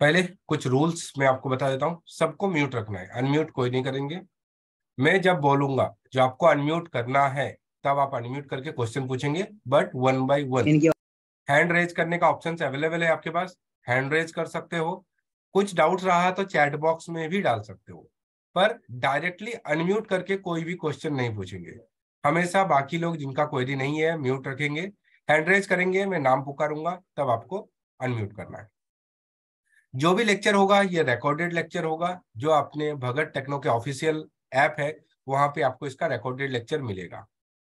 पहले कुछ रूल्स मैं आपको बता देता हूँ। सबको म्यूट रखना है, अनम्यूट कोई नहीं करेंगे। मैं जब बोलूंगा जो आपको अनम्यूट करना है तब आप अनम्यूट करके क्वेश्चन पूछेंगे, बट वन बाय वन। इनकी हैंड रेज करने का ऑप्शन अवेलेबल है आपके पास, हैंड रेज कर सकते हो। कुछ डाउट रहा तो चैट बॉक्स में भी डाल सकते हो, पर डायरेक्टली अनम्यूट करके कोई भी क्वेश्चन नहीं पूछेंगे। हमेशा बाकी लोग जिनका क्वेरी नहीं है म्यूट रखेंगे, हैंड रेज करेंगे, मैं नाम पुकारूंगा तब आपको अनम्यूट करना है। जो भी लेक्चर होगा ये रिकॉर्डेड लेक्चर होगा, जो आपने भगत टेक्नो के ऑफिशियल ऐप है वहां पे आपको इसका रिकॉर्डेड लेक्चर मिलेगा।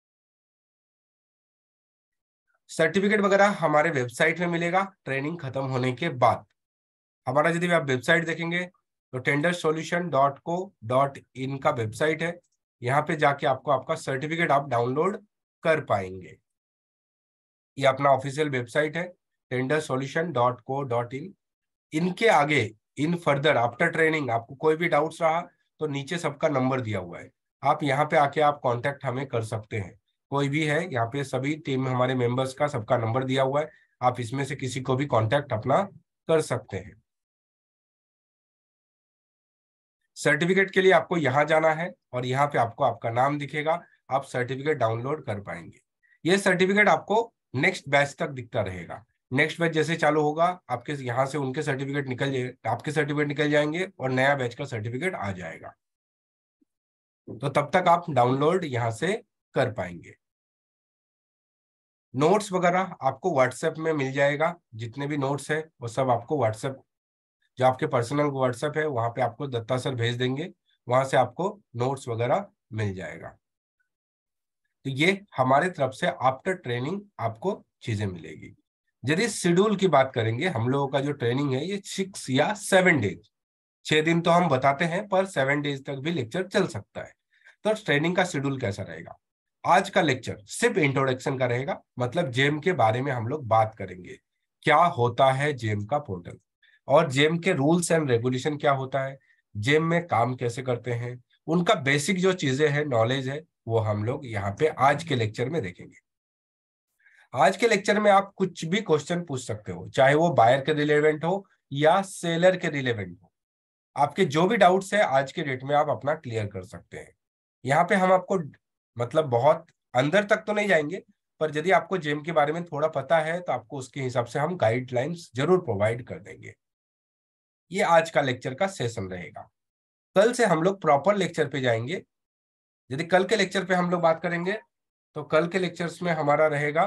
सर्टिफिकेट वगैरह हमारे वेबसाइट में मिलेगा ट्रेनिंग खत्म होने के बाद। हमारा यदि आप वेबसाइट देखेंगे तो tendersolution.co.in का वेबसाइट है। यहाँ पे जाके आपको आपका सर्टिफिकेट आप डाउनलोड कर पाएंगे। ये अपना ऑफिशियल वेबसाइट है tendersolution.co.in। इनके आगे इन फर्दर आफ्टर ट्रेनिंग आपको कोई भी डाउट्स रहा तो नीचे सबका नंबर दिया हुआ है, आप यहाँ पे आके आप कांटेक्ट हमें कर सकते हैं। कोई भी है यहाँ पे, सभी टीम हमारे मेंबर्स का सबका नंबर दिया हुआ है, आप इसमें से किसी को भी कांटेक्ट अपना कर सकते हैं। सर्टिफिकेट के लिए आपको यहाँ जाना है और यहाँ पे आपको आपका नाम दिखेगा, आप सर्टिफिकेट डाउनलोड कर पाएंगे। ये सर्टिफिकेट आपको नेक्स्ट बैच तक दिखता रहेगा। नेक्स्ट बैच जैसे चालू होगा आपके यहाँ से उनके सर्टिफिकेट निकल जाए, आपके सर्टिफिकेट निकल जाएंगे और नया बैच का सर्टिफिकेट आ जाएगा। तो तब तक आप डाउनलोड यहाँ से कर पाएंगे। नोट्स वगैरह आपको व्हाट्सएप में मिल जाएगा, जितने भी नोट्स है वो सब आपको व्हाट्सएप, जो आपके पर्सनल व्हाट्सएप है वहां पे आपको दत्ता सर भेज देंगे, वहां से आपको नोट्स वगैरह मिल जाएगा। तो ये हमारे तरफ से आफ्टर ट्रेनिंग आपको चीजें मिलेगी। यदि शेड्यूल की बात करेंगे, हम लोगों का जो ट्रेनिंग है ये 6 या 7 डेज, 6 दिन तो हम बताते हैं पर 7 डेज तक भी लेक्चर चल सकता है। तो ट्रेनिंग का शेड्यूल कैसा रहेगा? आज का लेक्चर सिर्फ इंट्रोडक्शन का रहेगा, मतलब जेम के बारे में हम लोग बात करेंगे। क्या होता है जेम का पोर्टल, और जेम के रूल्स एंड रेगुलेशन क्या होता है, जेम में काम कैसे करते हैं, उनका बेसिक जो चीजें हैं, नॉलेज है, वो हम लोग यहाँ पे आज के लेक्चर में देखेंगे। आज के लेक्चर में आप कुछ भी क्वेश्चन पूछ सकते हो, चाहे वो बायर के रिलेवेंट हो या सेलर के रिलेवेंट हो। आपके जो भी डाउट्स है आज के डेट में आप अपना क्लियर कर सकते हैं। यहाँ पे हम आपको मतलब बहुत अंदर तक तो नहीं जाएंगे, पर यदि आपको जेम के बारे में थोड़ा पता है तो आपको उसके हिसाब से हम गाइडलाइंस जरूर प्रोवाइड कर देंगे। ये आज का लेक्चर का सेशन रहेगा। कल से हम लोग प्रॉपर लेक्चर पे जाएंगे। यदि कल के लेक्चर पे हम लोग बात करेंगे तो कल के लेक्चर्स में हमारा रहेगा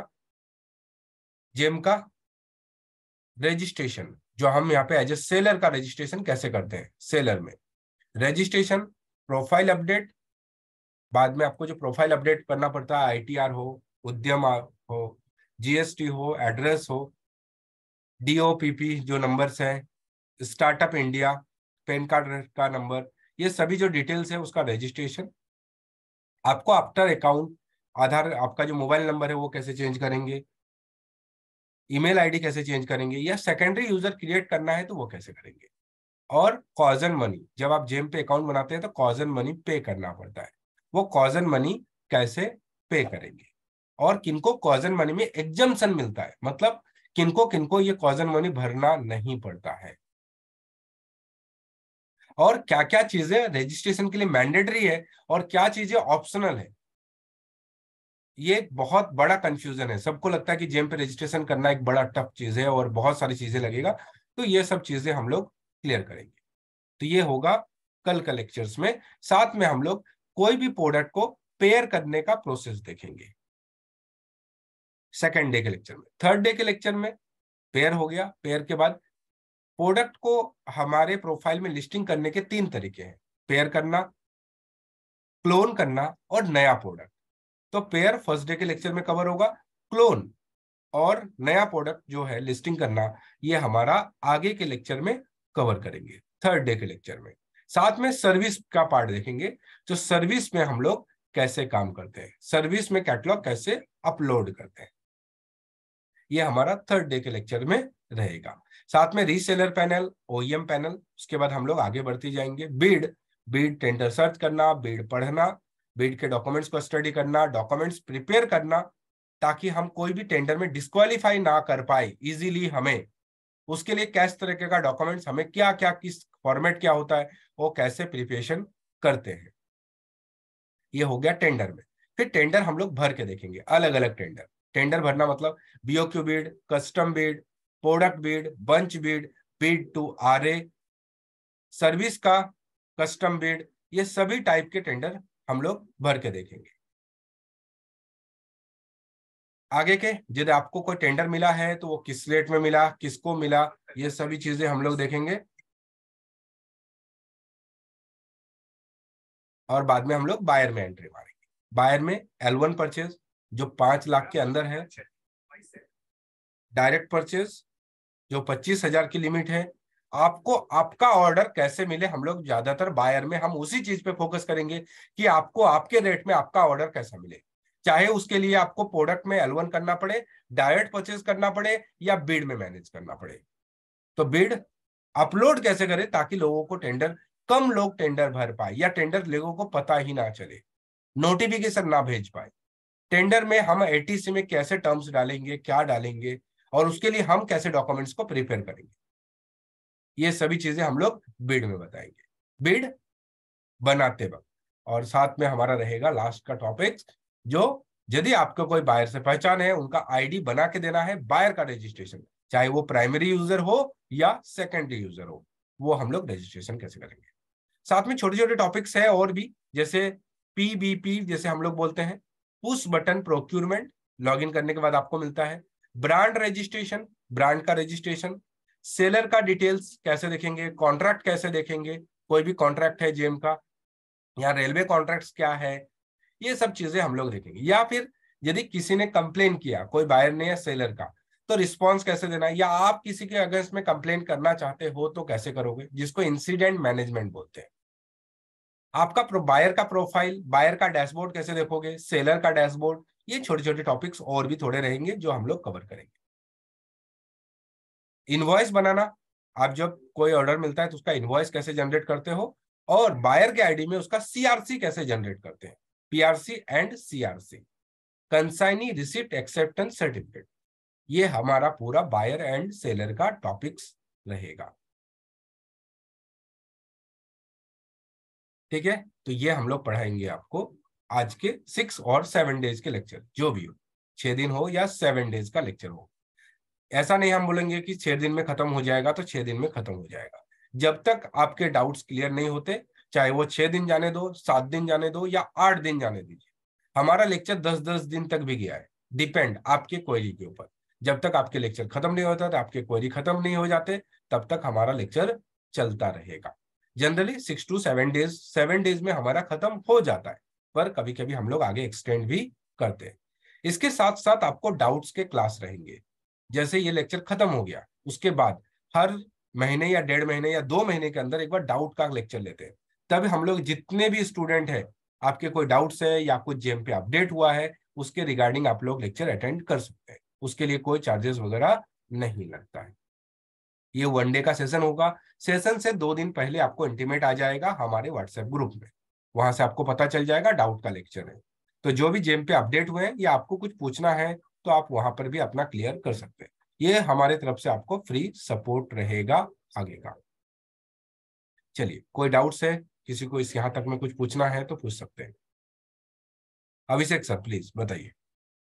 जेम का रजिस्ट्रेशन, जो हम यहाँ पे एज ए सेलर का रजिस्ट्रेशन कैसे करते हैं। सेलर में रजिस्ट्रेशन, प्रोफाइल अपडेट, बाद में आपको जो प्रोफाइल अपडेट करना पड़ता है, आईटीआर हो, उद्यम हो, जीएसटी हो, एड्रेस हो, डीओपीपी जो नंबर्स हैं, स्टार्टअप इंडिया, पैन कार्ड का नंबर, ये सभी जो डिटेल्स है उसका रजिस्ट्रेशन। आपको आफ्टर अकाउंट आधार, आपका जो मोबाइल नंबर है वो कैसे चेंज करेंगे, ईमेल आईडी कैसे चेंज करेंगे, या सेकेंडरी यूजर क्रिएट करना है तो वो कैसे करेंगे। और कॉजन मनी, जब आप जेम पे अकाउंट बनाते हैं तो कॉजन मनी पे करना पड़ता है, वो कॉजन मनी कैसे पे करेंगे, और किनको कॉजन मनी में एग्जम्पशन मिलता है, मतलब किनको किनको ये कॉजन मनी भरना नहीं पड़ता है, और क्या क्या चीजें रजिस्ट्रेशन के लिए मैंडेटरी है और क्या चीजें ऑप्शनल है। ये एक बहुत बड़ा कंफ्यूजन है, सबको लगता है कि जेम पे रजिस्ट्रेशन करना एक बड़ा टफ चीज है और बहुत सारी चीजें लगेगा। तो ये सब चीजें हम लोग क्लियर करेंगे। तो ये होगा कल का लेक्चर्स में। साथ में हम लोग कोई भी प्रोडक्ट को पेयर करने का प्रोसेस देखेंगे सेकंड डे के लेक्चर में। थर्ड डे के लेक्चर में पेयर हो गया, पेयर के बाद प्रोडक्ट को हमारे प्रोफाइल में लिस्टिंग करने के 3 तरीके हैं, पेयर करना, क्लोन करना और नया प्रोडक्ट। तो पेयर फर्स्ट डे के लेक्चर में कवर होगा, क्लोन और नया प्रोडक्ट जो है लिस्टिंग करना ये हमारा आगे के लेक्चर में कवर करेंगे थर्ड डे के लेक्चर में। साथ में सर्विस का पार्ट देखेंगे, जो सर्विस में हम लोग कैसे काम करते हैं, सर्विस में कैटलॉग कैसे अपलोड करते हैं, ये हमारा थर्ड डे के लेक्चर में रहेगा। साथ में रीसेलर पैनल, ओईएम पैनल, उसके बाद हम लोग आगे बढ़ते जाएंगे। बीड, बीड टेंडर सर्च करना, बीड पढ़ना, बीड के डॉक्यूमेंट्स को स्टडी करना, डॉक्यूमेंट्स प्रिपेयर करना, ताकि हम कोई भी टेंडर में डिस्क्वालीफाई ना कर पाए इजीली हमें। उसके लिए किस तरीके का डॉक्यूमेंट्स, हमें क्या क्या, किस फॉर्मेट क्या होता है, वो कैसे प्रिपरेशन करते हैं। ये हो गया टेंडर में। फिर टेंडर हम लोग भर के देखेंगे, अलग अलग टेंडर। टेंडर भरना मतलब BOQ bid, custom bid, product bid, bunch bid, bid to RA, service का कस्टम बीड, ये सभी टाइप के टेंडर हम लोग भर के देखेंगे। आगे के यदि आपको कोई टेंडर मिला है तो वो किस रेट में मिला, किसको मिला, ये सभी चीजें हम लोग देखेंगे। और बाद में हम लोग बायर में एंट्री मारेंगे। बायर में L1 परचेज जो 5 लाख के अंदर है, डायरेक्ट परचेज जो 25,000 की लिमिट है। आपको आपका ऑर्डर कैसे मिले, हम लोग ज्यादातर बायर में हम उसी चीज पे फोकस करेंगे कि आपको आपके रेट में आपका ऑर्डर कैसा मिले। चाहे उसके लिए आपको प्रोडक्ट में L1 करना पड़े, डायरेक्ट परचेज करना पड़े, या बिड में मैनेज करना पड़े। तो बिड अपलोड कैसे करें ताकि लोगों को टेंडर, कम लोग टेंडर भर पाए, या टेंडर लोगों को पता ही ना चले, नोटिफिकेशन ना भेज पाए। टेंडर में हम एटीसी में कैसे टर्म्स डालेंगे, क्या डालेंगे, और उसके लिए हम कैसे डॉक्यूमेंट्स को प्रिपेयर करेंगे, ये सभी चीजें हम लोग बिड में बताएंगे, बिड बनाते वक्त। और साथ में हमारा रहेगा लास्ट का टॉपिक, जो यदि आपको कोई बायर से पहचान है, उनका आईडी बना के देना है, बायर का रजिस्ट्रेशन, चाहे वो प्राइमरी यूजर हो या सेकेंडरी यूजर हो, वो हम लोग रजिस्ट्रेशन कैसे करेंगे। साथ में छोटे छोटे टॉपिक्स है और भी, जैसे पीबीपी जैसे हम लोग बोलते हैं, पुश बटन प्रोक्यूरमेंट, लॉगिन करने के बाद आपको मिलता है। ब्रांड रजिस्ट्रेशन, ब्रांड का रजिस्ट्रेशन। सेलर का डिटेल्स कैसे देखेंगे, कॉन्ट्रैक्ट कैसे देखेंगे, कोई भी कॉन्ट्रैक्ट है जेम का या रेलवे कॉन्ट्रैक्ट्स क्या है, ये सब चीजें हम लोग देखेंगे। या फिर यदि किसी ने कंप्लेन किया, कोई बायर ने या सेलर का, तो रिस्पॉन्स कैसे देना है, या आप किसी के अगेंस्ट में कंप्लेन करना चाहते हो तो कैसे करोगे, जिसको इंसिडेंट मैनेजमेंट बोलते हैं। आपका बायर का प्रोफाइल, बायर का डैशबोर्ड कैसे देखोगे, सेलर का डैशबोर्ड, ये छोटे छोटे टॉपिक्स और भी थोड़े रहेंगे जो हम लोग कवर करेंगे। इनवॉइस बनाना, आप जब कोई ऑर्डर मिलता है तो उसका इनवॉइस कैसे जनरेट करते हो, और बायर के आईडी में उसका सीआरसी कैसे जनरेट करते हैं, PRC and CRC, consignee receipt acceptance certificate, ये हमारा पूरा बायर एंड सेलर का टॉपिक्स रहेगा। ठीक है, तो ये हम लोग पढ़ाएंगे आपको आज के 6 और 7 डेज के लेक्चर, जो भी हो, 6 दिन हो या 7 डेज का लेक्चर हो। ऐसा नहीं हम बोलेंगे कि 6 दिन में खत्म हो जाएगा तो 6 दिन में खत्म हो जाएगा। जब तक आपके डाउट्स क्लियर नहीं होते, चाहे वो 6 दिन जाने दो, 7 दिन जाने दो, या 8 दिन जाने दीजिए, हमारा लेक्चर 10-10 दिन तक भी गया है, डिपेंड आपके क्वेरी के ऊपर। जब तक आपके लेक्चर खत्म नहीं होता, तो आपके क्वेरी खत्म नहीं हो जाते, तब तक हमारा लेक्चर चलता रहेगा। जनरली 6 to 7 डेज, 7 डेज में हमारा खत्म हो जाता है, पर कभी कभी हम लोग आगे एक्सटेंड भी करते हैं। इसके साथ साथ आपको डाउट्स के क्लास रहेंगे। जैसे ये लेक्चर खत्म हो गया, उसके बाद हर महीने या 1.5 महीने या 2 महीने के अंदर एक बार डाउट का लेक्चर लेते हैं। तब हम लोग जितने भी स्टूडेंट हैं, आपके कोई डाउट्स है या कुछ जेम पे अपडेट हुआ है, उसके रिगार्डिंग आप लोग लेक्चर अटेंड कर सकते हैं। उसके लिए कोई चार्जेस वगैरह नहीं लगता है। ये 1 डे का सेशन होगा। सेशन से 2 दिन पहले आपको इंटीमेट आ जाएगा हमारे व्हाट्सएप ग्रुप में, वहां से आपको पता चल जाएगा डाउट का लेक्चर है। तो जो भी जेम पे अपडेट हुए हैं या आपको कुछ पूछना है, तो आप वहां पर भी अपना क्लियर कर सकते हैं। ये हमारे तरफ से आपको फ्री सपोर्ट रहेगा आगे का। चलिए, कोई डाउट्स है, किसी को इस यहाँ तक में कुछ पूछना है तो पूछ सकते हैं। अभिषेक सर प्लीज बताइए।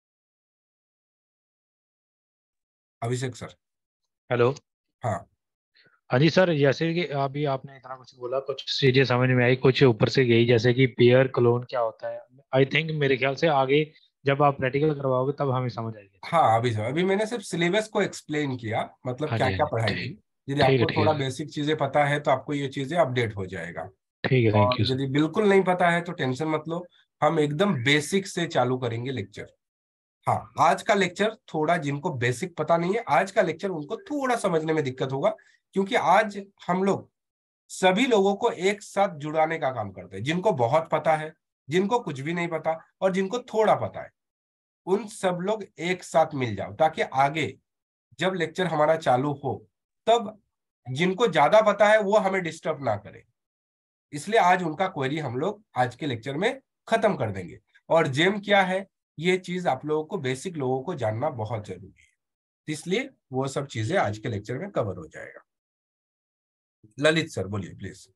अभिषेक सर। हेलो। हाँ। हाँ जी सर, जैसे कि अभी आपने इतना कुछ बोला, कुछ चीजें समझ में आई, कुछ ऊपर से गई, जैसे कि पेयर क्लोन क्या होता है। आई थिंक मेरे ख्याल से आगे जब आप प्रैक्टिकल करवाओगे तब हमें समझ आएगी अच्छे हाँ अभी सर, अभी मैंने सिर्फ सिलेबस को एक्सप्लेन किया, से। मतलब हाँ क्या जी, हाँ क्या जी, पढ़ाएंगे। ठीक। यदि ठीक है, आपको ठीक है थोड़ा सर। बेसिक चीजें पता है तो आपको ये चीजें अपडेट हो जाएगा। ठीक है, थैंक और यू सर। यदि बिल्कुल नहीं पता है तो टेंशन मत लो, हम एकदम बेसिक से चालू करेंगे लेक्चर। हाँ, आज का लेक्चर थोड़ा, जिनको बेसिक पता नहीं है, आज का लेक्चर उनको थोड़ा समझने में दिक्कत होगा, क्योंकि आज हम लोग सभी लोगों को एक साथ जुड़ाने का काम करते हैं। जिनको बहुत पता है, जिनको कुछ भी नहीं पता, और जिनको थोड़ा पता है, उन सब लोग एक साथ मिल जाओ, ताकि आगे जब लेक्चर हमारा चालू हो, तब जिनको ज्यादा पता है वो हमें डिस्टर्ब ना करे। इसलिए आज उनका क्वेरी हम लोग आज के लेक्चर में खत्म कर देंगे। और जेम क्या है, ये चीज आप लोगों को, बेसिक लोगों को जानना बहुत जरूरी है। तो इसलिए वो सब चीजें आज के लेक्चर में कवर हो जाएगा। ललित सर बोलिए प्लीज।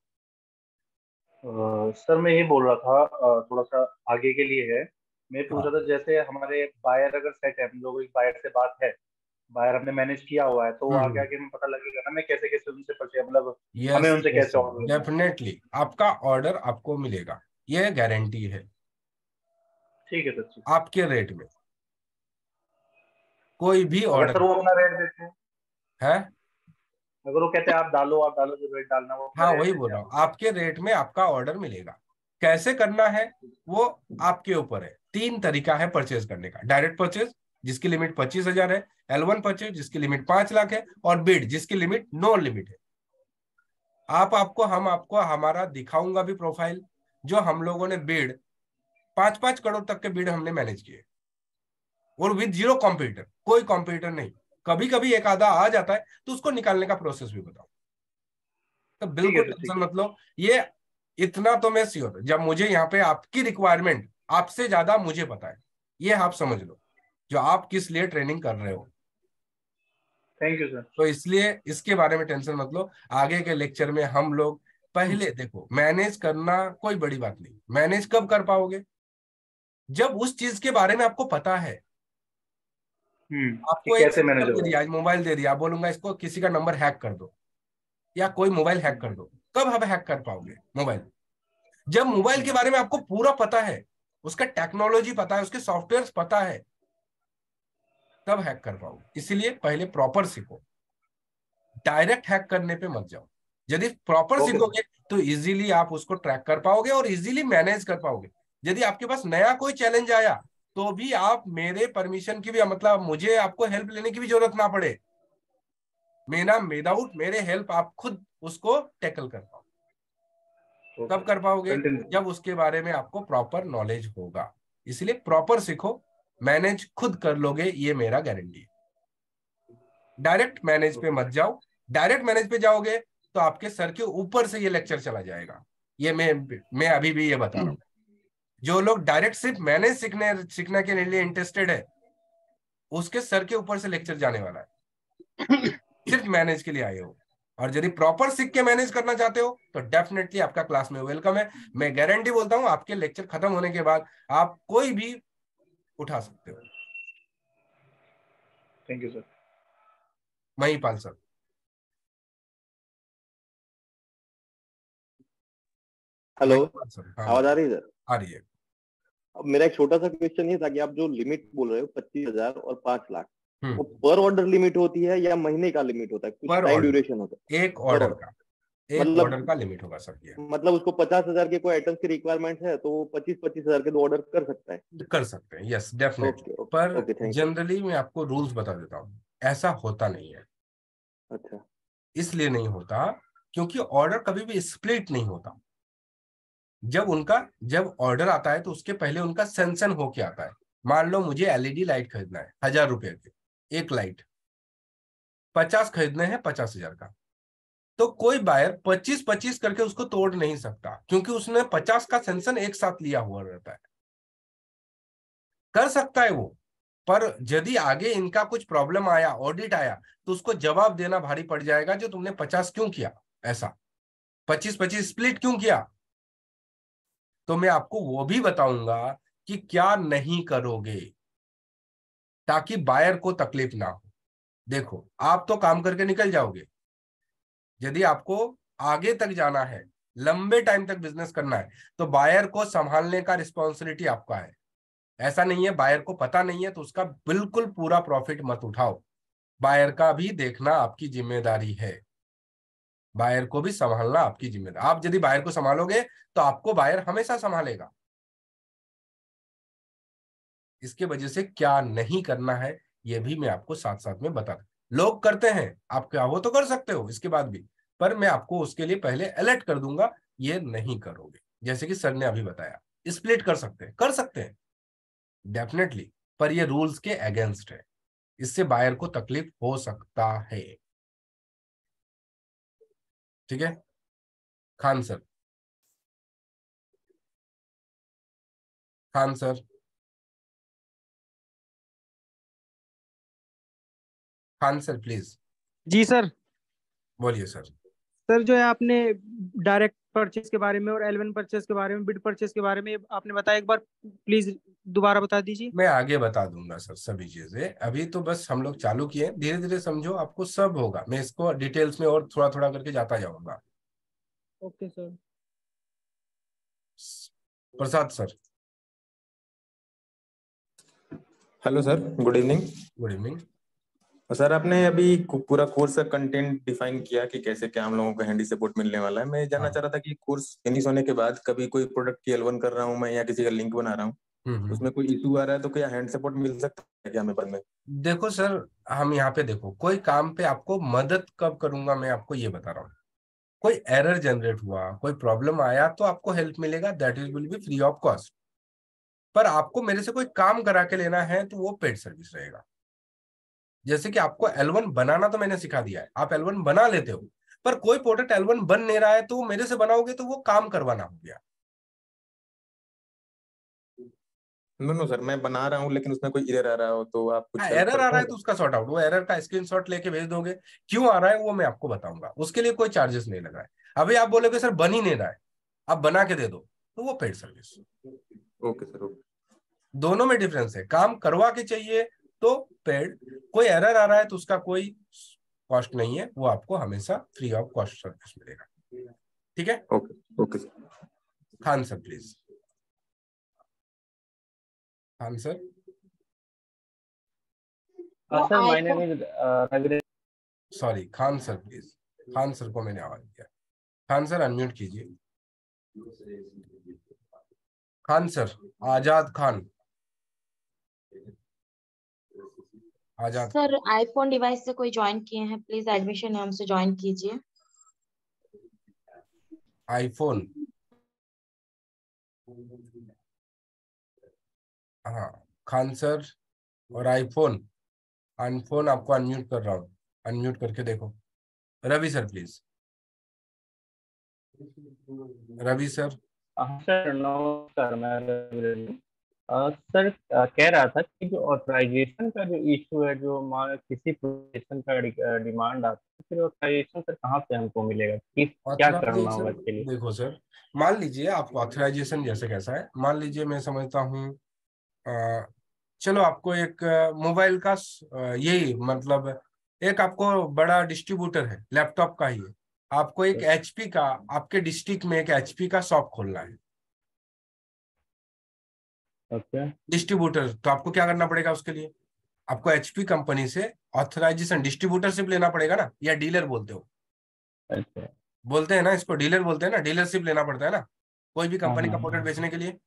सर मैं ये बोल रहा था, थोड़ा सा आगे के लिए है। मैं पूछ हाँ। रहा था, जैसे हमारे बायर अगर सेट है, हम लोगों की बायर से बात है, बायर हमने मैनेज किया हुआ है, तो आगे हम्म। आगे हमें पता लगेगा ना, मैं कैसे कैसे उनसे परचेज, मतलब हमें यस उनसे यस कैसे ऑर्डर लेना है। डेफिनेटली आपका ऑर्डर आपको मिलेगा, यह गारंटी है। ठीक है सर, ठीक। आपके रेट में कोई भी अगर ऑर्डर सर वो अपना रेट देते हैं, है। अगर वो कहते हैं आप डालो जो रेट डालना है, वो अपना हाँ रेट वही देते बोल हैं रहा आप। हूँ, आपके रेट में आपका ऑर्डर मिलेगा। कैसे करना है वो आपके ऊपर है। 3 तरीका है परचेज करने का। डायरेक्ट परचेज जिसकी लिमिट 25,000 है, L1 परचेज जिसकी लिमिट 5 लाख है, और बिड जिसकी लिमिट नो लिमिट है। हम आपको हमारा दिखाऊंगा भी प्रोफाइल, जो हम लोगों ने बिड 5-5 करोड़ तक के बिड हमने मैनेज किए, और विद जीरो कॉम्पिटिटर, कोई कॉम्पिटिटर नहीं। कभी कभी एक आधा आ जाता है तो उसको निकालने का प्रोसेस भी बताओ। तो ठीक है बिल्कुल सर, टेंशन ठीक है। मत लो। ये इतना तो मैं श्योर, जब मुझे यहाँ पे आपकी रिक्वायरमेंट आपसे ज्यादा मुझे पता है, ये आप समझ लो, जो आप किस लिए ट्रेनिंग कर रहे हो। Thank you sir. तो इसलिए इसके बारे में टेंशन मत लो। आगे के लेक्चर में हम लोग पहले देखो, मैनेज करना कोई बड़ी बात नहीं। मैनेज कब कर पाओगे? जब उस चीज के बारे में आपको पता है। कि आपको एक कैसे मैनेज सिस्टम दे होगा। दिया, आज मोबाइल दे दिया, बोलूंगा इसको किसी का नंबर हैक कर दो या कोई मोबाइल हैक कर दो। कब आप हैक कर पाओगे मोबाइल? जब मोबाइल के बारे में आपको पूरा पता है, उसका टेक्नोलॉजी पता है, उसके सॉफ्टवेयर पता है, तब हैक कर पाओगे। इसीलिए पहले प्रॉपर सीखो, डायरेक्ट हैक करने पे मत जाओ। यदि प्रॉपर ओके सर। सीखोगे तो इजीली आप उसको ट्रैक कर पाओगे और इजीली मैनेज कर पाओगे। यदि आपके पास नया कोई चैलेंज आया तो भी आप मेरे परमिशन की भी, मतलब मुझे आपको हेल्प लेने की भी जरूरत ना पड़े। मेरा विदाउट मेरे हेल्प आप खुद उसको टैकल कर पाओ। ओके, कब कर पाओगे? कंटिन्यू। जब उसके बारे में आपको प्रॉपर नॉलेज होगा। इसलिए प्रॉपर सीखो, मैनेज खुद कर लोगे, ये मेरा गारंटी है। डायरेक्ट मैनेज पे मत जाओ। डायरेक्ट मैनेज पे जाओगे तो आपके सर के ऊपर से ये लेक्चर चला जाएगा। ये मैं अभी भी ये बता रहा हूँ। जो लोग डायरेक्ट सिर्फ मैनेज सीखने के लिए इंटरेस्टेड है, उसके सर के ऊपर से लेक्चर जाने वाला है। सिर्फ मैनेज के लिए आए हो, और यदि प्रॉपर सीख के मैनेज करना चाहते हो तो डेफिनेटली आपका क्लास में वेलकम है। मैं गारंटी बोलता हूँ, आपके लेक्चर खत्म होने के बाद आप कोई भी उठा सकते हो। Thank you sir. Mahipal sir. Hello. Mahipal sir, हाँ आवाज आ बोलिए। रही है सर? आ रही है। अब मेरा एक छोटा सा क्वेश्चन ये था कि आप जो लिमिट बोल रहे हो 25,000 और 5 लाख, वो हम्म। पर ऑर्डर लिमिट होती है या महीने का लिमिट होता है, कुछ पर टाइम ऑर्डर, ड्यूरेशन होता एक है पर ऑर्डर ऑर्डर? का, एक ऑर्डर मतलब का लिमिट होगा सर ये। मतलब उसको 50,000 के कोई आइटम्स की रिक्वायरमेंट है तो वो 25,000 के 2 ऑर्डर कर सकता है? कर सकते हैं, यस डेफिनेटली। ओके पर okay okay, thank you. Generally मैं आपको रूल्स बता देता हूँ, ऐसा होता नहीं है। अच्छा। इसलिए नहीं होता क्योंकि ऑर्डर कभी भी स्प्लिट नहीं होता। जब ऑर्डर आता है तो उसके पहले उनका सेंसन होके आता है। मान लो मुझे एलईडी लाइट खरीदना है 1,000 रुपए की, एक लाइट 50 खरीदने हैं 50,000 का। तो कोई बायर 25-25 करके उसको तोड़ नहीं सकता, क्योंकि उसने 50 का सेंसन एक साथ लिया हुआ रहता है। कर सकता है वो, पर यदि आगे इनका कुछ प्रॉब्लम आया, ऑडिट आया, तो उसको जवाब देना भारी पड़ जाएगा, जो तुमने 50 क्यों किया, ऐसा 25-25 स्प्लिट क्यों किया। तो मैं आपको वो भी बताऊंगा कि क्या नहीं करोगे, ताकि बायर को तकलीफ ना हो। देखो, आप तो काम करके निकल जाओगे। यदि आपको आगे तक जाना है, लंबे टाइम तक बिजनेस करना है, तो बायर को संभालने का रिस्पॉन्सिबिलिटी आपका है। ऐसा नहीं है बायर को पता नहीं है तो उसका बिल्कुल पूरा प्रॉफिट मत उठाओ। बायर का भी देखना आपकी जिम्मेदारी है। बायर को भी संभालना आपकी जिम्मेदारी। आप यदि बायर को संभालोगे तो आपको बायर हमेशा संभालेगा। इसके वजह से क्या नहीं करना है, ये भी मैं आपको साथ साथ में बता। लोग करते हैं, आप क्या वो तो कर सकते हो इसके बाद भी, पर मैं आपको उसके लिए पहले अलर्ट कर दूंगा, ये नहीं करोगे। जैसे कि सर ने अभी बताया, स्प्लिट कर सकते हैं, कर सकते हैं डेफिनेटली, पर ये रूल्स के अगेंस्ट है। इससे बायर को तकलीफ हो सकता है। ठीक है। Khan sir. Khan sir. Khan sir please जी सर। बोलिए सर। सर जो है आपने डायरेक्ट परचेज के बारे में और L1 परचेज के बारे में, बिड परचेज के बारे में आपने बताया, एक बार प्लीज दोबारा बता दीजिए। मैं आगे बता दूंगा सर सभी चीजें, अभी तो बस हम लोग चालू किए, धीरे धीरे समझो, आपको सब होगा, मैं इसको डिटेल्स में और थोड़ा थोड़ा करके जाता जाऊंगा। Okay sir. Prasad sir. Hello sir, good evening. Good evening. Sir आपने अभी पूरा कोर्स का कंटेंट डिफाइन किया कि कैसे क्या हम लोगों को हैंडी सपोर्ट मिलने वाला है। मैं जानना चाह रहा था कि कोर्स फिनिश होने के बाद कभी कोई प्रोडक्ट की L1 कर रहा हूँ मैं या किसी का लिंक बना रहा हूँ, उसमें कोई इशू आ रहा है तो क्या हैंड सपोर्ट मिल सकता है क्या हमें बाद में? देखो सर, हम यहाँ पे देखो, कोई काम पे आपको मदद कब करूंगा मैं आपको ये बता रहा हूँ। कोई एरर जनरेट हुआ, कोई प्रॉब्लम आया तो आपको हेल्प मिलेगा, that is will be free of cost. पर आपको मेरे से कोई काम करा के लेना है तो वो पेड सर्विस रहेगा। जैसे कि आपको L1 बनाना तो मैंने सिखा दिया है, आप L1 बना लेते हो, पर कोई प्रोडक्ट L1 बन नहीं रहा है तो मेरे से बनाओगे तो वो काम करवाना हो गया। नो सर, मैं बना रहा हूँ लेकिन उसमें कोई एरर आ रहा हो तो आप कुछ हेल्प एरर आ करते रहा है हैं? तो उसका सॉर्ट आउट, वो एरर का स्क्रीनशॉट लेके भेज दोगे, क्यों आ रहा है वो मैं आपको बताऊंगा, उसके लिए कोई चार्जेस नहीं लगा है। अभी आप बोलोगे सर बन ही नहीं रहा है, आप बना के दे दो, तो वो paid service. Okay sir, okay. दोनों में डिफरेंस है, काम करवा के चाहिए तो पेड, कोई एरर आ रहा है तो उसका कोई कॉस्ट नहीं है, वो आपको हमेशा फ्री ऑफ कॉस्ट सर्विस मिलेगा। ठीक है? Okay okay sir. Khan sir please. Khan sir. Sir my name is Ravi. Sorry, Khan sir please. Khan sir को मैंने आवाज दिया। खान सर अनम्यूट कीजिए। Khan sir, Azad Khan. Azad sir iPhone device से कोई ज्वाइन किए हैं, प्लीज एडमिशन नाम से ज्वाइन कीजिए। आईफोन। हाँ, खान सर और आईफोन। आईफोन आपको अनम्यूट कर रहा हूँ, अनम्यूट करके देखो। Ravi sir please. Ravi sir. Sir नमस्कार, मैं रवि। सर कह रहा था कि जो ऑथराइजेशन का जो इशू है, जो किसी प्रोजेक्शन का डिमांड आता है, फिर ऑथराइजेशन सर कहाँ से हमको मिलेगा, क्या करना होगा इसके लिए? देखो सर, मान लीजिए आपको ऑथराइजेशन जैसे कैसा है, मान लीजिए मैं समझता हूँ, चलो आपको एक मोबाइल का यही मतलब, एक आपको बड़ा डिस्ट्रीब्यूटर है लैपटॉप का ही है, आपको एक HP का, आपके डिस्ट्रिक्ट में एक HP का शॉप खोलना है। ओके। डिस्ट्रीब्यूटर, तो आपको क्या करना पड़ेगा उसके लिए? आपको HP कंपनी से ऑथराइजेशन, डिस्ट्रीब्यूटरशिप लेना पड़ेगा ना, या डीलर बोलते हो? अच्छा। बोलते हैं ना, इसको डीलर बोलते हैं ना, डीलरशिप लेना पड़ता है ना कोई भी कंपनी का हाँ। प्रोडक्ट बेचने के लिए।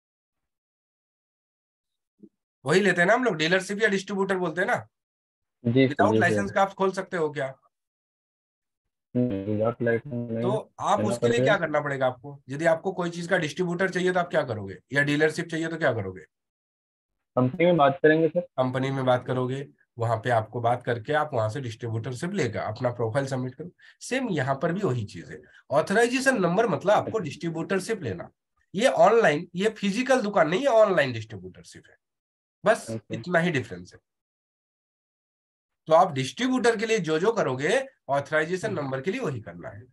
वही लेते हैं ना हम लोग, डीलरशिप या डिस्ट्रीब्यूटर बोलते हैं ना। जी sir, without G licence sir. का आप खोल सकते हो क्या? विदाउट लाइसेंस तो नहीं आप लेना उसके लिए क्या पड़ेगा। करना पड़ेगा आपको, यदि आपको कोई चीज का डिस्ट्रीब्यूटर चाहिए तो आप क्या करोगे, या डीलरशिप चाहिए तो क्या करोगे? कंपनी में बात करेंगे सर। कंपनी में बात करोगे, वहां पे आपको बात करके आप वहां से डिस्ट्रीब्यूटरशिप लेगा, अपना प्रोफाइल सबमिट करो। सेम यहाँ पर भी वही चीज है, ऑथराइजेशन नंबर मतलब आपको डिस्ट्रीब्यूटरशिप लेना। ये ऑनलाइन, ये फिजिकल दुकान नहीं है, ऑनलाइन डिस्ट्रीब्यूटरशिप है, बस इतना ही डिफरेंस है। तो आप डिस्ट्रीब्यूटर के लिए जो जो करोगे, ऑथराइजेशन नंबर के लिए वही करना है।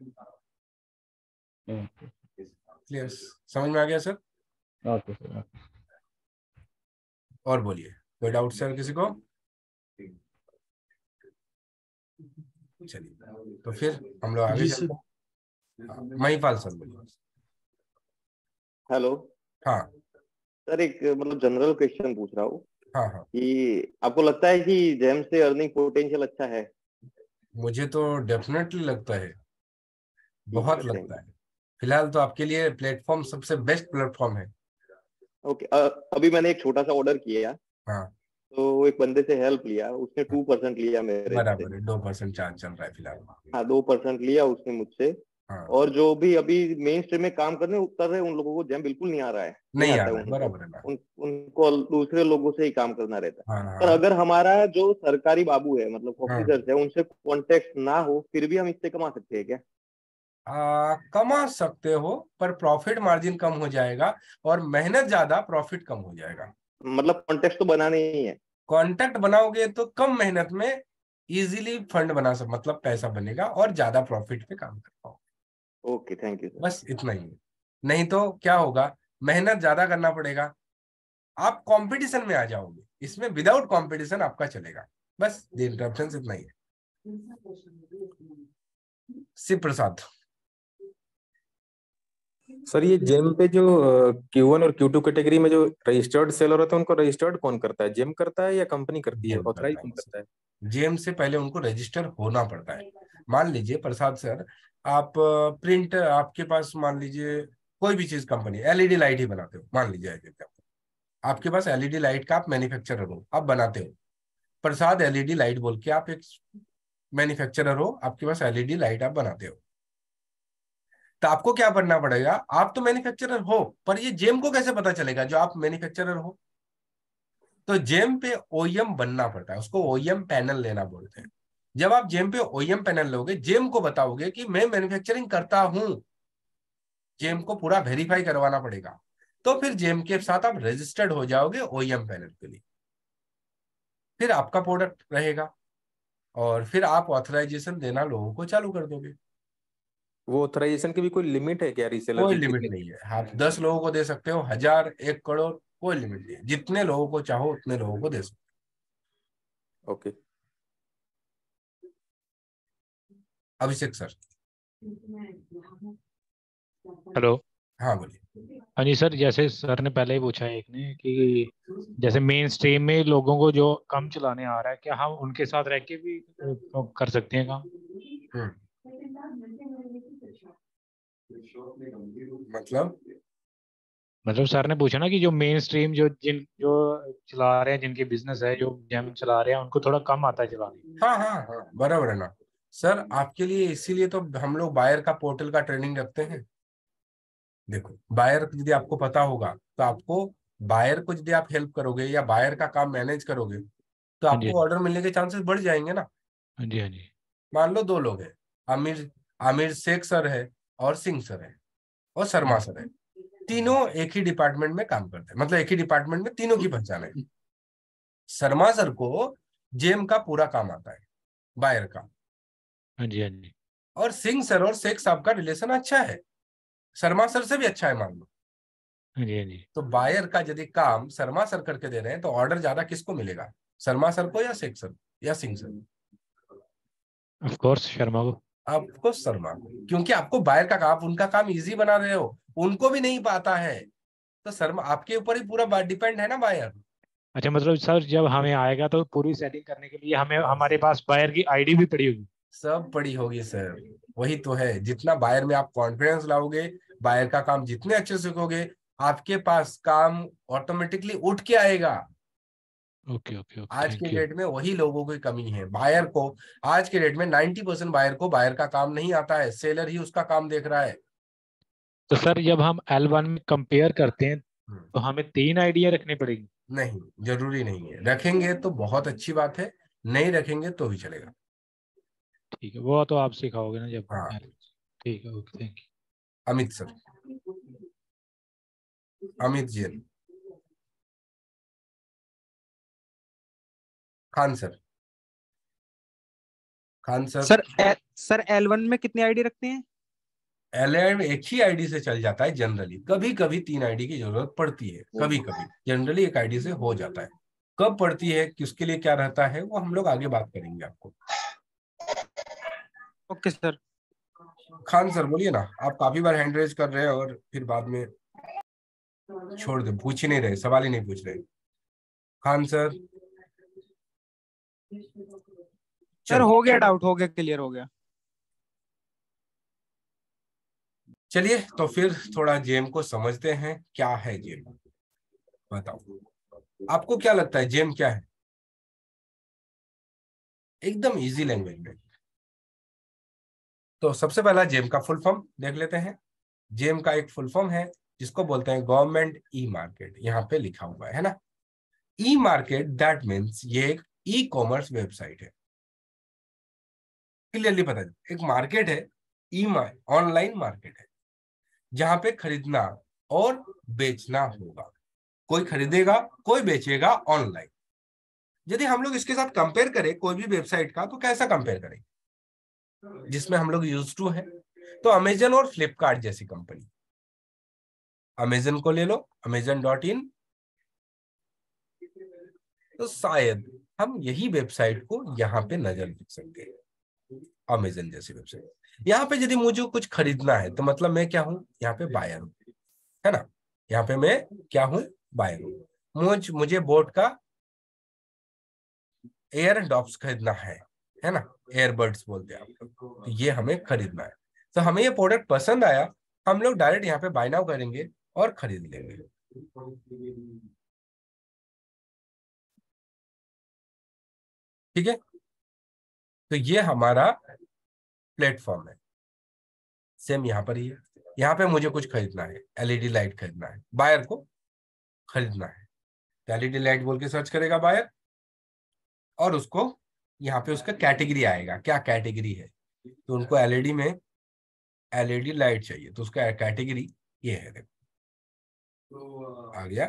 क्लियर? समझ में आ गया सर? Okay sir. और बोलिए, कोई डाउट सर किसी को? चलिए तो फिर हम लोग आगे चलते हैं। महिपाल सर बोलिए। हेलो। हाँ सर एक मतलब जनरल क्वेश्चन पूछ रहा हूँ हाँ हाँ। कि आपको लगता है कि जेम से अर्निंग पोटेंशियल अच्छा है? मुझे तो डेफिनेटली लगता है, ठीक बहुत है, लगता है। फिलहाल तो आपके लिए प्लेटफॉर्म सबसे बेस्ट प्लेटफॉर्म है। ओके। अभी मैंने एक छोटा सा ऑर्डर किया, हाँ तो एक बंदे से हेल्प लिया, उसने 2% लिया मेरे से। बराबर है, 2% चार्ज चल रहा है फिलहाल। हाँ, 2% लिया उसने मुझसे। हाँ और जो भी अभी मेन स्ट्रीम में काम कर रहे हैं उन लोगों को जेम बिल्कुल नहीं आ रहा है, नहीं आ आता है रहा है, उनको। बराबर है ना। उनको दूसरे लोगों से ही काम करना रहता है। हाँ पर हाँ अगर हमारा जो सरकारी बाबू है, मतलब हाँ। ऑफिसर्स है, उनसे कांटेक्ट ना हो, फिर भी हम इससे कमा सकते हैं क्या? कमा सकते हो, पर प्रॉफिट मार्जिन कम हो जाएगा, और मेहनत ज्यादा, प्रॉफिट कम हो जाएगा। मतलब कांटेक्ट तो बनाने ही है। कॉन्टैक्ट बनाओगे तो कम मेहनत में इजीली फंड बना सक, मतलब पैसा बनेगा और ज्यादा प्रॉफिट पे काम कर पाओगे। Okay, thank you sir. बस इतना ही है। नहीं तो क्या होगा, मेहनत ज्यादा करना पड़ेगा, आप कंपटीशन में आ जाओगे, इसमें विदाउट कंपटीशन आपका चलेगा। बस इंटरप्शन इतना ही है। शिव प्रसाद। सर ये जेम पे जो Q1 और Q2 कैटेगरी में जो रजिस्टर्ड सेलर होता है उनको रजिस्टर्ड कौन करता है, जेम करता है या कंपनी करती है, जेम ऑथराइज करता कौन है करता है? जेम से पहले उनको रजिस्टर होना पड़ता है। मान लीजिए प्रसाद सर, आप प्रिंट, आपके पास मान लीजिए कोई भी चीज कंपनी एलईडी लाइट ही बनाते हो, मान लीजिए आपके पास एलईडी लाइट का आप मैन्युफैक्चरर हो, आप बनाते हो प्रसाद एलईडी लाइट बोल के, आप एक मैन्युफैक्चरर हो, आपके पास एलईडी लाइट आप बनाते हो। तो आपको क्या करना पड़ेगा, आप तो मैन्युफैक्चरर हो, पर ये जेम को कैसे पता चलेगा जो आप मैन्युफैक्चरर हो? तो जेम पे ओईएम बनना पड़ता है, उसको ओईएम पैनल लेना बोलते हैं। जब आप जेम पे ओईएम पैनल लोगे, जेम को बताओगे कि मैं मैन्युफैक्चरिंग करता हूं, जेम को पूरा वेरीफाई करवाना पड़ेगा, तो फिर जेम के साथ आप रजिस्टर्ड हो जाओगे ओईएम पैनल के लिए, फिर आपका प्रोडक्ट रहेगा और फिर आप ऑथराइजेशन देना लोगों को चालू कर दोगे। वो ऑथराइजेशन की भी कोई लिमिट है क्या, रीसेलर कोई की लिमिट कितने? नहीं है, आप 10 लोगों को दे सकते हो, 1000, 1 करोड़, कोई लिमिट नहीं है, जितने लोगों को चाहो उतने लोगों को दे सकते ओके। हो। अभिषेक सर। हेलो। हाँ बोलिए। हाँ जी सर, जैसे सर ने पहले ही पूछा है एक ने कि जैसे मेन स्ट्रीम में लोगों को जो कम चलाने आ रहा है, क्या हम उनके साथ रह के भी कर सकते हैं काम? मतलब सर ने पूछा ना कि जो मेन स्ट्रीम जो चला रहे हैं, जिनके बिजनेस है, जो जेम चला रहे हैं, उनको थोड़ा कम आता है चलाने। हाँ हाँ हाँ, बराबर है ना सर, आपके लिए इसीलिए तो हम लोग बायर का पोर्टल का ट्रेनिंग रखते हैं। देखो बायर यदि आपको पता होगा तो आपको, बायर को यदि आप हेल्प करोगे या बायर का काम मैनेज करोगे तो हाँ जी, आपको ऑर्डर मिलने के चांसेस बढ़ जाएंगे ना। हाँ जी, हाँ जी, मान लो 2 लोग हैं, आमिर आमिर शेख सर है और सिंह सर है और हाँ शर्मा जी, सर है, तीनों एक ही डिपार्टमेंट में काम करते हैं, मतलब एक ही डिपार्टमेंट में तीनों की पहचान है। शर्मा सर को जेम का पूरा काम आता है, बायर का, हाँ जी, हाँ जी, और सिंह सर और शेख साहब का रिलेशन अच्छा है, शर्मा सर से भी अच्छा है मान लो। हाँ जी, हाँ जी। तो बायर का यदि काम शर्मा सर करके दे रहे हैं तो ऑर्डर ज्यादा किसको मिलेगा, शर्मा सर को या शेख सर या Singh sir? Of course Sharma को। आपको शर्मा को, क्योंकि आपको बायर का काम, उनका काम इजी बना रहे हो, उनको भी नहीं पाता है, तो शर्मा आपके ऊपर ही पूरा डिपेंड है ना बायर। अच्छा, मतलब सर जब हमें आएगा तो पूरी सेटिंग करने के लिए हमें बस हमारे पास बायर की आईडी भी पड़ी होगी। सब पड़ी होगी सर, वही तो है, जितना बायर में आप कॉन्फिडेंस लाओगे, बायर का काम जितने अच्छे से सीखोगे, आपके पास काम ऑटोमेटिकली उठ के आएगा। ओके, ओके, ओके, आज के थैंक यू। डेट में वही लोगों की कमी है, बायर को, आज के डेट में 90% बायर को बायर का काम नहीं आता है, सेलर ही उसका काम देख रहा है। तो सर जब हम L1 में कंपेयर करते हैं हम्म, तो हमें 3 आइडिया रखनी पड़ेगी? नहीं, जरूरी नहीं है, रखेंगे तो बहुत अच्छी बात है, नहीं रखेंगे तो भी चलेगा। ठीक है, वो तो आप सिखाओगे ना जब। हाँ। ठीक है, okay, thank you. Amit sir. Amit Jain. Khan sir. Khan sir. Sir L1 में कितनी आईडी रखते हैं? एलआईडी में एक ही आईडी से चल जाता है जनरली, कभी कभी 3 आईडी की जरूरत पड़ती है, कभी कभी जनरली एक आईडी से हो जाता है। कब पड़ती है, किसके लिए क्या रहता है, वो हम लोग आगे बात करेंगे आपको। Okay sir. खान सर बोलिए ना, आप काफी बार हैंड रेज कर रहे हैं और फिर बाद में छोड़ दे, पूछ ही नहीं रहे, सवाल ही नहीं पूछ रहे। खान सर। सर चलो हो गया, डाउट हो गया, क्लियर हो गया। चलिए, तो फिर थोड़ा जेम को समझते हैं, क्या है जेम, बताओ आपको क्या लगता है जेम क्या है, एकदम इजी लैंग्वेज में। तो सबसे पहला जेम का फुल फॉर्म देख लेते हैं। जेम का एक फुल फॉर्म है जिसको बोलते हैं गवर्नमेंट ई मार्केट, यहाँ पे लिखा हुआ है ना, ई मार्केट, दैट मीन्स ये एक ई कॉमर्स वेबसाइट है। क्लियरली पता है, एक मार्केट है, ई ऑनलाइन मार्केट है, जहां पे खरीदना और बेचना होगा, कोई खरीदेगा कोई बेचेगा ऑनलाइन। यदि हम लोग इसके साथ कंपेयर करें कोई भी वेबसाइट का, तो कैसा कंपेयर करें जिसमें हम लोग यूज टू है? तो अमेजन और फ्लिपकार्ट जैसी कंपनी, अमेजन को ले लो, amazon.in, तो शायद हम यही वेबसाइट को यहाँ पे नजर रख सकते हैं, अमेजन जैसी वेबसाइट। यहाँ पे यदि मुझे कुछ खरीदना है तो मतलब मैं क्या हूँ? यहाँ पे बायर हूँ, है ना? यहाँ पे मैं क्या हूँ? बायर हूँ। मुझे बोट का एयर डॉप्स खरीदना है ना? एयरबड्स बोलते हैं आप लोग, तो ये हमें खरीदना है। तो हमें ये प्रोडक्ट पसंद आया, हम लोग डायरेक्ट यहाँ पे बाय नाउ करेंगे और खरीद लेंगे। ठीक है, तो ये हमारा प्लेटफॉर्म है। सेम यहाँ पर ही है। यहाँ पे मुझे कुछ खरीदना है, एलईडी लाइट खरीदना है, बायर को खरीदना है, तो एलईडी लाइट बोल के सर्च करेगा बायर, और उसको यहाँ पे उसका कैटेगरी आएगा, क्या कैटेगरी है, तो उनको एलईडी में एलईडी लाइट चाहिए, तो उसका कैटेगरी ये है, देखो आ गया।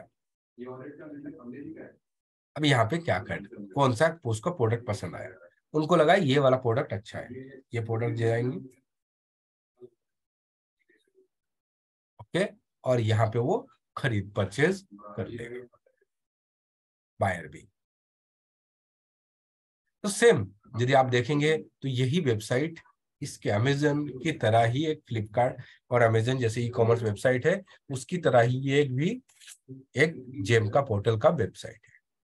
अब यहाँ पे क्या कर, कौन सा उसको प्रोडक्ट पसंद आया, उनको लगा ये वाला प्रोडक्ट अच्छा है, ये प्रोडक्ट जाएंगे, ओके, और यहाँ पे वो खरीद परचेज कर लेगा, बायर भी। तो सेम यदि आप देखेंगे तो यही वेबसाइट इसके अमेजन की तरह ही एक फ्लिपकार्ट और अमेजन जैसे ई कॉमर्स वेबसाइट है, उसकी तरह ही ये एक भी एक जेम का पोर्टल का वेबसाइट है।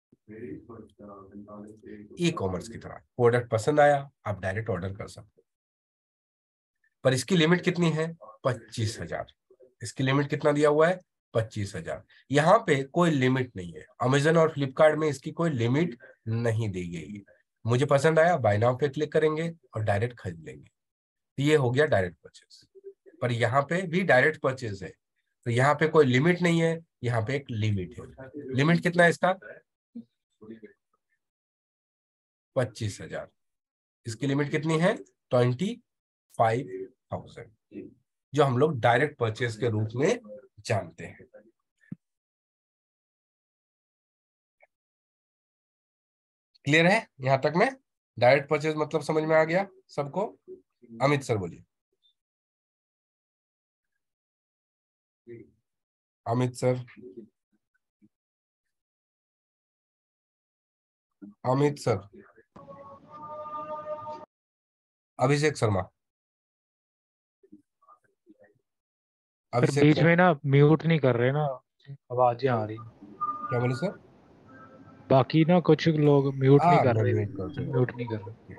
ई कॉमर्स की तरह प्रोडक्ट पसंद आया, आप डायरेक्ट ऑर्डर कर सकते हो, पर इसकी लिमिट कितनी है? 25,000। इसकी लिमिट कितना दिया हुआ है? 25,000। यहाँ पे कोई लिमिट नहीं है, अमेजन और फ्लिपकार्ट में इसकी कोई लिमिट नहीं दी गई है। मुझे पसंद आया, बाय नाउ पे क्लिक करेंगे और डायरेक्ट खरीद लेंगे, तो ये हो गया डायरेक्ट परचेज। पर यहाँ पे भी डायरेक्ट परचेज है, तो यहाँ पे कोई लिमिट नहीं है, यहाँ पे एक लिमिट है। लिमिट कितना है इसका? 25,000। इसकी लिमिट कितनी है? 25,000, जो हम लोग डायरेक्ट परचेज के रूप में जानते हैं। क्लियर है यहां तक में? डायरेक्ट परचेज मतलब समझ में आ गया सबको? अमित सर बोलिए। Amit sir, Amit sir, Abhishek Sharma, sir Abhishek बीच सर, में ना म्यूट नहीं कर रहे ना, आवाजें आ रही। क्या बोले सर? बाकी ना कुछ लोग म्यूट नहीं कर मैं रहे, म्यूट कर दूंगा। म्यूट नहीं कर रहे।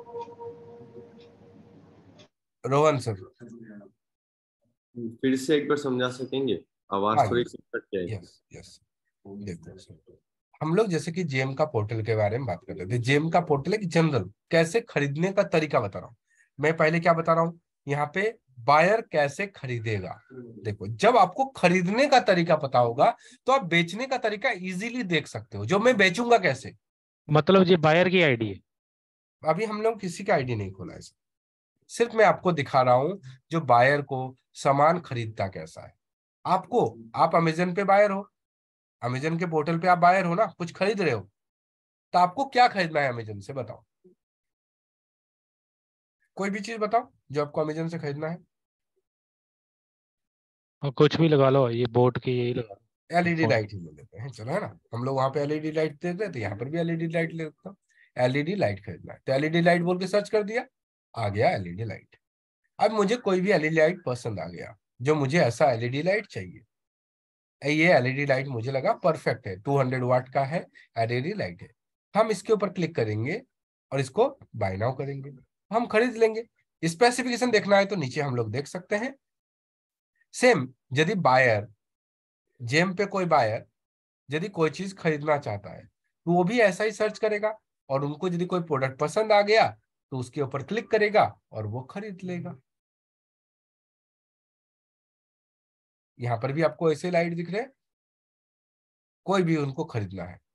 रोहन सर, फिर से एक बार समझा सकेंगे? आवाज थोड़ी कट जाएगी। यस यस, देखो सर, हम लोग जैसे कि जेम का पोर्टल के बारे में बात कर रहे थे। जेम का पोर्टल एक जनरल कैसे खरीदने का तरीका बता रहा हूँ मैं। पहले क्या बता रहा हूँ यहाँ पे? बायर कैसे खरीदेगा। देखो, जब आपको खरीदने का तरीका पता होगा तो आप बेचने का तरीका इजीली देख सकते हो। जो मैं बेचूंगा कैसे, मतलब ये बायर की आईडी है? अभी हम लोग किसी का आईडी नहीं खोला है, सिर्फ मैं आपको दिखा रहा हूं जो बायर को सामान खरीदता कैसा है। आपको, आप अमेजन पे बायर हो, अमेजन के पोर्टल पे आप बायर हो ना, कुछ खरीद रहे हो, तो आपको क्या खरीदना है अमेजन से? बताओ, कोई भी चीज बताओ जो आपको अमेजन से खरीदना है। और कुछ भी लगा लो, ये बोट की यही लगा लो। एलईडी लाइट ही ले लेते हैं, चलो, है ना? हम लोग वहां पे एलईडी लाइट देते हैं, तो यहाँ पर भी एलईडी लाइट ले लेता हूँ। एलईडी लाइट खरीदना है तो एलईडी लाइट बोल के सर्च कर दिया, आ गया एलईडी लाइट। अब मुझे कोई भी एलईडी लाइट पसंद आ गया, जो मुझे ऐसा एलईडी लाइट चाहिए, ये एलईडी लाइट मुझे लगा परफेक्ट है, 200 वाट का है, एलईडी लाइट है, हम इसके ऊपर क्लिक करेंगे और इसको बाय नाउ करेंगे, हम खरीद लेंगे। स्पेसिफिकेशन देखना है तो नीचे हम लोग देख सकते हैं। सेम यदि बायर, जेम पे कोई बायर यदि कोई चीज खरीदना चाहता है तो वो भी ऐसा ही सर्च करेगा, और उनको यदि कोई प्रोडक्ट पसंद आ गया तो उसके ऊपर क्लिक करेगा और वो खरीद लेगा। यहां पर भी आपको ऐसे लाइट दिख रहे हैं, कोई भी उनको खरीदना है,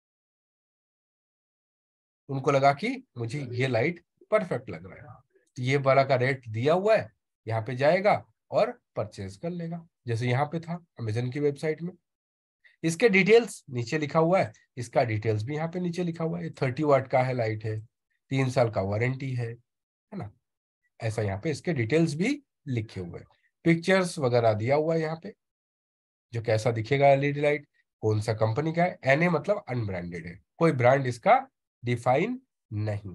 उनको लगा कि मुझे ये लाइट परफेक्ट लग रहा है, तो ये वाला का रेट दिया हुआ है, यहाँ पे जाएगा और परचेज कर लेगा, जैसे यहाँ पे था अमेजन की वेबसाइट में। इसके डिटेल्स नीचे लिखा हुआ है, इसका डिटेल्स भी यहाँ पे नीचे लिखा हुआ है। 30 वाट का है, लाइट है, 3 साल का वारंटी है ना। ऐसा यहाँ पे इसके डिटेल्स भी लिखे हुए हैं, पिक्चर्स वगैरह दिया हुआ है यहाँ पे, जो कैसा दिखेगा एलईडी लाइट, कौन सा कंपनी का है। एनए मतलब अनब्रांडेड है, कोई ब्रांड इसका डिफाइन नहीं।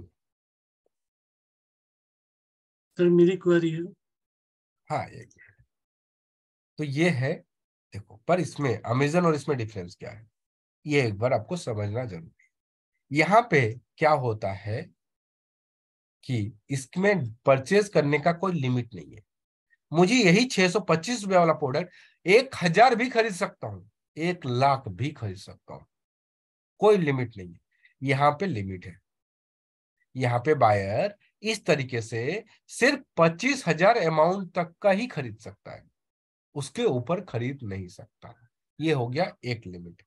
सर मेरी क्वेरी है। हाँ एक मिनट, तो ये है देखो, पर इसमें अमेजन और इसमें डिफरेंस क्या है, ये एक बार आपको समझना जरूरी है। यहाँ पे क्या होता है कि इसमें परचेज करने का कोई लिमिट नहीं है। मुझे यही 625 रुपए वाला प्रोडक्ट 1000 भी खरीद सकता हूँ, 1 लाख भी खरीद सकता हूँ, कोई लिमिट नहीं है। यहाँ पे लिमिट है। यहाँ पे बायर इस तरीके से सिर्फ 25,000 अमाउंट तक का ही खरीद सकता है, उसके ऊपर खरीद नहीं सकता। ये हो गया एक लिमिट।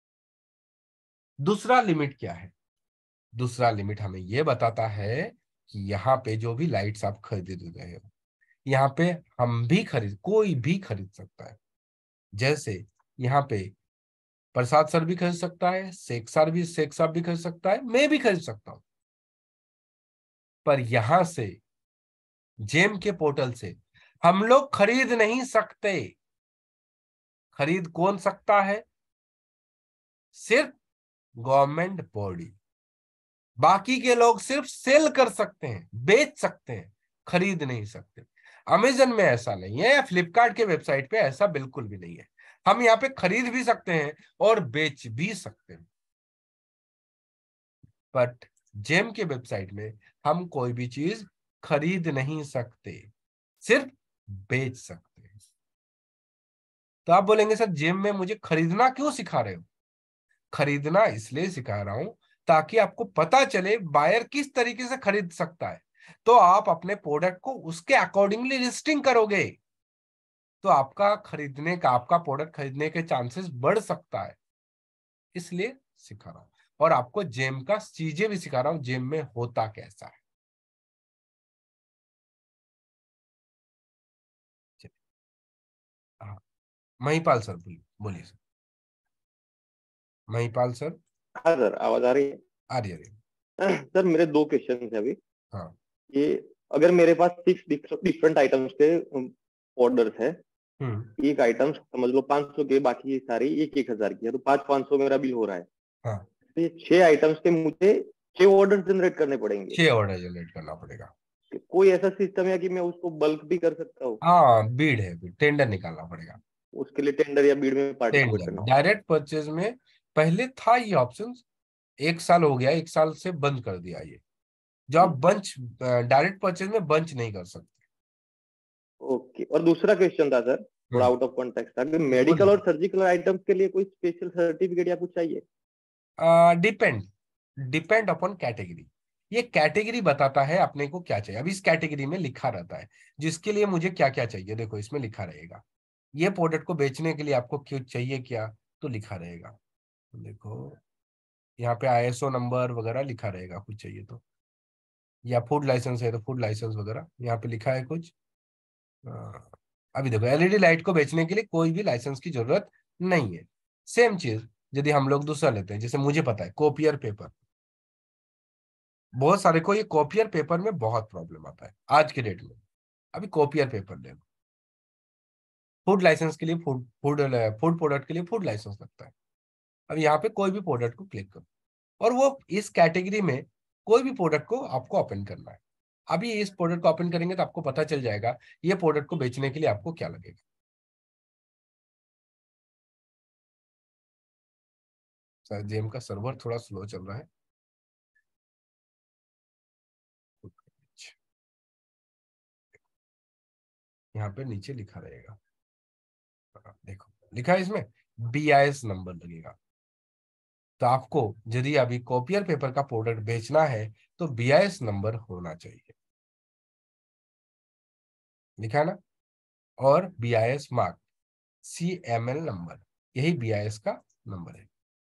दूसरा लिमिट क्या है, दूसरा लिमिट हमें यह बताता है कि यहाँ पे जो भी लाइट्स आप खरीद रहे हो, यहाँ पे हम भी कोई भी खरीद सकता है। जैसे यहाँ पे प्रसाद सर भी खरीद सकता है, शेख साहब भी खरीद सकता है, मैं भी खरीद सकता हूं। पर यहां से जेम के पोर्टल से हम लोग खरीद नहीं सकते। खरीद कौन सकता है, सिर्फ गवर्नमेंट बॉडी। बाकी के लोग सिर्फ सेल कर सकते हैं, बेच सकते हैं, खरीद नहीं सकते। अमेजन में ऐसा नहीं है, या फ्लिपकार्ट के वेबसाइट पे ऐसा बिल्कुल भी नहीं है। हम यहाँ पे खरीद भी सकते हैं और बेच भी सकते हैं, बट जेम के वेबसाइट में हम कोई भी चीज खरीद नहीं सकते, सिर्फ बेच सकते हैं। तो आप बोलेंगे सर जेम में मुझे खरीदना क्यों सिखा रहे हो? खरीदना इसलिए सिखा रहा हूं ताकि आपको पता चले बायर किस तरीके से खरीद सकता है। तो आप अपने प्रोडक्ट को उसके अकॉर्डिंगली लिस्टिंग करोगे तो आपका प्रोडक्ट खरीदने के चांसेस बढ़ सकता है, इसलिए सिखा रहा हूं। और आपको जेम का चीजें भी सिखा रहा हूं, जेम में होता कैसा है। हाँ, महिपाल सर बोलिए सर। महिपाल सर। हाँ सर, आवाज आ रही है? आ रही है। सर मेरे 2 क्वेश्चन है अभी। हाँ, ये अगर मेरे पास 6 डिफरेंट आइटम्स के ऑर्डर्स है, एक आइटम समझ लो 500 के, बाकी ये सारी 1,000 की है, तो 500 मेरा बिल हो रहा है। हाँ, तो ये 6 आइटम्स के मुझे 6 ऑर्डर जनरेट करने पड़ेंगे? 6 ऑर्डर जनरेट करना पड़ेगा। कोई ऐसा सिस्टम है कि मैं उसको बल्क भी कर सकता हूँ? हाँ, बीड है, टेंडर निकालना पड़ेगा। उसके लिए टेंडर या बीड में पार्टिसिपेट टेंडर करना? डायरेक्ट परचेज में पहले था ये ऑप्शन, 1 साल हो गया, 1 साल से बंद कर दिया ये। जो आप डायरेक्ट परचेज में बंच नहीं कर सकते। ओके। और दूसरा क्वेश्चन था सर, थोड़ा आउट ऑफ कॉन्टेक्स्ट था, कि मेडिकल और सर्जिकल आइटम्स के लिए कोई स्पेशल सर्टिफिकेट या कुछ चाहिए? Depend upon category. ये कैटेगरी बताता है अपने को क्या चाहिए। अभी इस कैटेगरी में लिखा रहता है जिसके लिए मुझे क्या क्या चाहिए। देखो इसमें लिखा रहेगा, ये प्रोडक्ट को बेचने के लिए आपको क्यों चाहिए क्या, तो लिखा रहेगा। देखो यहाँ पे आईएसओ नंबर वगैरह लिखा रहेगा कुछ चाहिए तो, या फूड लाइसेंस है तो फूड लाइसेंस वगैरह यहाँ पे लिखा है कुछ। अभी देखो एलईडी लाइट को बेचने के लिए कोई भी लाइसेंस की जरूरत नहीं है। सेम चीज यदि हम लोग दूसरा लेते हैं, जैसे मुझे पता है कॉपियर पेपर, बहुत सारे को ये कॉपियर पेपर में बहुत प्रॉब्लम आता है आज के डेट में। अभी कॉपियर पेपर ले लो, फूड लाइसेंस के लिए फूड प्रोडक्ट के लिए फूड लाइसेंस लगता है। अब यहाँ पे कोई भी प्रोडक्ट को क्लिक करो और वो इस कैटेगरी में कोई भी प्रोडक्ट को आपको ओपन करना है। अभी इस प्रोडक्ट को ओपन करेंगे तो आपको पता चल जाएगा ये प्रोडक्ट को बेचने के लिए आपको क्या लगेगा। सर जेम का सर्वर थोड़ा स्लो चल रहा है। यहाँ पे नीचे लिखा रहेगा, देखो लिखा है इसमें BIS नंबर लगेगा। तो आपको यदि अभी कॉपियर पेपर का प्रोडक्ट बेचना है तो BIS नंबर होना चाहिए, लिखा है ना। और BIS मार्क CML नंबर, यही BIS का नंबर है।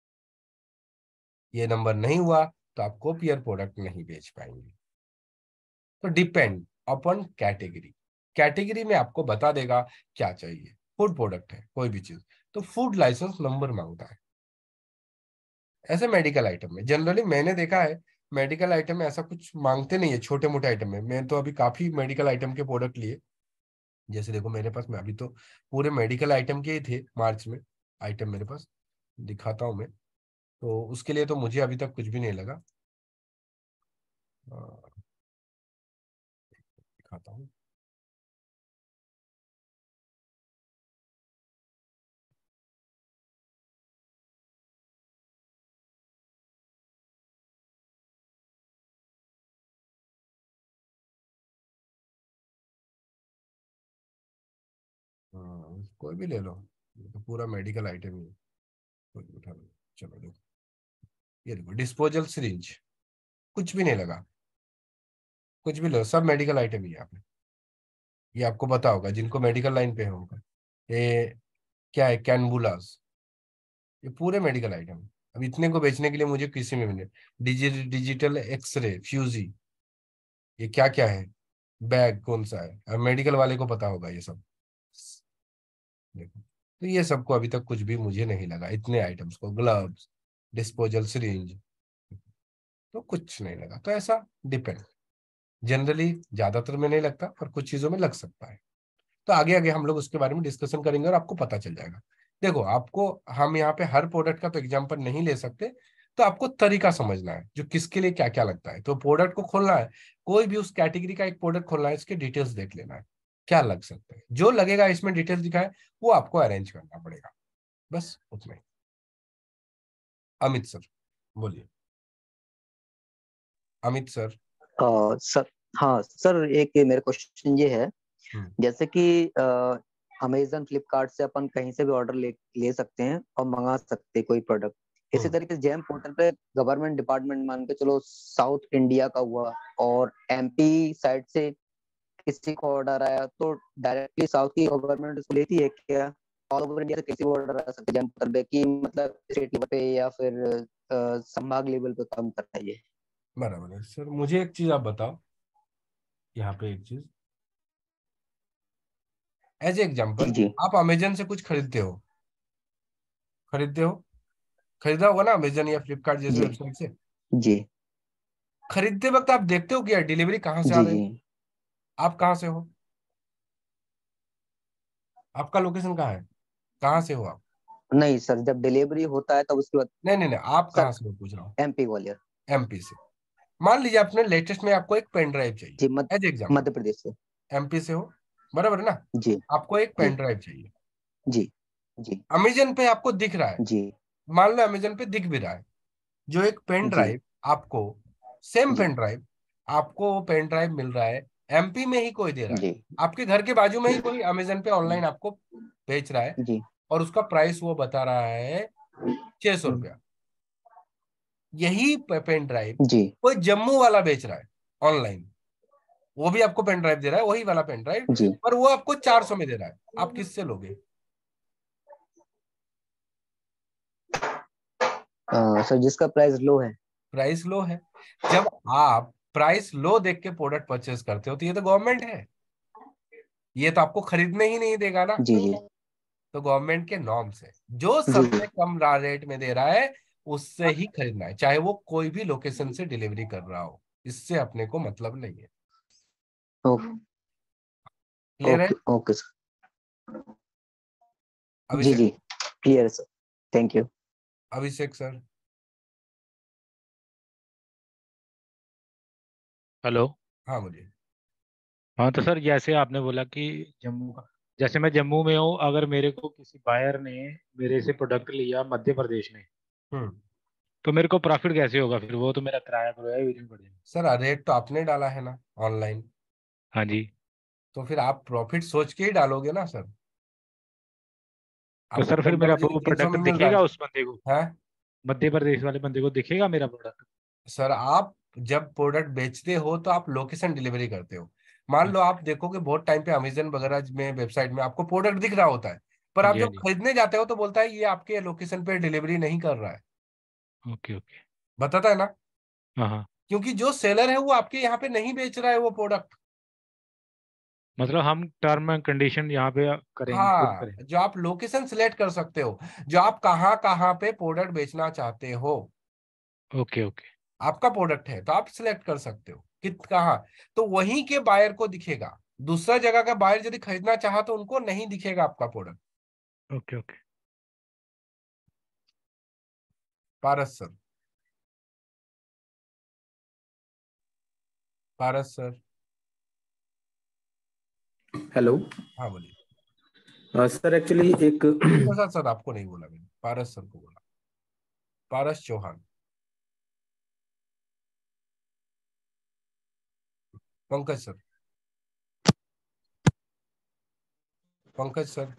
ये नंबर नहीं हुआ तो आप कॉपियर प्रोडक्ट नहीं बेच पाएंगे। तो डिपेंड अपॉन कैटेगरी, कैटेगरी में आपको बता देगा क्या चाहिए। फूड प्रोडक्ट है कोई भी चीज, तो फूड लाइसेंस नंबर मांगता है। ऐसे मेडिकल आइटम में जनरली मैंने देखा है, मेडिकल आइटम में ऐसा कुछ मांगते नहीं है। छोटे मोटे आइटम में मैं तो अभी काफी मेडिकल आइटम के प्रोडक्ट लिए, जैसे देखो मेरे पास, मैं अभी तो पूरे मेडिकल आइटम के ही थे मार्च में आइटम मेरे पास, दिखाता हूँ मैं। तो उसके लिए तो मुझे अभी तक कुछ भी नहीं लगा। दिखाता हूँ। कोई भी ले लो, ये तो पूरा मेडिकल आइटम ही है, कोई भी उठा लो। चलो देखो, ये देखो डिस्पोजल सिरिंज, कुछ भी नहीं लगा, कुछ भी लो, सब मेडिकल आइटम ही है। आपने ये आपको पता होगा, जिनको मेडिकल लाइन पे होगा। ये क्या है, कैनबुलास, ये पूरे मेडिकल आइटम है। अब इतने को बेचने के लिए मुझे किसी में मिले, डिजिटल एक्सरे फ्यूजी, ये क्या क्या है, बैग कौन सा है, अब मेडिकल वाले को पता होगा ये सब। देखो, तो ये सबको अभी तक कुछ भी मुझे नहीं लगा, इतने आइटम्स को, ग्लव्स, डिस्पोजल सिरिंज, तो कुछ नहीं लगा। तो ऐसा डिपेंड, जनरली ज्यादातर में नहीं लगता, पर कुछ चीजों में लग सकता है। तो आगे आगे हम लोग उसके बारे में डिस्कशन करेंगे और आपको पता चल जाएगा। देखो, आपको हम यहाँ पे हर प्रोडक्ट का तो एग्जांपल नहीं ले सकते, तो आपको तरीका समझना है जो किसके लिए क्या क्या लगता है। तो प्रोडक्ट को खोलना है, कोई भी उस कैटेगरी का एक प्रोडक्ट खोलना है, इसके डिटेल्स देख लेना है, क्या लग सकता है, जो लगेगा इसमें डिटेल्स दिखाए वो आपको अरेंज करना पड़ेगा, बस उतना ही। अमित सर बोलिए। अमित सर। सर, हाँ सर, एक मेरा क्वेश्चन ये है, जैसे कि अमेजन फ्लिपकार्ट से अपन कहीं से भी ऑर्डर ले सकते हैं और मंगा सकते हैं कोई प्रोडक्ट। इसी तरीके से जेम पोर्टल पे गवर्नमेंट डिपार्टमेंट मान के चलो साउथ इंडिया का हुआ और एमपी साइड से किसी को ऑर्डर आया, तो डायरेक्टली साउथ की गवर्नमेंट उसको लेती है क्या? ऑल ओवर इंडिया से किसी को ऑर्डर आ सकता है जेम पोर्टल पे, कि मतलब स्टेट लेवल पे या फिर संभाग लेवल पे काम करता है ये? बराबर है सर। मुझे एक चीज आप बताओ, यहाँ पे एक चीज एज एग्जाम्पल, जी आप अमेजन से कुछ खरीदते हो, खरीदते हो, खरीदा होगा ना अमेजन या फ्लिपकार्ट जैसे जी वेबसाइट से। जी खरीदते वक्त आप देखते हो कि यार डिलीवरी कहाँ से आ जी रही जी। है, आप कहाँ से हो, आपका लोकेशन कहाँ है, कहाँ से हो आप? नहीं सर, जब डिलीवरी होता है तब उसके बाद। नहीं नहीं नहीं, आप सर, कहाँ से हो पूछ रहा हूँ। एमपी ग्वालियर। एमपी से। मान लीजिए आपने लेटेस्ट में आपको एक पेन ड्राइव चाहिए, जी, एज एग्जाम्पल, मध्य प्रदेश से। एमपी से हो, बराबर है ना? जी आपको एक जी पेन ड्राइव चाहिए, जी जी अमेजन पे आपको दिख रहा है, जी मान लो अमेजन पे दिख भी रहा है, जो एक पेन जी ड्राइव आपको, सेम जी पेन ड्राइव आपको, वो पेन ड्राइव मिल रहा है एमपी में ही कोई दे रहा है, जी आपके घर के बाजू में ही कोई अमेजन पे ऑनलाइन आपको बेच रहा है, जी और उसका प्राइस वो बता रहा है 600 रुपया। यही पेन ड्राइव जी कोई जम्मू वाला बेच रहा है ऑनलाइन, वो भी आपको पेन ड्राइव दे रहा है, वही वाला पेन ड्राइव, जी। पर वो आपको 400 में दे रहा है। आप किससे लोगे? सर, जिसका प्राइस लो है। प्राइस लो है। जब आप प्राइस लो देख के प्रोडक्ट परचेज करते हो तो ये तो गवर्नमेंट है, ये तो आपको खरीदने ही नहीं देगा ना। जी जी तो गवर्नमेंट के नॉर्म्स है, जो जी जी। सबसे कम रेट में दे रहा है उससे ही खरीदना है, चाहे वो कोई भी लोकेशन से डिलीवरी कर रहा हो, इससे अपने को मतलब नहीं है। ओके क्लियर है ओके ओके सर। जी अभिषेक? जी, clear sir, thank you. Abhishek sir. Hello. हाँ बोलिए। हाँ तो सर, जैसे आपने बोला कि जम्मू का, जैसे मैं जम्मू में हूँ, अगर मेरे को किसी बायर ने मेरे से प्रोडक्ट लिया मध्य प्रदेश में, हम्म। तो मेरे को प्रॉफिट कैसे होगा फिर? वो तो मेरा किराया किराया भी पड़ जाएगा। सर रेट तो आपने डाला है ना ऑनलाइन, हाँ जी। तो फिर आप प्रॉफिट सोच के ही डालोगे ना सर। तो आपको सर फिर मान मेरा लीजिए कि वो 300 प्रोडक्ट में मिल रहा दिखेगा उस बंदे को, है। मध्य प्रदेश वाले बंदे को दिखेगा मेरा प्रोडक्ट? सर आप जब प्रोडक्ट बेचते हो तो आप लोकेशन डिलीवरी करते हो। मान लो आप देखोगे बहुत टाइम पे अमेजन वगैरह में वेबसाइट में आपको प्रोडक्ट दिख रहा होता है, पर हाँ आप जी हाँ जब जी। खरीदने जाते हो तो बोलता है ये आपके लोकेशन पे डिलीवरी नहीं कर रहा है, ओके ओके। बताता है ना। हाँ हाँ। क्योंकि जो सेलर है वो आपके यहाँ पे नहीं बेच रहा है वो प्रोडक्ट, मतलब हम टर्म एंड कंडीशन यहाँ पे करेंगे, पुट हाँ, करेंगे। जो आप लोकेशन सिलेक्ट कर सकते हो, जो आप कहाँ कहाँ पे प्रोडक्ट बेचना चाहते हो। Okay okay. आपका प्रोडक्ट है तो आप सिलेक्ट कर सकते हो कि कहाँ, तो वहीं के बायर को दिखेगा। दूसरा जगह का बायर यदि खरीदना चाहा तो उनको नहीं दिखेगा आपका product. Okay okay. Paras sir, Paras sir. Hello. हाँ बोलिए। सर एक्चुअली एक प्रसाद सर आपको नहीं बोला मैंने, पारस सर को बोला, Paras Chauhan. Pankaj sir, Pankaj sir.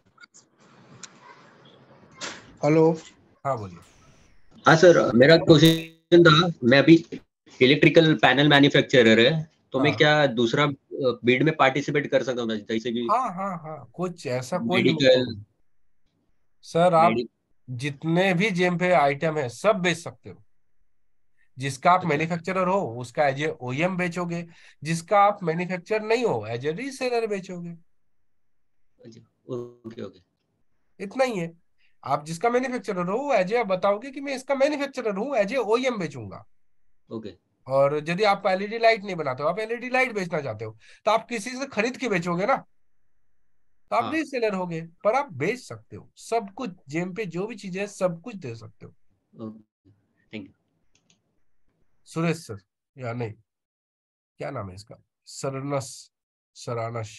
Hello. हाँ बोलिए। हाँ सर, मेरा क्वेश्चन था, मैं अभी इलेक्ट्रिकल पैनल मैन्युफैक्चरर है, तो मैं हाँ क्या दूसरा बिड में पार्टिसिपेट कर सकता हूँ, जैसे कि हाँ हाँ हाँ, कुछ ऐसा कोई लिमिट मेडिकल? नहीं। सर आप मेडिकल। जितने भी जेम पे आइटम है सब बेच सकते हो। जिसका आप अच्छा मैन्युफैक्चरर हो उसका एज ए ओईएम बेचोगे, जिसका आप मैन्युफैक्चरर नहीं हो एज ए रीसेलर बेचोगे। अच्छा, ओके ओके। इतना ही है। आप जिसका मैन्युफैक्चरर हो एज ए बताओगे कि मैं इसका मैन्युफैक्चरर हूँ, एज ए ओईएम बेचूंगा। ओके। और यदि आप एलईडी लाइट नहीं बनाते हो, आप एलईडी लाइट बेचना चाहते हो, तो आप किसी से खरीद के बेचोगे ना, तो आप हाँ। रीसेलर होगे। पर आप बेच सकते हो सब कुछ, जेम पे जो भी चीजें है सब कुछ दे सकते हो। Thank you. सुरेश सर, या नहीं, क्या नाम है इसका, सरनस, सरानश।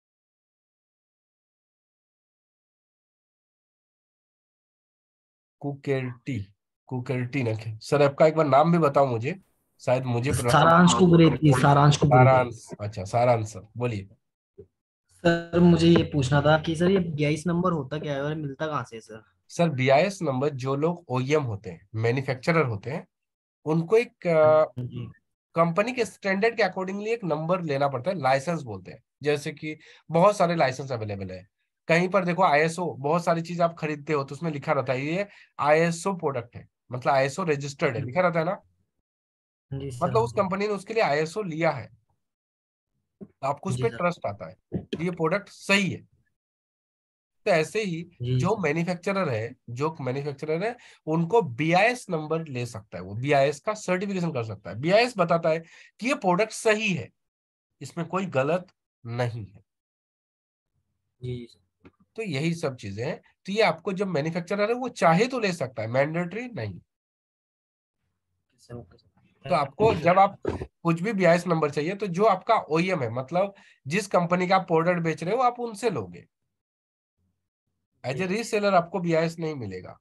कुकेरटी, कुकेरटी ना सर, आपका एक बार नाम भी बताओ मुझे, शायद मुझे सारांश कुकरेती, सारांश कुकरेती। सारांश, अच्छा सारांश सर बोलिए। सर मुझे ये पूछना था कि सर ये 22 नंबर होता क्या है और ये मिलता कहाँ से है सर? सर बीआईएस नंबर जो लोग ओईएम होते हैं, मैन्युफैक्चरर होते हैं, उनको एक जी। कंपनी के स्टैंडर्ड के अकॉर्डिंगली एक नंबर लेना पड़ता है, लाइसेंस बोलते हैं। जैसे कि बहुत सारे लाइसेंस अवेलेबल है। कहीं पर देखो आईएसओ, बहुत सारी चीज आप खरीदते हो तो उसमें लिखा रहता है ये आईएसओ प्रोडक्ट है, मतलब आईएसओ रजिस्टर्ड है, लिखा रहता है ना। जी सर। मतलब उस कंपनी ने उसके लिए आईएसओ लिया है, तो आपको उस जी पर सर। ट्रस्ट आता है कि ये प्रोडक्ट सही है। तो ऐसे ही जी जो मैन्युफैक्चरर है उनको बीआईएस नंबर ले सकता है, वो बीआईएस का सर्टिफिकेशन कर सकता है। बीआईएस बताता है कि ये प्रोडक्ट सही है, इसमें कोई गलत नहीं है। जी तो यही सब चीजें हैं। तो ये आपको जब मैन्युफैक्चरर है वो चाहे तो ले सकता है, मैंडेटरी नहीं। सर। तो आपको जब आप कुछ भी बीआईएस नंबर चाहिए तो जो आपका ओईएम है, मतलब जिस कंपनी का आप प्रोडक्ट बेच रहे हो आप उनसे लोगे। एज ए रीसेलर आपको बीआईएस नहीं मिलेगा।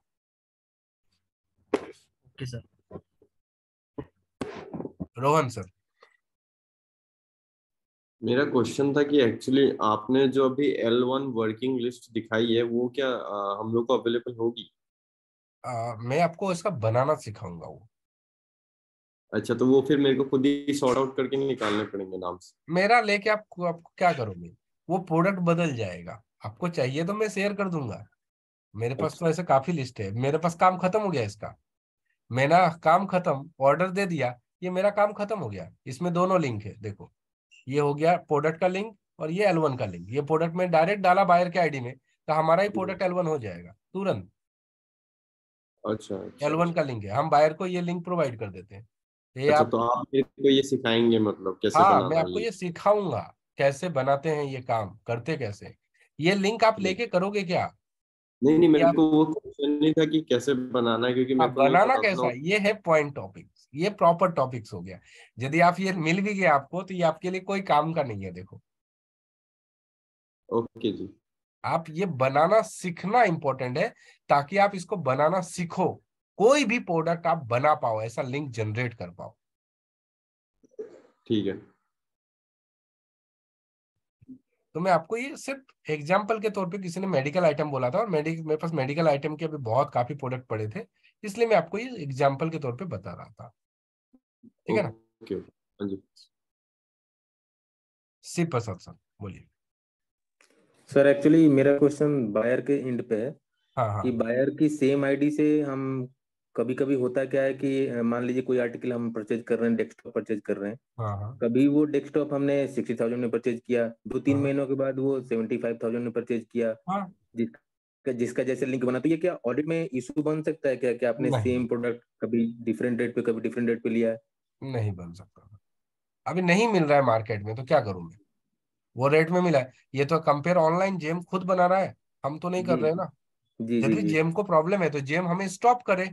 Okay sir. रोहन सर। मेरा क्वेश्चन था कि एक्चुअली आपने जो अभी L1 वर्किंग लिस्ट दिखाई है वो क्या हम लोग को अवेलेबल होगी? मैं आपको इसका बनाना सिखाऊंगा वो। अच्छा, तो वो फिर मेरे को खुद ही सॉर्ट आउट करके निकालने पड़ेंगे नाम से? मेरा लेके आपको क्या करोगे, वो प्रोडक्ट बदल जाएगा। आपको चाहिए तो मैं शेयर कर दूंगा, मेरे पास तो अच्छा। ऐसे काफी लिस्ट है। मेरे पास काम खत्म हो गया इसका, मेरा काम खत्म, ऑर्डर दे दिया, ये मेरा काम खत्म हो गया। इसमें दोनों लिंक है, देखो ये हो गया प्रोडक्ट का लिंक और ये L1 का लिंक। ये प्रोडक्ट में डायरेक्ट डाला बायर के आईडी में, तो हमारा ही प्रोडक्ट L1 हो जाएगा तुरंत। अच्छा अच्छा L1 अच्छा। का लिंक है, हम बायर को ये लिंक प्रोवाइड कर देते हैं। ये अच्छा, आप, तो आप मेरे को ये सिखाएंगे मतलब कैसे हाँ मैं बनाना आपको ये? ये सिखाऊंगा कैसे बनाते हैं, ये काम करते कैसे। ये लिंक आप लेके करोगे क्या, नहीं नहीं, ये मेरे आप, को वो क्वेश्चन नहीं था कि कैसे बनाना है, क्योंकि हाँ मेरे को नहीं बनाना पता था कैसा ना। है, ये है पॉइंट टॉपिक्स, ये प्रॉपर टॉपिक्स हो गया। यदि आप ये मिल भी गया आपको तो ये आपके लिए कोई काम का नहीं है। देखो ओके जी। आप ये बनाना सीखना इंपॉर्टेंट है, ताकि आप इसको बनाना सीखो, कोई भी प्रोडक्ट आप बना पाओ, ऐसा लिंक जनरेट कर पाओ। ठीक है। तो मैं आपको ये सिर्फ एग्जाम्पल के तौर पे, किसी ने मेडिकल आइटम बोला था और मेरे पास मेडिकल आइटम के अभी बहुत काफी प्रोडक्ट पड़े थे, इसलिए मैं आपको ये एग्जाम्पल के तौर पे बता रहा था। ठीक है ना। ओके। हाँ जी। सी प्रसाद सर बोलिए। सर एक्चुअली मेरा क्वेश्चन बायर के एंड पे है हाँ हाँ कि बायर की सेम आईडी से हम कभी कभी होता क्या है कि मान लीजिए कोई आर्टिकल हम परचेज कर रहे हैं, डेस्कटॉप परचेज कर रहे हैं, हाँ कभी वो डेस्कटॉप हमने 60,000 में परचेज किया, 2-3 हाँ महीनों के बाद वो 75,000 में परचेज किया, हाँ। जिसका जिसका जैसे लिंक बना। तो ये क्या ऑडिट में इशू बन सकता है क्या, कि आपने नहीं सेम प्रोडक्ट कभी डिफरेंट रेट पे कभी डिफरेंट रेट पे लिया है? नहीं बन सकता, अभी नहीं मिल रहा है मार्केट में तो क्या करूं मैं, वो रेट में मिला है। ये तो कंपेयर ऑनलाइन जेम खुद बना रहा है, हम तो नहीं कर जी रहे हैं ना। जी जी यदि जी। जेम को प्रॉब्लम है तो जेम हमें स्टॉप करे।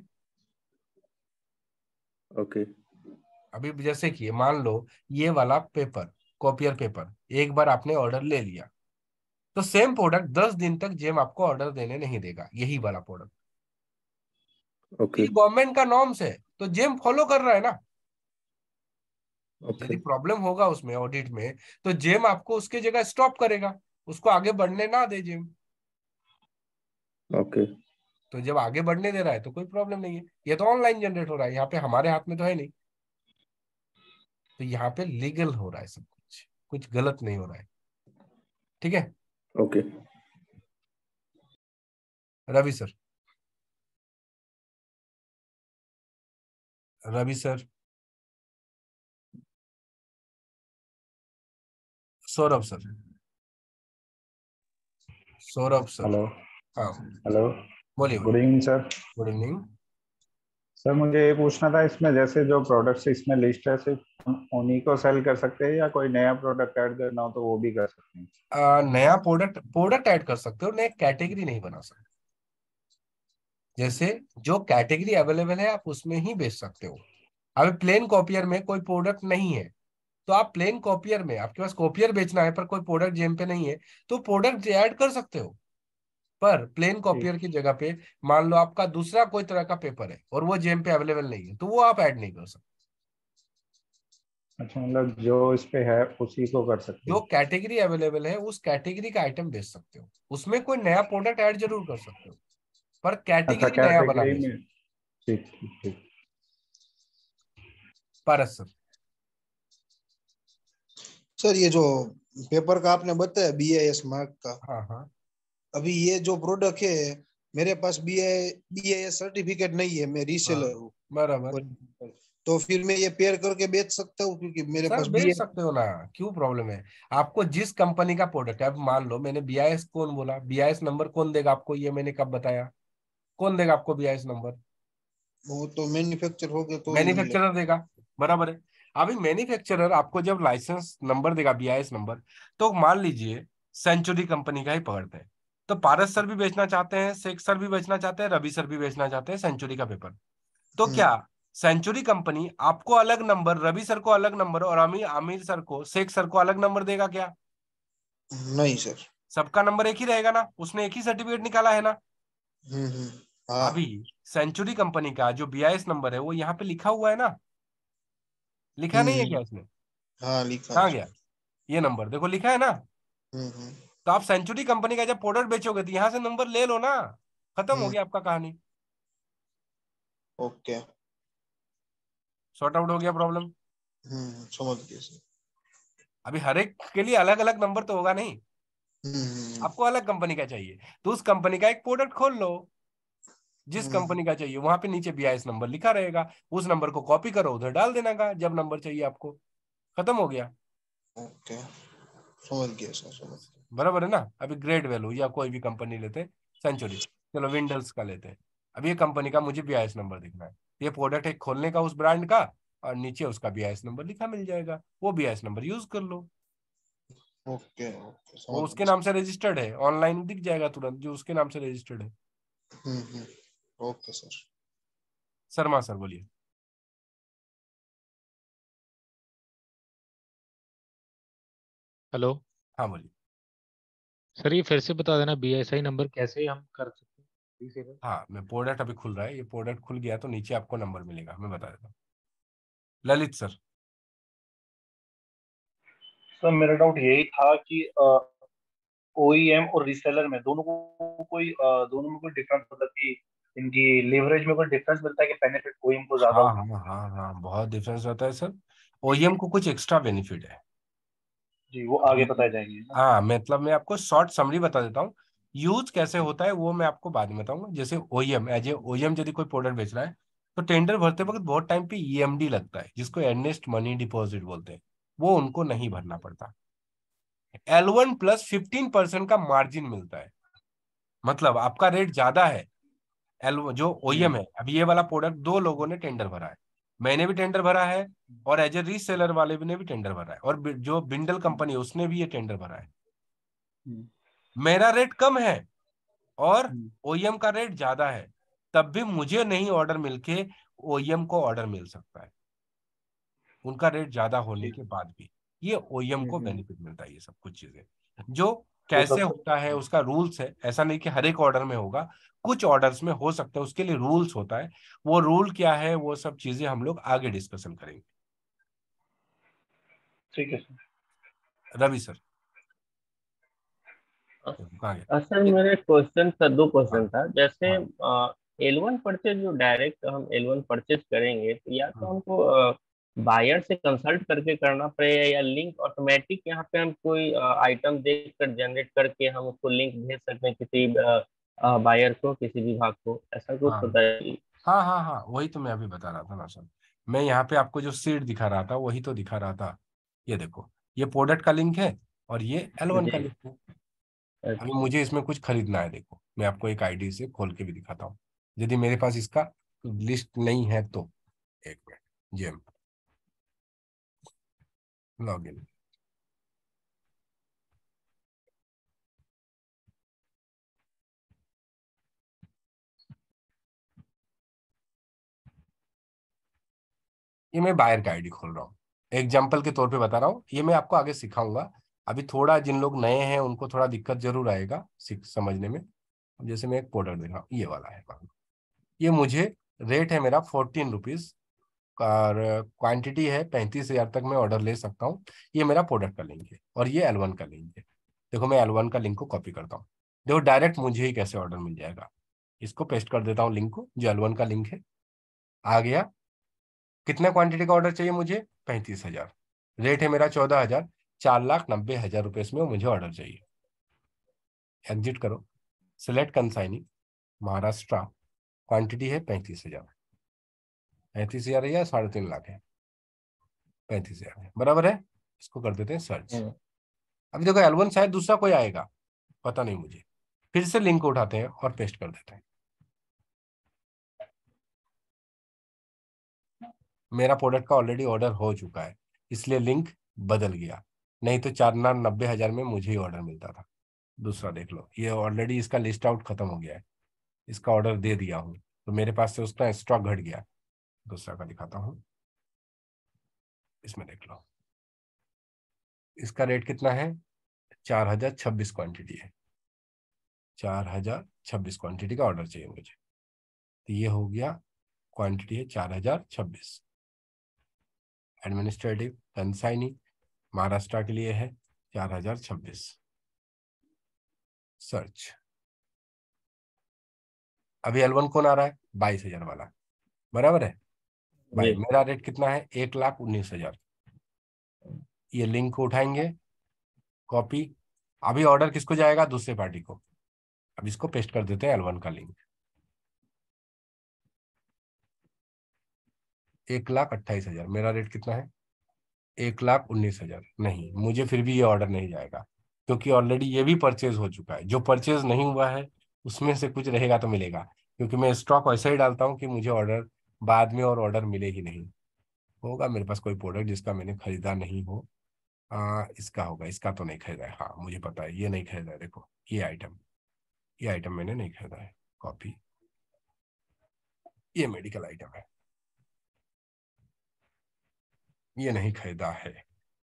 ओके अभी जैसे कि मान लो ये वाला पेपर, कॉपियर पेपर, एक बार आपने ऑर्डर ले लिया तो सेम प्रोडक्ट 10 दिन तक जेम आपको ऑर्डर देने नहीं देगा, यही वाला प्रोडक्ट। ओके ये गवर्नमेंट का नॉर्म्स है तो जेम फॉलो कर रहा है ना। ओके यदि प्रॉब्लम होगा उसमें ऑडिट में तो जेम आपको उसके जगह स्टॉप करेगा, उसको आगे बढ़ने ना दे जेम। ओके तो जब आगे बढ़ने दे रहा है तो कोई प्रॉब्लम नहीं है। ये तो ऑनलाइन जनरेट हो रहा है, यहाँ पे हमारे हाथ में तो है नहीं। तो यहाँ पे लीगल हो रहा है सब कुछ, कुछ गलत नहीं हो रहा है। ठीक है okay. Ravi sir, Ravi sir, Saurabh sir, Saurabh sir. Hello. हाँ हेलो। बोलिए गुड बोलिए। Evening sir. Good evening. Sir मुझे ये पूछना था, इसमें जैसे जो प्रोडक्ट्स इसमें लिस्ट है, सिर्फ हम उन्हीं को सेल कर सकते हैं या कोई नया प्रोडक्ट ऐड करना हो तो वो भी कर सकते हैं? नया प्रोडक्ट प्रोडक्ट ऐड कर सकते हो, नया कैटेगरी नहीं बना सकते। जैसे जो कैटेगरी अवेलेबल है आप उसमें ही बेच सकते हो। अभी प्लेन कॉपियर में कोई प्रोडक्ट नहीं है तो आप प्लेन कॉपियर में, आपके पास कॉपियर बेचना है पर कोई प्रोडक्ट जेम पे नहीं है तो प्रोडक्ट ऐड कर सकते हो। पर प्लेन ठीक। कॉपियर की जगह पे मान लो आपका दूसरा कोई तरह का पेपर है और वो जेम पे अवेलेबल नहीं है तो वो आप ऐड नहीं कर सकते। अच्छा, मतलब जो इस पे है उसी को कर सकते जो हैं? कैटेगरी अवेलेबल है उस कैटेगरी का आइटम बेच सकते हो, उसमें कोई नया प्रोडक्ट ऐड जरूर कर सकते हो पर अच्छा, कैटेगरी नया बना कैटेगरी नहीं में। सकते। ठीक ठीक ठीक। पारस सर। सर ये जो पेपर का आपने बताया BIS मार्क का, हाँ हाँ अभी ये जो प्रोडक्ट है मेरे पास BIS सर्टिफिकेट नहीं है, मैं रीसेलर हूँ। बराबर। तो फिर मैं ये पेयर करके बेच सकता हूँ क्योंकि मेरे सर पास बेच BIS। सकते हो ना, क्यों प्रॉब्लम है। आपको जिस कंपनी का प्रोडक्ट है, अब मान लो मैंने BIS कौन बोला, BIS नंबर कौन देगा आपको, ये मैंने कब बताया, कौन देगा आपको BIS नंबर? वो तो मैन्युफैक्चर हो गया तो ही मिले। मैन्युफैक्चरर देगा। बराबर है। अभी मैन्युफैक्चरर आपको जब लाइसेंस नंबर देगा BIS नंबर, तो मान लीजिए सेंचुरी कंपनी का ही पकड़ते हैं, तो पारस सर भी बेचना चाहते हैं, शेख सर भी बेचना चाहते हैं, रवि सर भी बेचना चाहते हैं सेंचुरी का पेपर। तो क्या सेंचुरी कंपनी आपको अलग नंबर, रवि सर को अलग नंबर और आमिर आमिर सर को, शेख सर को अलग नंबर देगा क्या? नहीं सर। सबका नंबर एक ही रहेगा ना, उसने एक ही सर्टिफिकेट निकाला है ना। हाँ। अभी सेंचुरी कंपनी का जो BIS नंबर है वो यहाँ पे लिखा हुआ है ना, लिखा नहीं है क्या इसमें? हाँ लिखा है कहाँ सर। गया ये नंबर, देखो लिखा है ना। हम्म। तो आप सेंचुरी कंपनी का जब प्रोडक्ट बेचोगे तो यहाँ से नंबर ले लो ना, खत्म हो गया आपका कहानी। ओके। सॉर्ट आउट हो गया प्रॉब्लम। समझ गया सर। अभी हर एक के लिए अलग अलग नंबर तो होगा नहीं, आपको अलग कंपनी का चाहिए तो उस कंपनी का एक प्रोडक्ट खोल लो, जिस कंपनी का चाहिए वहां पे नीचे BIS नंबर लिखा रहेगा, उस नंबर को कॉपी करो उधर डाल देना का जब नंबर चाहिए आपको, खत्म हो गया। ओके समझ गया सर, समझ गया। बराबर है ना। अभी ग्रेट वैल्यू या कोई भी कंपनी लेते, सेंचुरी, चलो विंडल्स का लेते हैं। अब ये कंपनी का मुझे BIS नंबर दिखना है, ये प्रोडक्ट है खोलने का उस ब्रांड का, और नीचे उसका BIS नंबर लिखा मिल जाएगा, वो BIS नंबर यूज कर लो। ओके ओके वो समझ उसके गया। नाम से रजिस्टर्ड है, ऑनलाइन दिख जाएगा तुरंत जो उसके नाम से रजिस्टर्ड है। Okay sir. शर्मा सर बोलिए। हेलो। हाँ बोलिए। सर ये फिर से बता देना BSI नंबर कैसे हम कर सकते हैं डिसेबल? हाँ मैं प्रोडक्ट अभी खुल रहा है, ये प्रोडक्ट खुल गया तो नीचे आपको नंबर मिलेगा, मैं बता देता हूँ। ललित सर। सर मेरा डाउट यही था कि OEM और रीसेलर में दोनों को कोई दोनों में कोई डिफरेंस, मतलब कि इनकी लेवरेज में कोई डिफरेंस मिलता है कि बेनिफिट OEM को ज्यादा हाँ होता हाँ हाँ हाँ बहुत डिफरेंस रहता है सर। OEM को कुछ एक्स्ट्रा बेनिफिट है। है? जी वो आगे बताए जाएंगे ना। हाँ मतलब मैं आपको शॉर्ट समरी बता देता हूँ, यूज कैसे होता है वो मैं आपको बाद में बताऊंगा। जैसे OEM, एज ए OEM यदि कोई प्रोडक्ट बेच रहा है तो टेंडर भरते वक्त बहुत टाइम पे ईएमडी लगता है, जिसको अर्नेस्ट मनी डिपॉजिट बोलते हैं, वो उनको नहीं भरना पड़ता। L1 प्लस 15% का मार्जिन मिलता है, मतलब आपका रेट ज्यादा है। जो ओईएम है, अभी ये वाला प्रोडक्ट 2 लोगों ने टेंडर भरा है, मैंने भी टेंडर भरा है और एज ए रीसेलर वाले ने भी टेंडर भरा है, और जो बिंडल कंपनी है उसने भी ये टेंडर भरा है। मेरा रेट कम है और ओईएम का रेट ज्यादा है, तब भी मुझे नहीं ऑर्डर मिलके ओईएम को ऑर्डर मिल सकता है, उनका रेट ज्यादा होने के बाद भी। ये ओईएम को बेनिफिट मिलता है। ये सब कुछ चीजें जो कैसे होता है उसका रूल्स है, ऐसा नहीं कि हर एक ऑर्डर में होगा, कुछ ऑर्डर्स में हो सकता है, उसके लिए रूल्स होता है। वो रूल क्या है, वो सब चीजें हम लोग आगे डिस्कशन करेंगे। ठीक है सर। रवि सर सर मेरा क्वेश्चन था, 2 क्वेश्चन था। जैसे L1 परचेज जो डायरेक्ट हम L1 परचेज करेंगे, तो या तो हमको बायर से कंसल्ट करके करना पड़ेगा, या लिंक ऑटोमेटिक यहाँ पे हम कोई आइटम देख कर जनरेट करके हम उसको लिंक भेज सकते हैं किसी बायर को, किसी विभाग को, ऐसा कुछ होता है? हाँ हाँ हाँ, वही तो मैं अभी बता रहा था ना सर। मैं यहाँ पे आपको जो सीट दिखा रहा था वही तो दिखा रहा था। ये देखो, ये प्रोडक्ट का लिंक है और ये L1 का लिंक है। अभी मुझे इसमें कुछ खरीदना है, देखो मैं आपको एक आईडी से खोल के भी दिखाता हूँ, यदि मेरे पास इसका लिस्ट नहीं है तो। एक मिनट, जेम लॉग इन। ये मैं बायर का आईडी खोल रहा हूँ, एग्जाम्पल के तौर पे बता रहा हूँ, ये मैं आपको आगे सिखाऊंगा। अभी थोड़ा जिन लोग नए हैं उनको थोड़ा दिक्कत जरूर आएगा समझने में। जैसे मैं एक प्रोडक्ट दिखा, ये वाला है, ये मुझे रेट है मेरा 14 रुपीज और क्वांटिटी है 35,000 तक मैं ऑर्डर ले सकता हूँ। ये मेरा प्रोडक्ट का लिंक है और ये L1 का लिंक है। देखो मैं L1 का लिंक को कॉपी करता हूँ, देखो डायरेक्ट मुझे ही कैसे ऑर्डर मिल जाएगा। इसको पेस्ट कर देता हूँ लिंक को, जो L1 का लिंक है। आ गया। कितना क्वांटिटी का ऑर्डर चाहिए मुझे? 35,000। रेट है मेरा 14,000, 4,90,000 रुपये में मुझे ऑर्डर चाहिए। एग्जिट करो, सिलेक्ट कंसाइनी महाराष्ट्र, क्वांटिटी है 35,000। 35,000 है या 3.5 लाख है? 35,000 है, बराबर है। इसको कर देते हैं सर्च। अभी देखो L1 शायद दूसरा कोई आएगा, पता नहीं मुझे। फिर से लिंक उठाते हैं और पेस्ट कर देते हैं। मेरा प्रोडक्ट का ऑलरेडी ऑर्डर हो चुका है, इसलिए लिंक बदल गया, नहीं तो 4,90,000 में मुझे ही ऑर्डर मिलता था। दूसरा देख लो, ये ऑलरेडी इसका लिस्ट आउट खत्म हो गया है, इसका ऑर्डर दे दिया हूँ तो मेरे पास से उसका स्टॉक घट गया। दूसरा का दिखाता हूँ, इसमें देख लो, इसका रेट कितना है? 4,026 क्वांटिटी है, 4,026 क्वांटिटी का ऑर्डर चाहिए मुझे, तो ये हो गया, क्वांटिटी है 4,026। एडमिनिस्ट्रेटिव कंसाइनी महाराष्ट्र के लिए है 4,026। सर्च। अभी L1 कौन आ रहा है? 22,000 वाला, बराबर है भाई। मेरा रेट कितना है? 1,19,000। ये लिंक को उठाएंगे, कॉपी। अभी ऑर्डर किसको जाएगा? दूसरे पार्टी को। अब इसको पेस्ट कर देते हैं L1 का लिंक। 1,28,000। मेरा रेट कितना है? 1,19,000। नहीं, मुझे फिर भी ये ऑर्डर नहीं जाएगा, क्योंकि ऑलरेडी ये भी परचेज हो चुका है। जो परचेज नहीं हुआ है उसमें से कुछ रहेगा तो मिलेगा, क्योंकि मैं स्टॉक ऐसा ही डालता हूँ कि मुझे ऑर्डर बाद में और ऑर्डर मिले ही नहीं। होगा मेरे पास कोई प्रोडक्ट जिसका मैंने खरीदा नहीं हो। इसका होगा, इसका तो नहीं खरीदा है। हाँ मुझे पता है, ये नहीं खरीदा है। देखो ये आइटम मैंने नहीं खरीदा है। कॉपी, ये मेडिकल आइटम है, ये नहीं खरीदा है।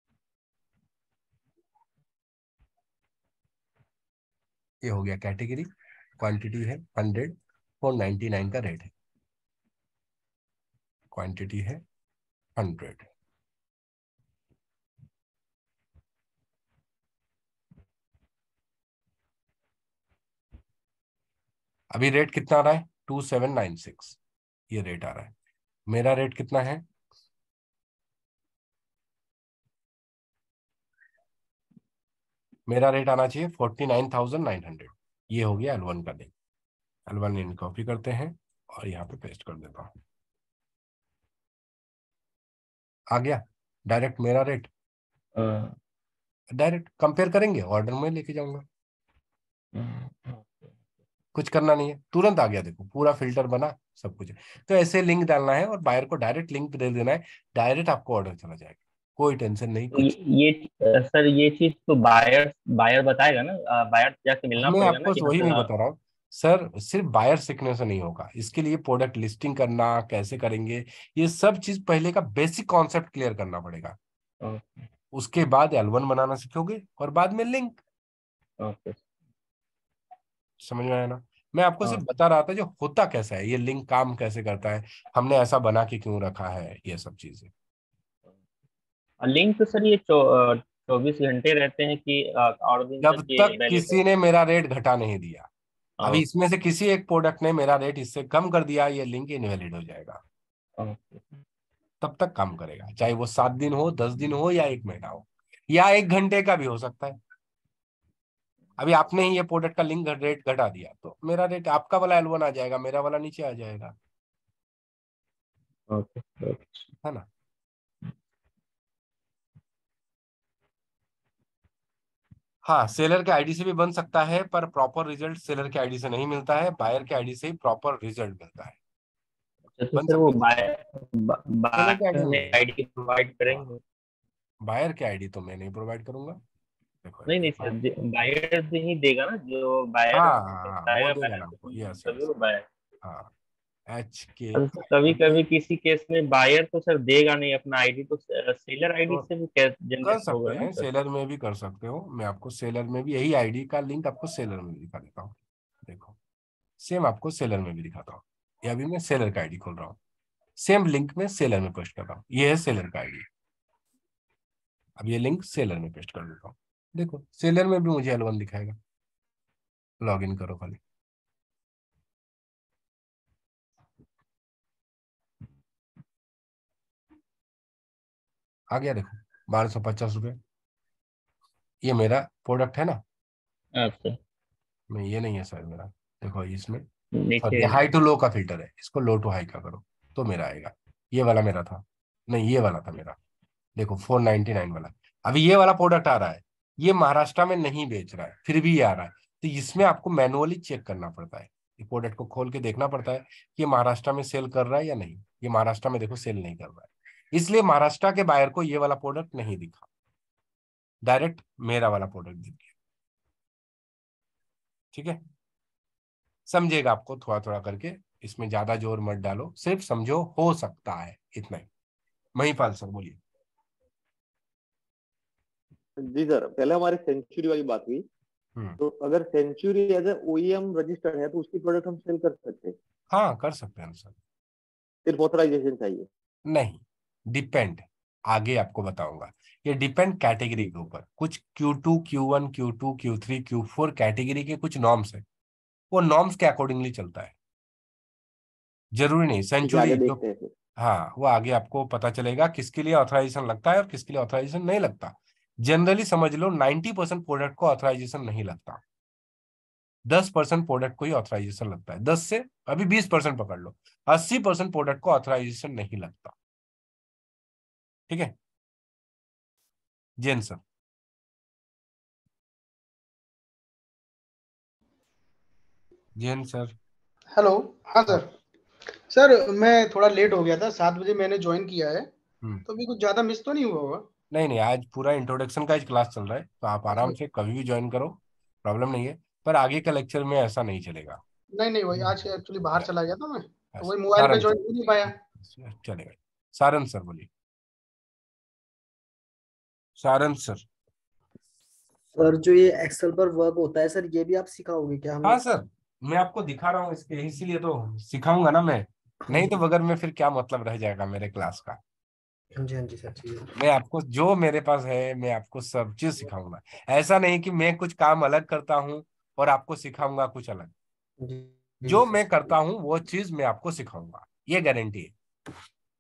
ये हो गया कैटेगरी, क्वांटिटी है 100, 499 का रेट है, क्वांटिटी है 100। अभी रेट कितना आ रहा है? 2796 ये रेट आ रहा है। मेरा रेट कितना है? मेरा रेट आना चाहिए 49,900। ये हो गया L1 का लिंक। L1 कॉपी करते हैं और यहाँ पे पेस्ट कर देता हूँ। आ गया डायरेक्ट मेरा रेट, डायरेक्ट कंपेयर करेंगे, ऑर्डर में लेके जाऊंगा, कुछ करना नहीं है, तुरंत आ गया, देखो पूरा फिल्टर बना, सब कुछ है। तो ऐसे लिंक डालना है और बायर को डायरेक्ट लिंक दे देना है, डायरेक्ट आपको ऑर्डर चला जाएगा, कोई टेंशन नहीं तो कुछ। सर ये चीज तो बायर बायर बताएगा ना, बायर जाके मिलना मैं पड़ेगा ना आपको कि वही नहीं हाँ बता रहा हूँ सर, सिर्फ बायर सीखने से नहीं होगा, इसके लिए प्रोडक्ट लिस्टिंग करना कैसे करेंगे, ये सब चीज पहले का बेसिक कॉन्सेप्ट क्लियर करना पड़ेगा, ओके उसके बाद L1 बनाना सीखोगे और बाद में लिंक। ओके समझ में आया ना? मैं आपको सिर्फ बता रहा था जो होता कैसा है, ये लिंक काम कैसे करता है, हमने ऐसा बना के क्यों रखा है, ये सब चीजें। लिंक तो सर ये 24 घंटे रहते हैं कि और दिन जब तक ये तक वैलिड किसी है? ने मेरा रेट घटा नहीं दिया, अभी ओके इसमें से किसी एक प्रोडक्ट ने मेरा रेट इससे कम कर दिया, ये लिंक इनवैलिड हो जाएगा, ओके तब तक काम करेगा, चाहे वो 7 दिन हो, 10 दिन हो, या 1 महीना हो, या 1 घंटे का भी हो सकता है। अभी आपने ही ये प्रोडक्ट का लिंक रेट घटा दिया तो मेरा रेट, आपका वाला L1 आ जाएगा, मेरा वाला नीचे आ जाएगा, ओके है ना? हाँ, सेलर के आईडी से भी बन सकता है, पर प्रॉपर रिजल्ट सेलर के आईडी से नहीं मिलता है, बायर के आईडी से ही प्रॉपर रिजल्ट मिलता है। तो बन सर वो सकता है, सेलर के आईडी बायर आईडी प्रोवाइड करेंगे? बायर के आईडी तो मैं नहीं प्रोवाइड करूंगा, देखो नहीं सर, बायर ही देगा ना, जो बायर हाँ वो आएगा देगा ना आपको, मैनेजमेंट यस तभी यस, वो बायर। हाँ HK। कभी कभी किसी केस में बायर तो सर देगा नहीं अपना आईडी, तो सेलर आईडी तो से भी कर जनरेट सकते होगा ना हैं, सर? सेलर में भी कर सकते हो, मैं आपको सेलर में भी यही आईडी का लिंक आपको सेलर में भी दिखा देता हूँ, देखो सेम आपको सेलर में भी दिखाता हूँ, ये अभी मैं सेलर का आईडी खोल रहा हूँ, सेम लिंक में सेलर में पोस्ट कर रहा हूँ, ये है सेलर का आईडी, अब ये लिंक सेलर में पेस्ट कर देता हूँ, देखो सेलर में भी मुझे L1 दिखाएगा, लॉग इन करो खाली, आ गया देखो 1250 रुपये, ये मेरा प्रोडक्ट है ना, अच्छा मैं ये नहीं है सर मेरा, देखो इसमें नीचे ये हाई टू लो का फिल्टर है, इसको लो टू हाई का करो तो मेरा आएगा, ये वाला मेरा था, नहीं ये वाला था मेरा, देखो 499 वाला, अभी ये वाला प्रोडक्ट आ रहा है, ये महाराष्ट्र में नहीं बेच रहा है, फिर भी ये आ रहा है, तो इसमें आपको मैनुअली चेक करना पड़ता है, ये प्रोडक्ट को खोल के देखना पड़ता है कि ये महाराष्ट्र में सेल कर रहा है या नहीं, ये महाराष्ट्र में देखो सेल नहीं कर रहा है, इसलिए महाराष्ट्र के बायर को ये वाला प्रोडक्ट नहीं दिखा, डायरेक्ट मेरा वाला प्रोडक्ट दिख गया, ठीक है? समझेगा आपको थोड़ा थोड़ा करके, इसमें ज्यादा जोर मत डालो, सिर्फ समझो हो सकता है इतना ही। महिपाल सर बोलिए। जी सर, पहले हमारी सेंचुरी वाली बात हुई, तो अगर Century as a OEM registered है तो उसकी प्रोडक्ट हम सेल कर सकते हैं? हाँ कर सकते हैं सर, सिर्फ ऑथराइजेशन चाहिए? नहीं, डिपेंड, आगे आपको बताऊंगा, ये डिपेंड कैटेगरी के ऊपर, कुछ Q2 Q1 Q2 Q3 Q4 category के कुछ नॉर्म्स है, वो नॉर्म्स के अकॉर्डिंगली चलता है, जरूरी नहीं सेंचुरी जो, हाँ वो आगे आपको पता चलेगा किसके लिए ऑथराइजेशन लगता है और किसके लिए ऑथराइजेशन नहीं लगता। जनरली समझ लो 90% प्रोडक्ट को ऑथराइजेशन नहीं लगता, 10% प्रोडक्ट को ही ऑथराइजेशन लगता है, 10 से अभी 20% पकड़ लो, 80% प्रोडक्ट को ऑथराइजेशन नहीं लगता, ठीक है? Jain sir. Jain sir. Hello. हाँ सर। सर मैं थोड़ा लेट हो गया था, 7 बजे मैंने ज्वाइन किया है, तो अभी कुछ ज्यादा मिस तो नहीं हुआ होगा? नहीं, आज पूरा इंट्रोडक्शन का क्लास चल रहा है, तो आप आराम से कभी भी ज्वाइन करो, प्रॉब्लम नहीं है, पर आगे का लेक्चर में ऐसा नहीं चलेगा। नहीं वही आज एक्चुअली बाहर चला गया था मैं, तो वही मोबाइल पे ज्वाइन नहीं पाया। चलेगा। सारन सर बोलिए। सारन सर। सर जो ये एक्सेल पर वर्क होता है सर, ये भी आप सिखाओगे क्या हमें? हाँ सर, मैं आपको दिखा रहा हूँ इसके, इसीलिए तो सिखाऊंगा ना मैं, नहीं तो बगैर में फिर क्या मतलब रह जाएगा मेरे क्लास का। हाँ जी सर, ठीक है। मैं आपको जो मेरे पास है मैं आपको सब चीज सिखाऊंगा, ऐसा नहीं कि मैं कुछ काम अलग करता हूँ और आपको सिखाऊंगा कुछ अलग, जो मैं करता हूँ वो चीज मैं आपको सिखाऊंगा, ये गारंटी है।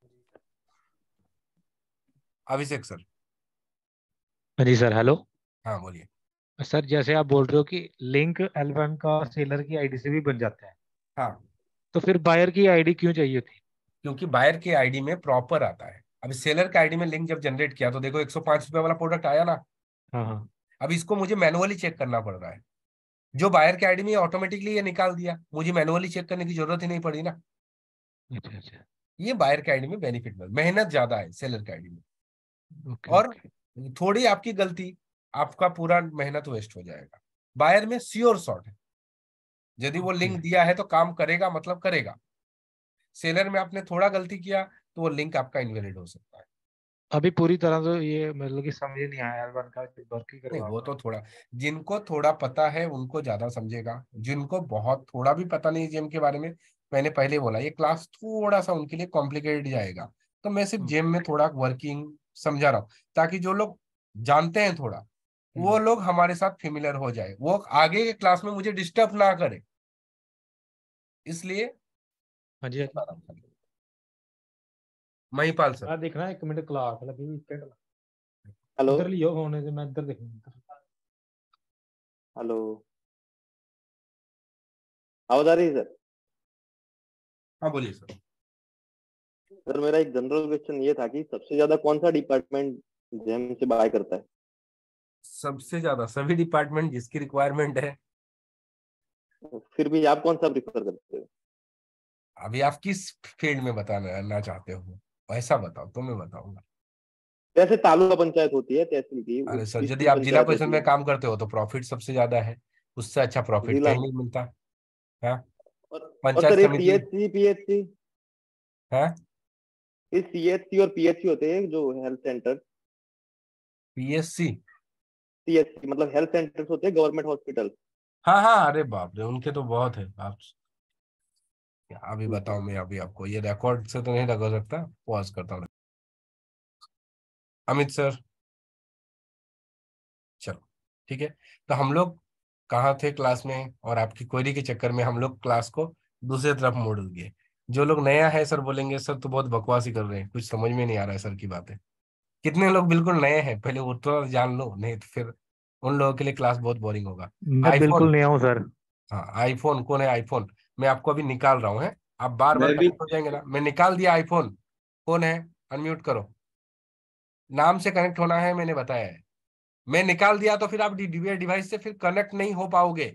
अभिषेक सर। जी सर, हेलो। हाँ बोलिए। सर जैसे आप बोल रहे हो कि लिंक L1 का सेलर की आईडी से भी बन जाता है, हाँ, तो फिर बायर की आईडी क्यों चाहिए थी? क्योंकि बायर की आईडी में प्रॉपर आता है, अभी सेलर का आईडी में लिंक जब जनरेट किया तो देखो 105 रुपए वाला प्रोडक्ट आया ना। हाँ। अब इसको मुझे मैनुअली चेक करना पड़ रहा है। जो बायर के आईडी में ऑटोमेटिकली ये निकाल दिया, मुझे मैनुअली चेक करने की जरूरत ही नहीं पड़ी ना। अच्छा। ये बायर के आईडी में बेनिफिट में मेहनत ज्यादा है सेलर के आईडी में। और थोड़ी आपकी गलती, आपका पूरा मेहनत वेस्ट हो जाएगा। बायर में श्योर शॉट है, यदि वो लिंक दिया है तो काम करेगा, मतलब करेगा। सेलर में आपने थोड़ा गलती किया तो वो लिंक आपका इनवैलिड हो सकता है। अभी पूरी तरह से ये मतलब कि समझ नहीं आया L1 का वर्क ही नहीं, वो तो थोड़ा, जिनको थोड़ा पता है उनको ज्यादा समझेगा, जिनको बहुत थोड़ा भी पता नहीं जेम के बारे में, मैंने पहले बोला ये क्लास थोड़ा सा उनके लिए कॉम्प्लिकेटेड जाएगा। तो मैं सिर्फ जेम में थोड़ा वर्किंग समझा रहा हूँ, ताकि जो लोग जानते हैं थोड़ा, वो लोग हमारे साथ फेमिलियर हो जाए, वो आगे के क्लास में मुझे डिस्टर्ब ना करे, इसलिए। हाँ जी। महिपाल सर, देखना 1 मिनट क्लास लगी। हेलो, इधर लियो होने से मैं इधर देखूंगा। हेलो, आवाज आ रही है सर? हाँ बोलिए सर। सर मेरा एक जनरल क्वेश्चन ये था कि सबसे ज्यादा कौन सा डिपार्टमेंट जेम से बाय करता है? सबसे ज्यादा सभी डिपार्टमेंट जिसकी रिक्वायरमेंट है। फिर भी आप कौन सा प्रिफर करते हो? अभी आप किस फील्ड में बताना चाहते हो, वैसा बताओ तो मैं बताऊंगा। जैसे तालुका पंचायत होती है तहसील की, अरे सर, यदि डिस्ट्रिक्ट आप जिला पंचायत परिषद होती में है। काम करते हो तो प्रॉफिट सबसे ज्यादा है, उससे अच्छा प्रॉफिट जिला कहीं में नहीं मिलता। हाँ, और पंचायत सर ये समिति सीएचसी पीएचसी, है। ये सीएचसी और पीएचसी होते हैं जो हेल्थ सेंटर। पीएससी, सीएचसी मतलब हेल्थ सेंटर्स होते हैं, गवर्नमेंट हॉस्पिटल। हाँ, अरे बाप रे, उनके तो बहुत है। आप क्या अभी बताओ, मैं अभी आपको ये रिकॉर्ड से तो नहीं लगा सकता, पॉज करता हूँ। अमित सर, चलो ठीक है। तो हम लोग कहाँ थे क्लास में, और आपकी क्वेरी के चक्कर में हम लोग क्लास को दूसरी तरफ मोड़ दिए। जो लोग नया है सर बोलेंगे सर तो बहुत बकवास ही कर रहे हैं, कुछ समझ में नहीं आ रहा है सर की बातें। कितने लोग बिल्कुल नए हैं, पहले वो तो जान लो, नहीं तो फिर उन लोगों के लिए क्लास बहुत बोरिंग होगा। मैं बिल्कुल आईफोन, नया हूँ सर। हाँ आईफोन कौन है? आईफोन मैं आपको अभी निकाल रहा हूँ, है आप बार बार मैं भी कनेक्ट हो जाएंगे ना। मैं निकाल दिया आईफोन। कौन है? अनम्यूट करो। नाम से कनेक्ट होना है, मैंने बताया है। मैं निकाल दिया तो फिर आप डिवाइस से फिर कनेक्ट नहीं हो पाओगे।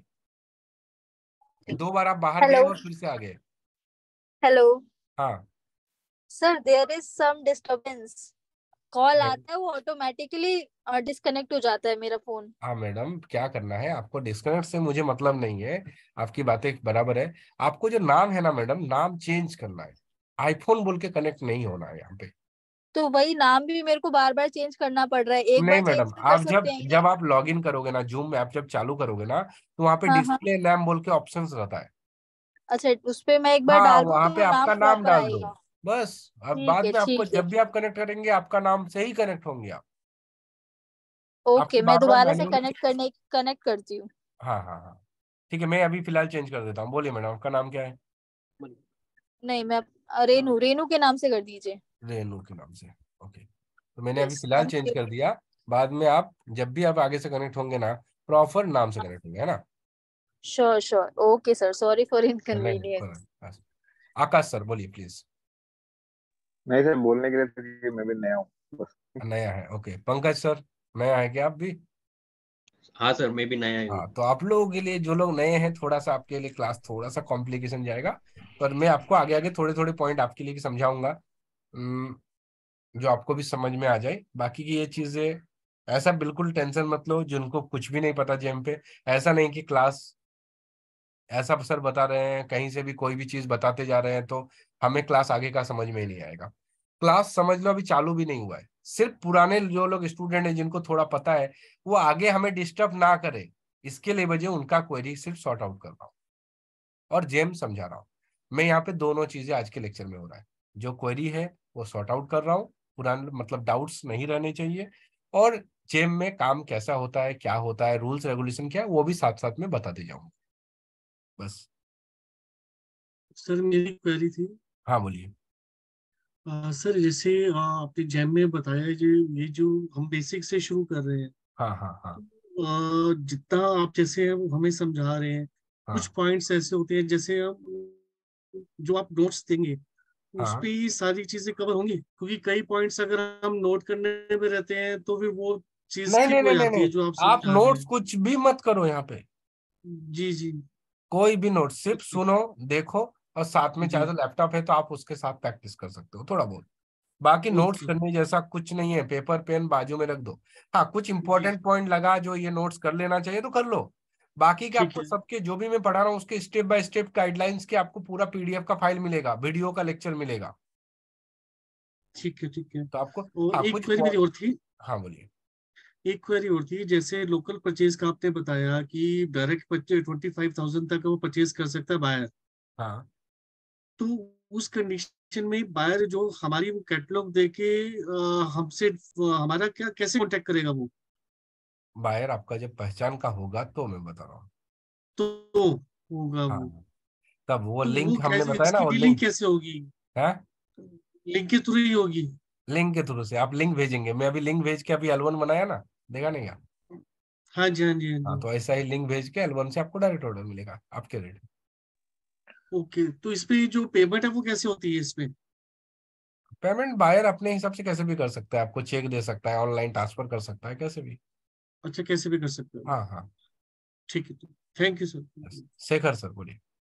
2 बार आप बाहर गए हेलो और फिर से आ गए। हेलो हाँ sir, there is some disturbance. Call आता है वो ऑटोमेटिकली डिस्कनेक्ट हो जाता है मेरा फोन। हाँ मैडम, क्या करना है आपको? डिस्कनेक्ट से मुझे मतलब नहीं है, आपकी बातें बराबर है। आपको जो नाम है ना मैडम, नाम चेंज करना है। आईफोन बोल के कनेक्ट नहीं होना है यहाँ पे। तो वही नाम भी मेरे को बार बार चेंज करना पड़ रहा है, एक नहीं बार चेंज मैडम, नहीं कर आप सकते जब हैं क्या? जब आप लॉग इन करोगे ना, जूम में आप जब चालू करोगे ना, तो वहाँ पे हाँ हाँ। डिस्प्ले नाम बोल के ऑप्शन रहता है। अच्छा, उस पे मैं एक बार हाँ, डालूं वहाँ तो पे वो नाम आपका नाम प्रॉपर डाल दो आएगा? बस। अब ठीक बाद है में आपको ठीक है। जब भी आप कनेक्ट करेंगे, आपका नाम से ही कनेक्ट होंगे आप। ओके, आपको मैं बार बार दोबारा से मैन्युअली। कनेक्ट करती हूँ। हाँ, ठीक है, मैं अभी फिलहाल चेंज कर देता हूँ। बोलिए मैडम, आपका नाम क्या है? नहीं, मैं रेनू रेनू के नाम से कर दीजिए। रेनू के नाम से, ओके। तो मैंने अभी यस, फिलहाल थैंक चेंज यू। कर दिया। बाद में आप जब भी आप आगे से कनेक्ट होंगे ना, प्रॉपर नाम से कनेक्ट होंगे, है ना? Sure sure, okay sir, sorry for नहीं, इनकन्वीनियंस। आकाश सर बोलिए प्लीज। नहीं सर, बोलने के लिए तो कि मैं भी नया हूँ बस। नया है, ओके। पंकज सर, नया है क्या आप भी? हाँ सर, मैं भी नया ही हूँ। हाँ, तो आप लोगों के लिए, जो लोग नए हैं, थोड़ा सा आपके लिए क्लास थोड़ा सा कॉम्प्लिकेशन जाएगा। पर मैं आपको आगे आगे थोड़े थोड़े पॉइंट आपके लिए समझाऊंगा, जो आपको भी समझ में आ जाए। बाकी की ये चीजें, ऐसा बिल्कुल टेंशन मत लो जिनको कुछ भी नहीं पता जेम पे। ऐसा नहीं कि क्लास ऐसा सर बता रहे हैं, कहीं से भी कोई भी चीज बताते जा रहे हैं तो हमें क्लास आगे का समझ में ही नहीं आएगा। क्लास समझ लो अभी चालू भी नहीं हुआ है। सिर्फ पुराने जो लोग स्टूडेंट हैं, जिनको थोड़ा पता है, वो आगे हमें डिस्टर्ब ना करे, इसके लिए वजह उनका क्वेरी सिर्फ सॉर्ट आउट कर रहा हूँ और जेम समझा रहा हूँ। मैं यहाँ पे दोनों चीजें आज के लेक्चर में हो रहा है। जो क्वेरी है वो सॉर्ट आउट कर रहा हूँ, पुराने मतलब डाउट्स नहीं रहने चाहिए। और जेम में काम कैसा होता है, क्या होता है, रूल्स रेगुलेशन क्या है, वो भी साथ साथ में बताते जाऊंगा बस। सर मेरी क्वेरी थी। हाँ बोलिए। सर जैसे आपने जैम में बताया जो ये जो हम बेसिक से शुरू कर रहे हैं, हाँ जितना आप जैसे हमें समझा रहे हैं, कुछ हाँ पॉइंट्स ऐसे होते हैं जैसे जो आप नोट्स देंगे उस हाँ पे ये सारी चीजें कवर होंगी? क्योंकि कई पॉइंट्स अगर हम नोट करने में रहते हैं तो फिर वो चीज नहीं नहीं स्किप हो नहीं नहीं जाती है नहीं, जो आप आप समझा रहे नोट्स हैं। कुछ भी मत करो यहाँ पे, जी जी। कोई भी नोट, सिर्फ ओके। सुनो, देखो, और साथ में चाहे जी। तो लैपटॉप है तो आप उसके साथ प्रैक्टिस कर सकते हो थोड़ा बहुत। बाकी नोट्स ओके। करने जैसा कुछ नहीं है, पेपर पेन बाजू में रख दो। हाँ, कुछ जी। इंपॉर्टेंट पॉइंट लगा जो ये नोट्स कर लेना चाहिए तो कर लो। बाकी के ठीक आपको है। सबके जो भी मैं पढ़ा रहा हूँ उसके स्टेप बाय स्टेप गाइडलाइंस के आपको पूरा पीडीएफ का फाइल मिलेगा, वीडियो का लेक्चर मिलेगा। ठीक है। ठीक है। तो आपको, और हाँ एक कुछ क्वेरी मेरी और थी। हाँ बोलिए। एक क्वेरी और थी, जैसे लोकल परचेज का आपने बताया कि डायरेक्ट 25,000 तक वो परचेज कर सकता है बायर। हाँ तो उस कंडीशन में बायर जो हमारी वो कैटलॉग देके हमसे हमारा क्या कैसे कांटेक्ट करेगा वो? बायर आपका जब पहचान का होगा तो मैं बता रहा हूँ। तो होगा वो? हाँ, तब वो तो वो लिंक हमने कैसे, बताया ना, इसकी वो डीलिंग लिंक कैसे होगी? है, लिंक के थ्रू ही होगी? लिंक के थ्रू से आप लिंक भेजेंगे, मैं अभी लिंक भेज के अभी L1 बनाया ना, देखा नहीं क्या? हाँ जी, हाँ जी, हाँ हाँ, जी। तो ऐसा ही लिंक भेज के L1 से आपको डायरेक्ट ऑर्डर मिलेगा आपके रेट। ओके, तो इसमें जो पेमेंट है वो कैसे होती है इसमें? पेमेंट बायर अपने हिसाब से कैसे भी कर सकता है, आपको चेक दे सकता है, ऑनलाइन ट्रांसफर कर सकता है, कैसे भी। अच्छा, कैसे भी कर सकते हो? हाँ हाँ। ठीक है, तो thank you sir. Shekhar sir बोलिए।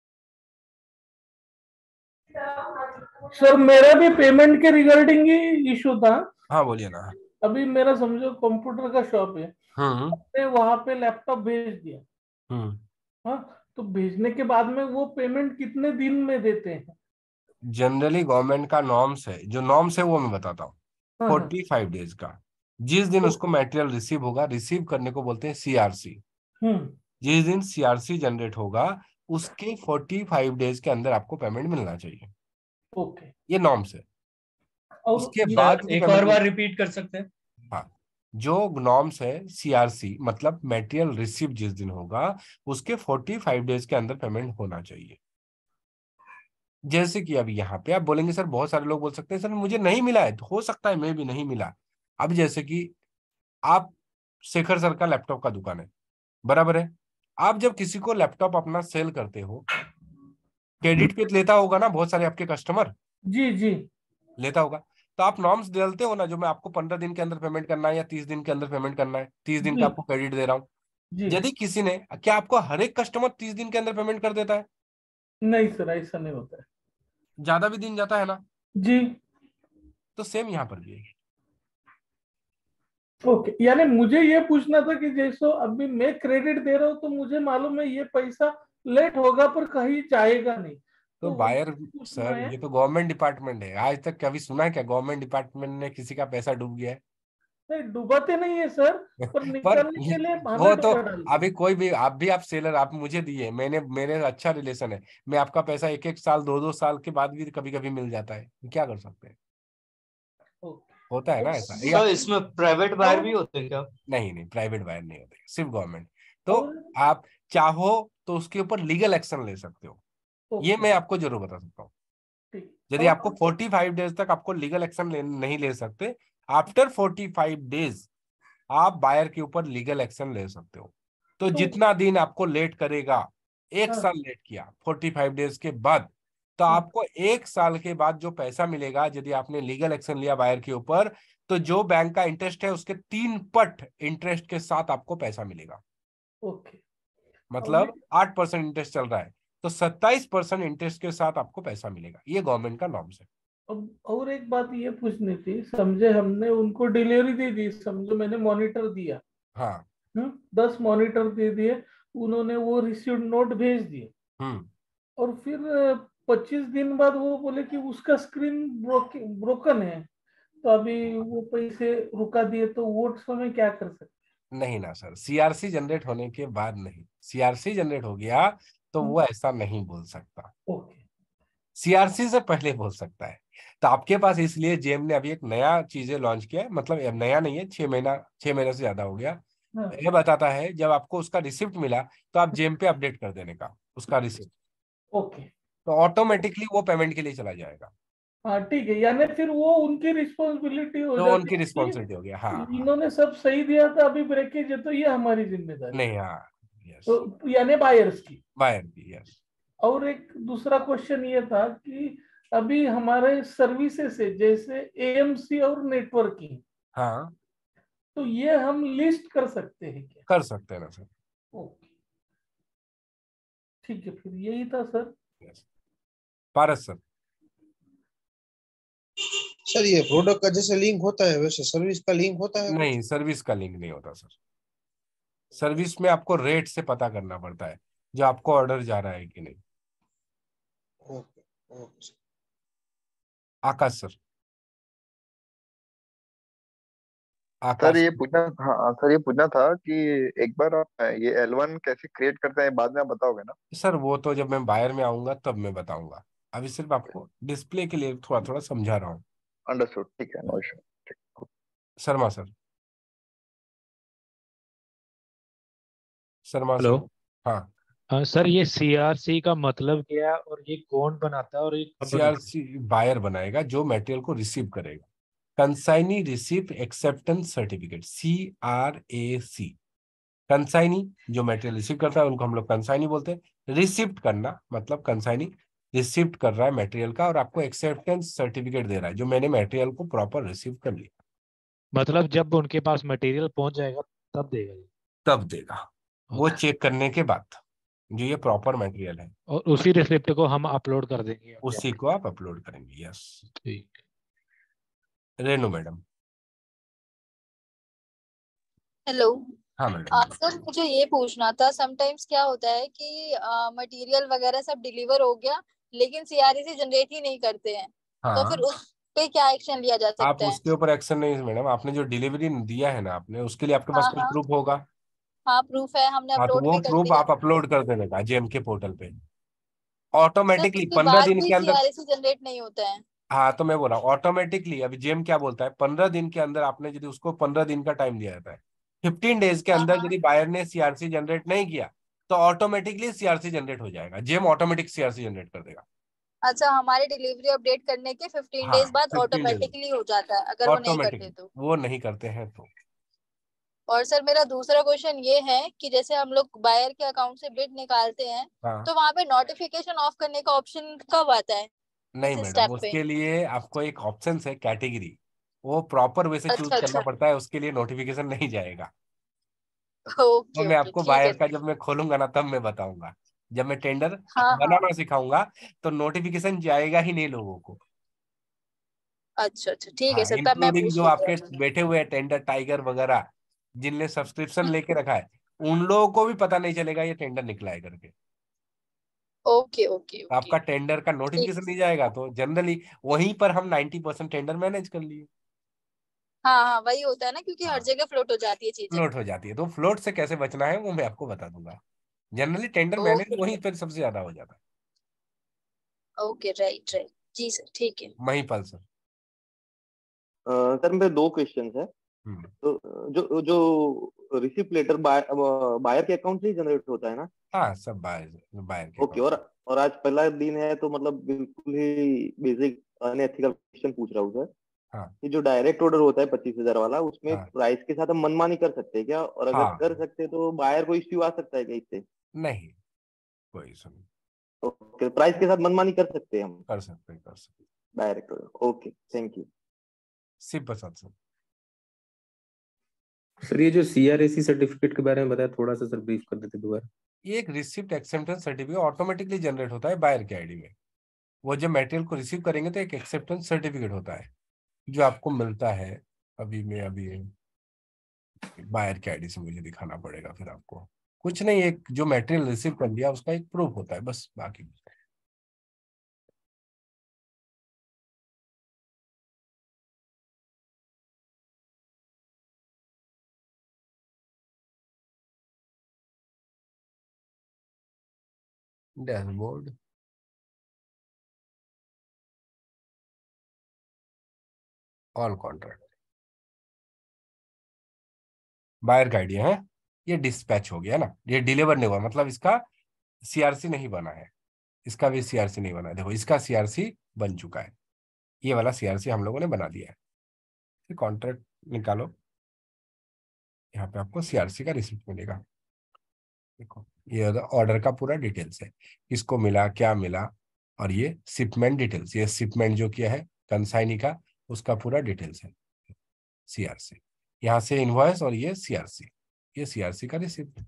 सर मेरा भी पेमेंट के रिगार्डिंग ही इशू था। हाँ बोलिए ना। अभी मेरा समझो कंप्यूटर का शॉप है, हम्म आपने वहां पे लैपटॉप भेज दिया, हम्म। हाँ, तो भेजने के बाद में वो पेमेंट कितने दिन में देते हैं? जनरली गवर्नमेंट का नॉर्म्स है, जो नॉर्म्स है वो मैं बताता हूँ। हाँ हाँ। 45 डेज का, जिस दिन उसको ओके। मटेरियल रिसीव होगा, रिसीव करने को बोलते हैं सीआरसी। हम्म। जिस दिन सीआरसी जनरेट होगा उसके 45 डेज के अंदर आपको पेमेंट मिलना चाहिए। ओके। ये नॉर्म्स है। और इसके ये बाद की एक और पेमेंट, बार रिपीट कर सकते हैं? हाँ, जो नॉर्म्स है सीआरसी मतलब मटेरियल रिसीव जिस दिन होगा उसके 45 डेज के अंदर पेमेंट होना चाहिए। जैसे कि अभी यहाँ पे आप बोलेंगे सर, बहुत सारे लोग बोल सकते हैं सर मुझे नहीं मिला है, तो हो सकता है मैं भी नहीं मिला। अब जैसे कि आप, शेखर सर का लैपटॉप का दुकान है, बराबर है, आप जब किसी को लैपटॉप अपना सेल करते हो, क्रेडिट पे लेता होगा ना, बहुत सारे आपके कस्टमर जी जी लेता होगा, तो आप नॉर्म्स डालते हो ना, जो मैं आपको 15 दिन के अंदर पेमेंट करना है या 30 दिन के अंदर पेमेंट करना है, 30 दिन का जी आपको क्रेडिट दे रहा हूँ। जी। यदि किसी ने, क्या आपको हर एक कस्टमर 30 दिन के अंदर पेमेंट कर देता है? नहीं सर, ऐसा नहीं होता है। ज्यादा भी दिन जाता है ना। जी। तो सेम यहाँ पर भी है। ओके, यानी मुझे ये पूछना था कि जैसे अभी मैं क्रेडिट दे रहा हूँ तो मुझे मालूम है ये पैसा लेट होगा पर कहीं जाएगा नहीं, तो तो बायर, वो पूछना सर है। ये तो गवर्नमेंट डिपार्टमेंट है, आज तक कभी सुना है क्या गवर्नमेंट डिपार्टमेंट ने किसी का पैसा डूब गया है? नहीं डुबाते नहीं है सर, पर पर निकालने के लिए वो हमें तो, डोरा डालते अभी हैं। कोई भी, आप भी, आप सेलर, आप मुझे दिए, मैंने, मेरे अच्छा रिलेशन है, मैं आपका पैसा 1-1 साल 2-2 साल के बाद भी कभी कभी मिल जाता है, क्या कर सकते हैं? होता है ना ऐसा, या सर इसमें प्राइवेट बायर भी होते हैं क्या? नहीं नहीं, प्राइवेट बायर नहीं होते, सिर्फ गवर्नमेंट। तो और आप चाहो तो उसके ऊपर लीगल एक्शन ले सकते हो, ये मैं आपको जरूर बता सकता हूँ। ठीक। यदि आपको 45 डेज तक आपको लीगल एक्शन नहीं ले सकते, आफ्टर 45 डेज आप बायर के ऊपर लीगल एक्शन ले सकते हो। तो तो जितना दिन आपको लेट करेगा, 1 साल लेट किया 45 डेज के बाद, तो आपको 1 साल के बाद जो पैसा मिलेगा, यदि आपने लीगल एक्शन लिया बायर के ऊपर, तो जो बैंक का इंटरेस्ट है उसके 3 पट इंटरेस्ट के साथ आपको पैसा मिलेगा। ओके। मतलब 8% इंटरेस्ट चल रहा है, तो 27% इंटरेस्ट के साथ आपको पैसा मिलेगा। ये गवर्नमेंट का नॉर्म्स है। अब और एक बात ये पूछनी थी, समझे हमने उनको डिलीवरी दे दी, समझो मैंने मॉनिटर दिया, हाँ 10 मॉनिटर दे दिए, उन्होंने वो रिसीव्ड नोट भेज दिए, और फिर 25 दिन बाद वो बोले कि उसका स्क्रीन ब्रोकन है, तो अभी वो पैसे रुका दिए, तो वो समय क्या कर सकते? नहीं ना सर, सीआरसी जनरेट होने के बाद नहीं, सीआरसी जनरेट हो गया तो वो ऐसा नहीं बोल सकता, ओके। सीआरसी से पहले बोल सकता है। तो आपके पास, इसलिए जेम ने अभी एक नया चीजें लॉन्च किया है, मतलब अब नया नहीं है, 6 महीने से ज्यादा हो गया। ये बताता है जब आपको उसका रिसिप्ट मिला तो आप जेम पे अपडेट कर देने का उसका रिसिप्ट, ओके। तो ऑटोमेटिकली वो पेमेंट के लिए चला जाएगा। हाँ ठीक है, यानी फिर वो उनकी रिस्पॉन्सिबिलिटी हो तो जाती उनकी है रिस्पॉन्सिबिलिटी हो गया। हाँ कि हाँ। इन्होंने सब सही दिया था, अभी ब्रेकेज है तो ये हमारी जिम्मेदारी, नहीं, हाँ, यस, तो यानी बायर्स की। बायर की, यस। और एक दूसरा क्वेश्चन ये था कि अभी हमारे सर्विसेज है जैसे एएमसी और नेटवर्किंग, हाँ तो ये हम लिस्ट कर सकते हैं क्या? कर सकते हैं ना सर। ओके ठीक है, फिर यही था सर। पारस सर। सर ये प्रोडक्ट का जैसे लिंक होता है वैसे सर्विस का लिंक होता है? नहीं, सर्विस का लिंक नहीं होता सर। सर्विस में आपको रेट से पता करना पड़ता है जो आपको ऑर्डर जा रहा है कि नहीं। Okay okay. Akash sir. Sir ये पूछना, हाँ सर ये पूछना था कि एक बार आप ये L1 कैसे क्रिएट करते हैं बाद में आप बताओगे ना? सर वो तो जब मैं बायर में आऊंगा तब मैं बताऊंगा, अभी सिर्फ आपको डिस्प्ले के लिए थोड़ा थोड़ा समझा रहा हूँ। अंडरस्टूड, ठीक है, no issue. Sharma sir. Sharma hello. Sir. हाँ सर ये सीआरसी का मतलब क्या है और ये कौन बनाता है और ये कब बनाता है? सीआरसी बायर बनाएगा जो मटेरियल को रिसीव करेगा। Consignee receive acceptance certificate, CRAC। Consignee जो मटेरियल रिसीव करता है उनको हम लोग कंसाइनी बोलते हैं। रिसिप्ट करना मतलब कंसाइनी रिसिप्ट कर रहा है मटेरियल का और आपको एक्सेप्टेंस सर्टिफिकेट दे रहा है जो मैंने मटेरियल को प्रॉपर रिसीव कर लिया। मतलब जब उनके पास मटेरियल पहुंच जाएगा तब देगा ये? तब देगा, वो चेक करने के बाद जो ये प्रॉपर मटेरियल है। और उसी रिसिप्ट को हम अपलोड कर देंगे? उसी को आप अपलोड करेंगे। यस ठीक। रेनू मैडम। हेलो। हाँ मैडम। सर मुझे ये पूछना था, समटाइम्स क्या होता है कि मटेरियल वगैरह सब डिलीवर हो गया लेकिन सीआरसी जनरेट ही नहीं करते हैं, तो फिर हाँ उस पे क्या एक्शन लिया जा आप सकता है? उसके ऊपर एक्शन नहीं मैडम, आपने जो डिलीवरी दिया है ना आपने, उसके लिए आपके पास हाँ कोई हाँ प्रूफ होगा। हाँ, प्रूफ है, हमने हाँ तो अपलोड वो भी कर प्रूफ दिया। आप अपलोड कर देने का जेएमके पोर्टल पे सर ऑटोमेटिकली उसके 15 बाद दिन भी के अंदर। सीआरसी जनरेट नहीं होता है? हाँ तो मैं बोल रहा हूँ ऑटोमेटिकली, अभी जेम क्या बोलता है 15 दिन के अंदर, आपने यदि उसको 15 दिन का टाइम दिया जाता है, 15 डेज के हाँ अंदर हाँ। यदि बायर ने सीआरसी जनरेट नहीं किया तो ऑटोमेटिकली सीआरसी जनरेट हो जाएगा, जेम ऑटोमेटिक सीआरसी जनरेट कर देगा। अच्छा, हमारे डिलीवरी अपडेट करने के 15 हाँ डेज बाद 15 डेज ऑटोमेटिकली हो जाता है अगर वो नहीं करते ऑटोमेटिकली, तो? वो नहीं करते हैं तो। और सर मेरा दूसरा क्वेश्चन ये है कि जैसे हम लोग बायर के अकाउंट से बिड निकालते हैं हाँ तो वहां पे नोटिफिकेशन ऑफ करने का ऑप्शन कब आता है, नहीं किस मैडम, स्टेप पे? उसके लिए आपको एक ऑप्शन है कैटेगरी, वो प्रॉपर वे से चूज अच्छा करना अच्छा। पड़ता है, उसके लिए नोटिफिकेशन नहीं जाएगा। वो ओके मैं ओके आपको ठीक है बायर का फिर। जब मैं खोलूंगा ना तब मैं बताऊंगा, जब मैं टेंडर हाँ हाँ। बनाना सिखाऊंगा तो नोटिफिकेशन जाएगा ही नहीं लोगों को। अच्छा अच्छा ठीक है हाँ सर, तब मैं इंक्लूडिंग पूछ जो लूंगा। आपके बैठे हुए हैं टेंडर टाइगर वगैरह जिनने सब्सक्रिप्शन लेके रखा है, उन लोगों को भी पता नहीं चलेगा ये टेंडर निकला है करके। ओके ओके तो ओके आपका टेंडर का ठीक। नोटिफिकेशन नहीं जाएगा तो जनरली वहीं पर हम 90% टेंडर मैनेज कर लिए। हाँ हाँ वही होता है ना, क्योंकि हर हाँ जगह फ्लोट हो जाती है चीजें। फ्लोट हो जाती है, तो फ्लोट से कैसे बचना है वो मैं आपको बता दूंगा। जनरली टेंडर मैनेज ओके वहीं पर सबसे ज्यादा हो जाता ओके राइट राइट। जी सर ठीक है। है। महिपाल सर। सर मेरे दो क्वेश्चन है। तो जो जो रिसिप्ट लेटर बायर के अकाउंट से ही जनरेट होता है ना? हाँ सब बायर बायर के ओके। और आज पहला दिन है तो मतलब बिल्कुल ही बेसिक अनएथिकल क्वेश्चन पूछ रहा हूँ सर। हाँ ये जो डायरेक्ट ऑर्डर होता है 25,000 वाला, उसमें हाँ प्राइस के साथ हम मनमानी कर सकते हैं क्या? और अगर हाँ कर सकते हैं तो बायर को इश्यू आ सकता है क्या इससे? नहीं कोई सुन ओके, प्राइस के साथ मनमानी कर सकते हैं हम कर सकते direct order. Okay thank you. Shiv Prasad sir. Sir ये जो CRAC सर्टिफिकेट के बारे में बताया, थोड़ा सा सर ब्रीफ कर देते दोबारा। ये एक receipt acceptance certificate automatically generate होता है बायर के आईडी में। वो जब मटेरियल को रिसीव करेंगे तो एक एक्सेप्टेंस सर्टिफिकेट होता है जो आपको मिलता है। अभी बायर के आईडी से मुझे दिखाना पड़ेगा फिर आपको। कुछ नहीं, एक जो मटेरियल रिसीव कर लिया उसका एक प्रूफ होता है बस, बाकी डैशबोर्ड ऑल कॉन्ट्रैक्ट बायर का आईडी है। ये डिस्पैच हो गया ना, ये डिलीवर नहीं हुआ मतलब इसका सीआरसी नहीं बना है, इसका भी सीआरसी नहीं बना है। देखो इसका सीआरसी बन चुका है, ये वाला सीआरसी हम लोगों ने बना दिया है। फिर कॉन्ट्रैक्ट निकालो, यहाँ पे आपको सीआरसी का रिसिप्ट मिलेगा। देखो ये ऑर्डर का पूरा डिटेल्स है, किसको मिला क्या मिला, और ये शिपमेंट डिटेल्स, ये शिपमेंट जो किया है कंसाइनी का उसका पूरा डिटेल्स है, सीआरसी। यहाँ से इनवॉइस और ये सीआरसी, ये सीआरसी का रिसिप्ट,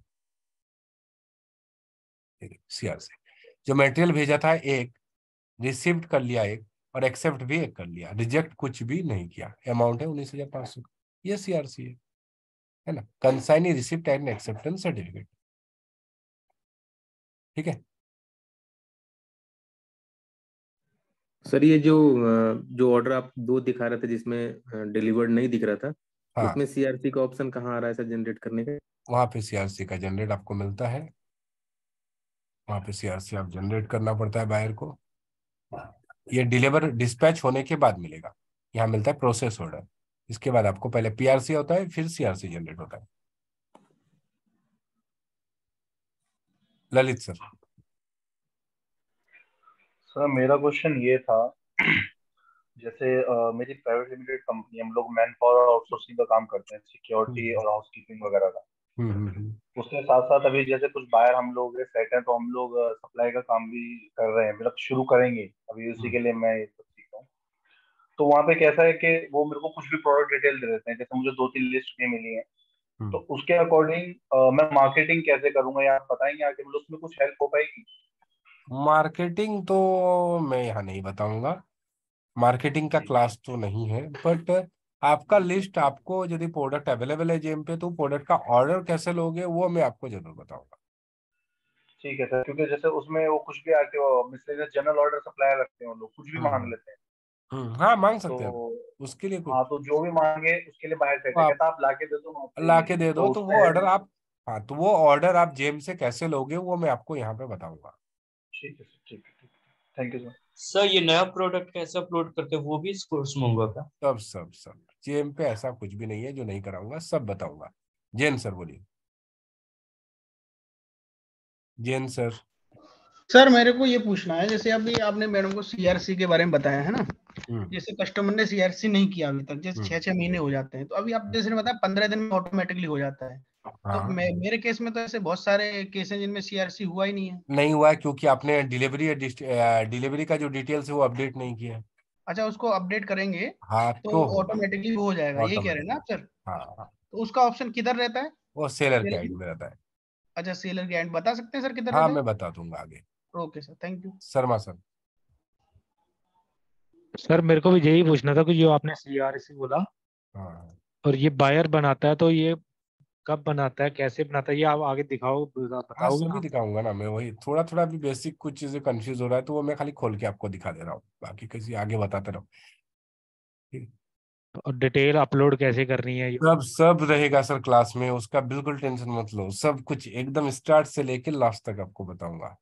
सीआरसी। जो मटेरियल भेजा था एक, रिसिप्ट कर लिया एक, और एक्सेप्ट भी एक कर लिया, रिजेक्ट कुछ भी नहीं किया। अमाउंट है 19,500, ये सीआरसी है ना, consignee receipt and acceptance certificate. ठीक है सर, ये जो ऑर्डर आप 2 दिखा रहे थे जिसमें डिलीवर्ड नहीं दिख रहा था, हाँ, उसमें सीआरसी का ऑप्शन कहाँ आ रहा है सर जनरेट करने का? वहां पे सीआरसी का जनरेट आपको मिलता है, वहां पे सीआरसी आप जनरेट करना पड़ता है बायर को। ये डिलीवर डिस्पैच होने के बाद मिलेगा, यहाँ मिलता है प्रोसेस ऑर्डर, इसके बाद आपको पहले पीआरसी होता है फिर सीआरसी जनरेट होता है। ललित सर। सर मेरा क्वेश्चन ये था, जैसे मेरी प्राइवेट लिमिटेड कंपनी, हम लोग मैन पावर आउटसोर्सिंग का काम करते हैं, सिक्योरिटी और हाउसकीपिंग वगैरह का। उसके साथ साथ अभी जैसे कुछ बायर हम लोग सेट हैं, तो हम लोग सप्लाई का काम भी कर रहे हैं, मतलब शुरू करेंगे अभी, उसी के लिए मैं ये सब सीख रहा हूँ। तो वहाँ पे कैसा है कि वो मेरे को कुछ भी प्रोडक्ट डिटेल दे देते हैं, जैसे मुझे 2-3 लिस्ट भी मिली है, तो उसके अकॉर्डिंग मैं मार्केटिंग कैसे करूंगा, या आप बताएंगे आगे, मतलब उसमें कुछ हेल्प हो पाएगी? मार्केटिंग तो मैं यहाँ नहीं बताऊंगा, मार्केटिंग का क्लास तो नहीं है, बट आपका लिस्ट, आपको यदि प्रोडक्ट अवेलेबल है जेम पे, तो प्रोडक्ट का ऑर्डर कैसे लोगे वो मैं आपको जरूर बताऊंगा। ठीक है सर, क्योंकि जैसे उसमें वो कुछ भी आके वो मिसलेनियस जनरल ऑर्डर सप्लायर रखते हैं, वो लोग कुछ भी मांग लेते हैं। हाँ, मांग सकते हैं, तो उसके लिए हाँ, तो जो भी मांगे उसके लिए बाहर सेट है, आप कहता आप लाके दे दो, मैं आपसे ला के दे दो, तो तो उसका वो ऑर्डर आप, हाँ, तो वो ऑर्डर आप जेम से कैसे लोगे वो मैं आपको यहाँ पे बताऊंगा। ठीक है सर, ठीक है, थैंक यू सर। सर ये नया प्रोडक्ट कैसे अपलोड करते हैं वो भी इस कोर्स में होगा क्या? सब जेम पे ऐसा कुछ भी नहीं है जो नहीं कराऊंगा, सब बताऊंगा। जैन सर बोलिए। जैन सर। सर मेरे को ये पूछना है, जैसे अभी आपने मैडम को सीआरसी के बारे में बताया है ना, जैसे कस्टमर ने सीआरसी नहीं किया अभी तक, जैसे 6-6 महीने हो जाते हैं, तो अभी आप जैसे बताया 15 दिन में ऑटोमेटिकली हो जाता है, तो मेरे केस में तो ऐसे बहुत सारे केस हैं जिनमें सीआरसी हुआ ही नहीं है। नहीं हुआ है क्योंकि आपने डिलीवरी का जो डिटेल्स है वो अपडेट नहीं किया है। अच्छा, उसको अपडेट करेंगे हाँ, तो ऑटोमेटिकली हो जाएगा, ये कह रहे हैं ना आप सर? हाँ, तो उसका ऑप्शन किधर रहता है? वो सेलर के एंड में रहता है। अच्छा, सेलर के एंड बता सकते हैं सर किधर हाँ, रहता है? मैं बता दूंगा आगे। Okay sir, thank you. Sharma sir. Sir मेरे को भी यही पूछना था कि जो आपने सीआरसी बोला, और ये बायर बनाता है, तो ये कब बनाता है, कैसे बनाता है, ये आप आगे हाँ, बताओगे सभी ना? दिखाऊंगा ना मैं, वही थोड़ा थोड़ा भी बेसिक कुछ चीजें कंफ्यूज हो रहा है तो वो मैं खाली खोल के आपको दिखा दे रहा हूँ, बाकी किसी आगे बताते रहो। और डिटेल अपलोड कैसे करनी है? सब रहेगा सर क्लास में, उसका बिल्कुल टेंशन मत लो, सब कुछ एकदम स्टार्ट से लेके लास्ट तक आपको बताऊंगा।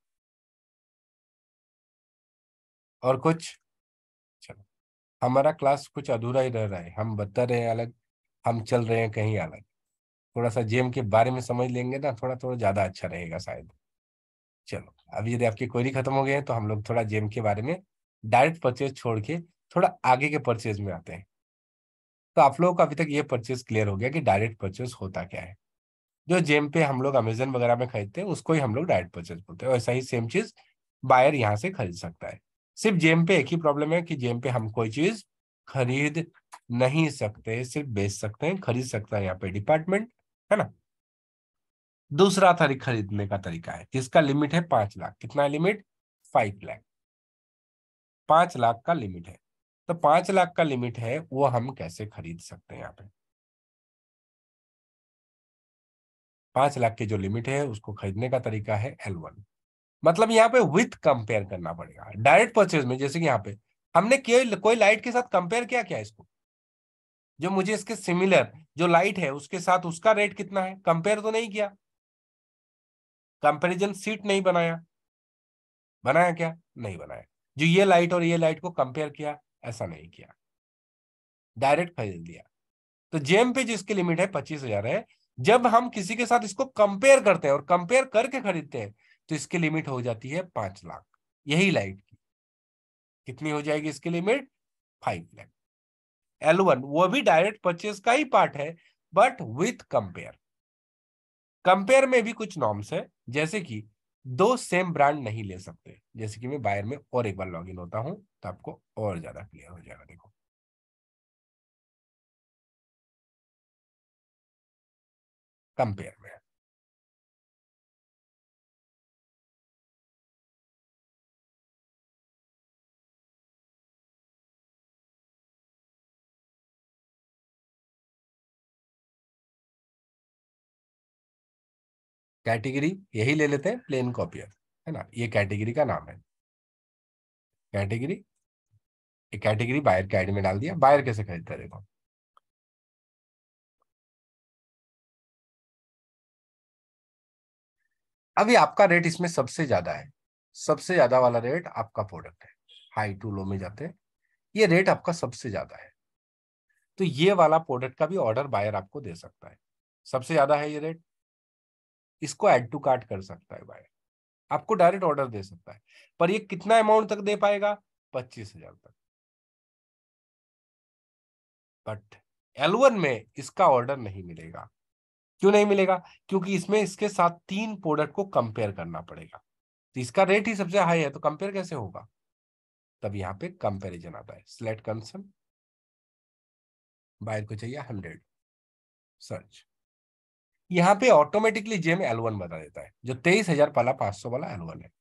और कुछ, चलो, हमारा क्लास कुछ अधूरा ही रह रहा है, हम बता रहे हैं अलग, हम चल रहे हैं कहीं अलग। थोड़ा सा जेम के बारे में समझ लेंगे ना, थोड़ा थोड़ा ज्यादा अच्छा रहेगा शायद। चलो, अभी यदि आपकी क्वेरी खत्म हो गई है तो हम लोग थोड़ा जेम के बारे में, डायरेक्ट परचेज छोड़ के थोड़ा आगे के परचेज में आते हैं। तो आप लोगों को अभी तक ये परचेज क्लियर हो गया कि डायरेक्ट परचेज होता क्या है। जो जेम पे हम लोग अमेजन वगैरह में खरीदते हैं उसको ही हम लोग डायरेक्ट परचेज बोलते हैं, वैसा ही सेम चीज बायर यहाँ से खरीद सकता है। सिर्फ जेम पे एक ही प्रॉब्लम है कि जेम पे हम कोई चीज खरीद नहीं सकते, सिर्फ बेच सकते हैं। खरीद सकता है यहाँ पे डिपार्टमेंट, है ना। दूसरा खरीदने का तरीका है जिसका लिमिट है 5 लाख। कितना लिमिट? 5 लाख। 5 लाख का लिमिट है। तो 5 लाख का लिमिट है वो हम कैसे खरीद सकते हैं? यहाँ पे 5 लाख की जो लिमिट है उसको खरीदने का तरीका है L1। मतलब यहाँ पे विथ कंपेयर करना पड़ेगा डायरेक्ट परचेज में। जैसे कि यहाँ पे हमने कोई लाइट के साथ कंपेयर किया क्या इसको, जो मुझे इसके सिमिलर जो लाइट है उसके साथ उसका रेट कितना है, कंपेयर तो नहीं किया। कंपैरिजन सीट नहीं बनाया, बनाया क्या? नहीं बनाया। जो ये लाइट और ये लाइट को कंपेयर किया, ऐसा नहीं किया, डायरेक्ट खरीद लिया। तो जेम पे जिसकी लिमिट है 25,000 है, जब हम किसी के साथ इसको कंपेयर करते हैं और कंपेयर करके खरीदते हैं तो इसकी लिमिट हो जाती है 5 लाख। यही लाइट की कितनी हो जाएगी इसकी लिमिट? 5 लाख। L1 वो भी डायरेक्ट परचेज का ही पार्ट है बट विथ कंपेयर। कंपेयर में भी कुछ नॉर्म्स है, जैसे कि दो सेम ब्रांड नहीं ले सकते। जैसे कि मैं बायर में और एक बार लॉगिन होता हूं तो आपको और ज्यादा क्लियर हो जाएगा। देखो कंपेयर में कैटेगरी यही ले लेते हैं, प्लेन कॉपियर है ना, ये कैटेगरी का नाम है। कैटेगरी, कैटेगरी बायर के आईडी में डाल दिया। बायर कैसे खरीदता है देखो, अभी आपका रेट इसमें सबसे ज्यादा है, सबसे ज्यादा वाला रेट आपका प्रोडक्ट है। हाई टू लो में जाते हैं, ये रेट आपका सबसे ज्यादा है। तो ये वाला प्रोडक्ट का भी ऑर्डर बायर आपको दे सकता है, सबसे ज्यादा है ये रेट। इसको ऐड टू कार्ट कर सकता है बायर, आपको डायरेक्ट ऑर्डर दे सकता है। पर ये कितना अमाउंट तक दे पाएगा? 25,000 तक। बट L1 में इसका ऑर्डर नहीं मिलेगा। क्यों नहीं मिलेगा? क्योंकि इसमें इसके साथ 3 प्रोडक्ट को कंपेयर करना पड़ेगा। तो इसका रेट ही सबसे हाई है, तो कंपेयर कैसे होगा? तब यहाँ पे कंपेरिजन आता है। सिलेक्ट कंसर्न, बायर को चाहिए 100, सर्च। यहाँ पे ऑटोमेटिकली जेम L1 बता देता है, जो 23,000 वाला 500 वाला L1 है।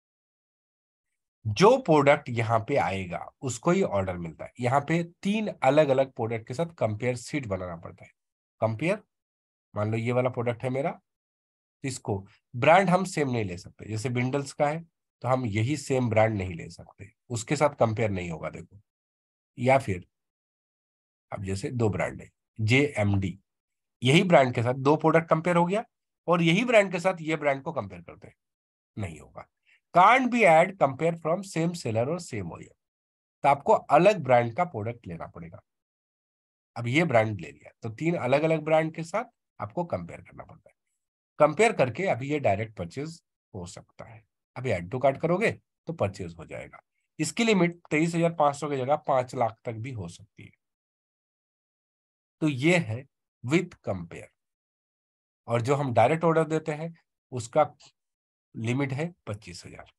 जो प्रोडक्ट यहाँ पे आएगा उसको ही ऑर्डर मिलता है। यहाँ पे 3 अलग अलग प्रोडक्ट के साथ कंपेयर शीट बनाना पड़ता है। कंपेयर, मान लो ये वाला प्रोडक्ट है मेरा, इसको ब्रांड हम सेम नहीं ले सकते। जैसे बिंडल्स का है तो हम यही सेम ब्रांड नहीं ले सकते, उसके साथ कंपेयर नहीं होगा। देखो, या फिर अब जैसे 2 ब्रांड है, JMD, यही ब्रांड के साथ 2 प्रोडक्ट कंपेयर हो गया, और यही ब्रांड के साथ ये ब्रांड को कंपेयर करते हैं, नहीं होगा। Can't be add compare from same seller और सेम ओईएम। तो आपको अलग ब्रांड का प्रोडक्ट लेना पड़ेगा। अब ये ब्रांड ले लिया तो 3 अलग अलग ब्रांड के साथ आपको कंपेयर करना पड़ता है। कंपेयर करके अभी ये डायरेक्ट परचेज हो सकता है। अभी ऐड टू कार्ट करोगे तो परचेज हो जाएगा। इसकी लिमिट 23,500 की जगह 5 लाख तक भी हो सकती है। तो ये है विथ कंपेयर। और जो हम डायरेक्ट ऑर्डर देते हैं उसका लिमिट है 25,000।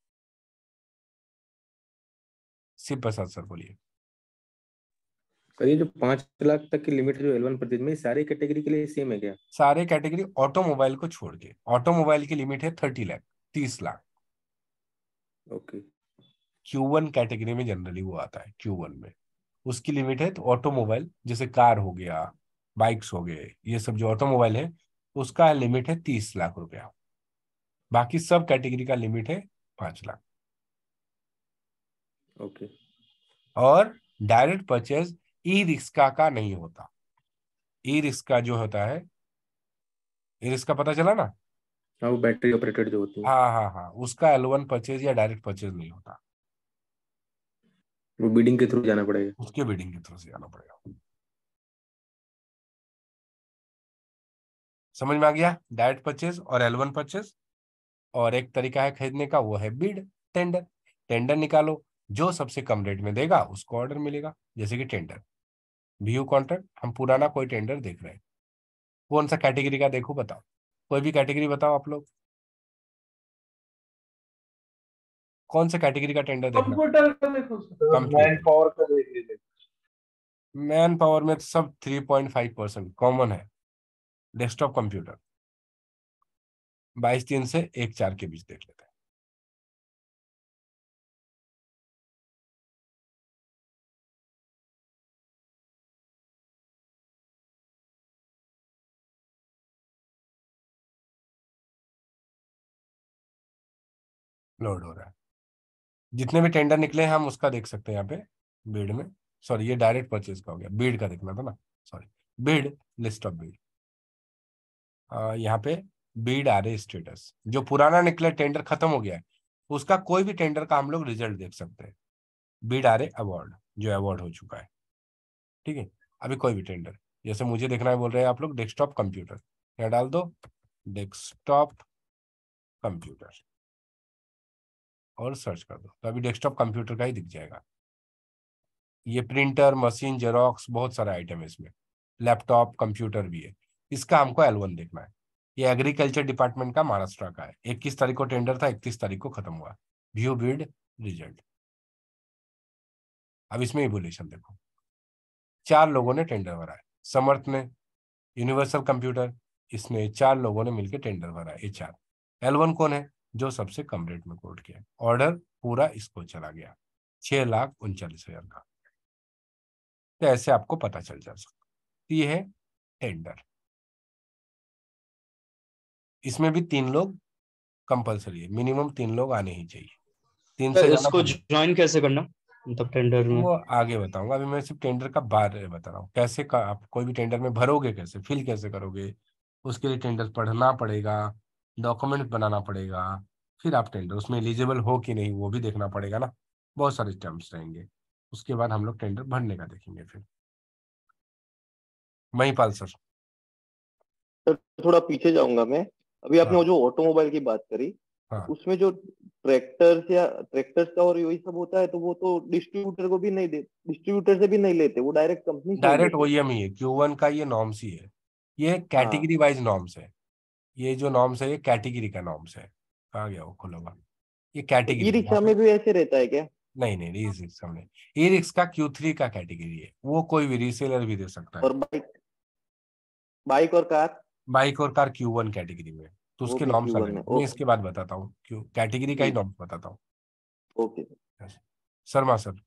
शिव प्रसाद सर बोलिए। सर ये जो 5 लाख तक की लिमिट है जो L1 परचेज में, सारे कैटेगरी के लिए सेम है क्या? सारे कैटेगरी ऑटोमोबाइल को छोड़ के। ऑटोमोबाइल की लिमिट है 30 lakh, 30 lakh. Okay. Q1 category में जनरली वो आता है, Q1 में उसकी लिमिट है। तो ऑटोमोबाइल जैसे कार हो गया, बाइक्स हो गए, ये सब जो ऑटोमोबाइल है उसका लिमिट है 30 लाख रुपया। बाकी सब कैटेगरी का लिमिट है 5 लाख। ओके। और डायरेक्ट परचेज ई रिक्शा का नहीं होता। ई रिक्शा जो होता है, ई रिक्शा पता चला ना? हाँ, वो बैटरी ऑपरेटेड जो होती है। हाँ हाँ हाँ, उसका L1 परचेज या डायरेक्ट परचेज नहीं होता, वो बिडिंग के थ्रू जाना पड़ेगा। उसके बिडिंग के थ्रू से जाना पड़ेगा। समझ में आ गया? डायरेक्ट परचेज और L1 परचेज। और एक तरीका है खरीदने का, वो है बिड, टेंडर। टेंडर निकालो, जो सबसे कम रेट में देगा उसको ऑर्डर मिलेगा। जैसे कि टेंडर, व्यू कॉन्ट्रैक्ट, हम पुराना कोई टेंडर देख रहे हैं, कौन सा कैटेगरी का देखो बताओ, कोई भी कैटेगरी बताओ आप लोग, कौन सा कैटेगरी का टेंडर देखना? कंप्यूटर का देखो सर। मैन पावर का देख लीजिए। मैन पावर में तो सब 3.5% कॉमन है। डेस्कटॉप कंप्यूटर 22,3 से 1,4 के बीच देख लेते हैं। लोड हो रहा है, जितने भी टेंडर निकले हैं हम उसका देख सकते हैं यहाँ पे बीड में। सॉरी, ये डायरेक्ट परचेज का हो गया, बीड का देखना था ना, sorry. Bid, list of bid, यहाँ पे बीड आ रहे स्टेटस। जो पुराना निकले टेंडर खत्म हो गया है उसका कोई भी टेंडर का हम लोग रिजल्ट देख सकते हैं। बीड आ रहे अवार्ड, जो अवार्ड हो चुका है, ठीक है। अभी कोई भी टेंडर, जैसे मुझे देखना है बोल रहे हैं आप लोग डेस्कटॉप कंप्यूटर, यहाँ डाल दो डेस्कटॉप कंप्यूटर और सर्च कर दो, तो अभी डेस्कटॉप कंप्यूटर का ही दिख जाएगा। ये प्रिंटर, मशीन, जेरोक्स, बहुत सारा आइटम है इसमें। लैपटॉप कंप्यूटर भी है। इसका हमको L1 देखना है। ये एग्रीकल्चर डिपार्टमेंट का महाराष्ट्र का है। 21 तारीख को टेंडर था, 31 तारीख को खत्म हुआ। View bid result. अब इसमें इवोल्यूशन देखो, 4 लोगों ने टेंडर भरा है। समर्थ ने, यूनिवर्सल कंप्यूटर, इसने 4 लोगों ने मिलकर टेंडर भरा है, ये 4। L1 कौन है? जो सबसे कम रेट में कोट किया। ऑर्डर पूरा इसको चला गया 6,39,000 का। तो ऐसे आपको पता चल जा सकता। ये है टेंडर। इसमें भी 3 लोग कंपलसरी है, मिनिमम 3 लोग आने ही चाहिए। 3 से ज्यादा इसको ज्वाइन कैसे करना, मतलब टेंडर में? वो आगे बताऊंगा, अभी मैं सिर्फ टेंडर का बारे में बता रहा हूँ। कैसे का आप कोई भी टेंडर में भरोगे, कैसे फिल कैसे करोगे, उसके लिए टेंडर पढ़ना पड़ेगा, डॉक्यूमेंट बनाना पड़ेगा, फिर आप टेंडर उसमें एलिजिबल हो कि नहीं वो भी देखना पड़ेगा ना। बहुत सारे टर्म्स रहेंगे। उसके बाद हम लोग टेंडर भरने का देखेंगे। फिर महिपाल सर। सर थोड़ा पीछे जाऊंगा मैं। अभी आपने हाँ वो जो ऑटोमोबाइल की बात करी, हाँ उसमें जो ट्रैक्टर्स का और यही सब होता है, तो वो तो डिस्ट्रीब्यूटर को भी नहीं दे, डिस्ट्रीब्यूटर से भी नहीं लेते, वो डायरेक्ट कंपनी से ही डायरेक्ट लेते हैं। OEM ही है। Q1 का ये नॉर्म्स ही है। ये हाँ। कैटेगरी वाइज नॉर्म्स है। ये जो नॉर्म्स है ये कैटेगरी का नॉर्म्स है। कहाँ गया वो खुला? ये तो ई कैटेगरी यहाँ रिक्शा पे। में भी ऐसे रहता है क्या? नहीं नहीं, ई रिक्शा में, ई रिक्शा का Q3 का कैटेगरी है, वो कोई भी रीसेलर भी दे सकता है। और बाइक बाइक और कार? बाइक और कार Q1 कैटेगरी में, तो उसके ओके, नॉर्म्स Q1 अलग में। है। मैं ओके। इसके बाद बताता हूँ, क्यों कैटेगरी का ही ठीक। नॉर्म्स बताता हूँ। ओके। शर्मा सर।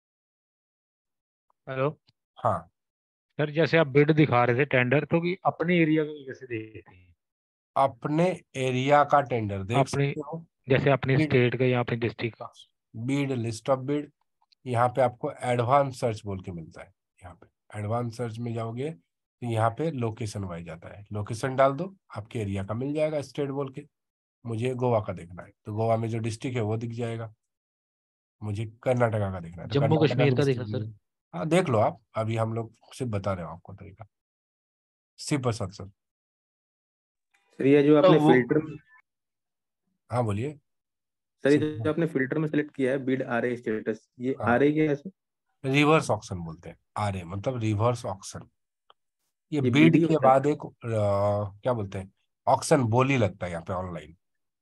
हेलो हाँ, सर, जैसे आप बिड दिखा रहे थे टेंडर, तो कि अपने एरिया को कैसे देखते हैं? अपने एरिया का टेंडर देख अपने, सकते हो। जैसे अपने बीड, स्टेट का या अपने डिस्ट्रिक्ट का? Bid, list of bid. यहाँ पे आपको एडवांस सर्च बोल के मिलता है। यहाँ पे एडवांस सर्च में जाओगे तो यहाँ पे लोकेशन वाइज आता है। लोकेशन डाल दो, आपके एरिया का मिल जाएगा स्टेट बोल के। मुझे गोवा का देखना है तो गोवा में जो डिस्ट्रिक्ट है वो दिख जाएगा। मुझे कर्नाटका का देखना है तो जम्मू कर्नाटका कश्मीर की का देखा डिस्ट्रिक्ट सर? में। हाँ देख लो आप, अभी हम लोग सिर्फ बता रहे हो आपको तरीका। सी प्रसाद सर। सर ये जो तो आपने वो फिल्टर, हाँ बोलिए। सर ये जो आपने फिल्टर में सेलेक्ट किया है बिड आरए स्टेटस, ये हाँ, आरए क्या है सर? रिवर्स ऑक्शन बोलते हैं। RA मतलब रिवर्स ऑक्शन। ये ये बीड बीड ही के होता है? बाद एक क्या बोलते हैं, ऑक्शन बोली लगता है यहाँ पे ऑनलाइन,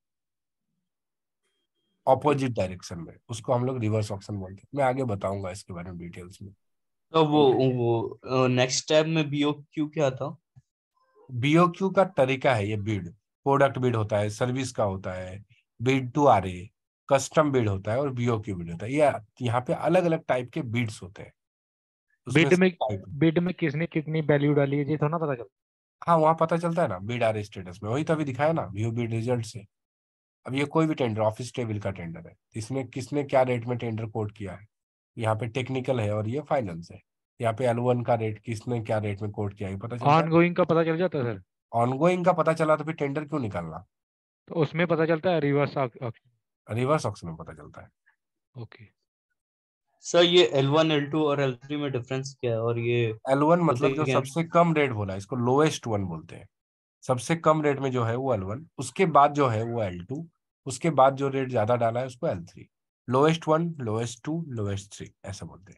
ओके। ऑपोजिट डायरेक्शन में। उसको हम लोग रिवर्स ऑक्शन बोलते हैं। मैं आगे बताऊंगा इसके बारे में डिटेल्स में। तो थैंक यू। वो नेक्स्ट स्टेप में BOQ क्या था? BOQ का तरीका है ये बीड। प्रोडक्ट बीड होता है, सर्विस का होता है, bid to RA, custom bid होता है और BOQ बीड होता है। ये यहाँ पे अलग अलग टाइप के बीड्स होते हैं। उसमें बिड से में, टाइप, बिड में किसने कितनी वैल्यू डाली है, ये तो ना पता चलता? हाँ वहाँ पता चलता है ना बीड RA स्टेटस में। वही तो अभी दिखाया ना व्यू बीड रिजल्ट से। अब ये कोई भी टेंडर, ऑफिस टेबल का टेंडर है, इसमें किसने क्या रेट में टेंडर कोट किया है। यहाँ पे टेक्निकल है और ये फाइनेंस है। यहाँ पे L1 का रेट किसने क्या रेट में कोट किया है पता चलता ऑन है। गोइंग का पता चल जाता है सर? ऑनगोइंग का पता चला तो फिर टेंडर क्यों निकालना। तो उसमें पता चलता है रिवर्स ऑक्शन? रिवर्स ऑक्शन में पता चलता है। ओके। सर ये L1 L2 और L3 में डिफरेंस क्या है, और ये L1 होते मतलब जो क्या है? सबसे कम रेट बोला है, इसको लोएस्ट वन बोलते हैं। सबसे कम रेट में जो है वो L1, उसके बाद जो है वो L2, उसके बाद जो रेट ज्यादा डाला है उसको L3। Lowest one, lowest two, lowest three ऐसा बोलते हैं।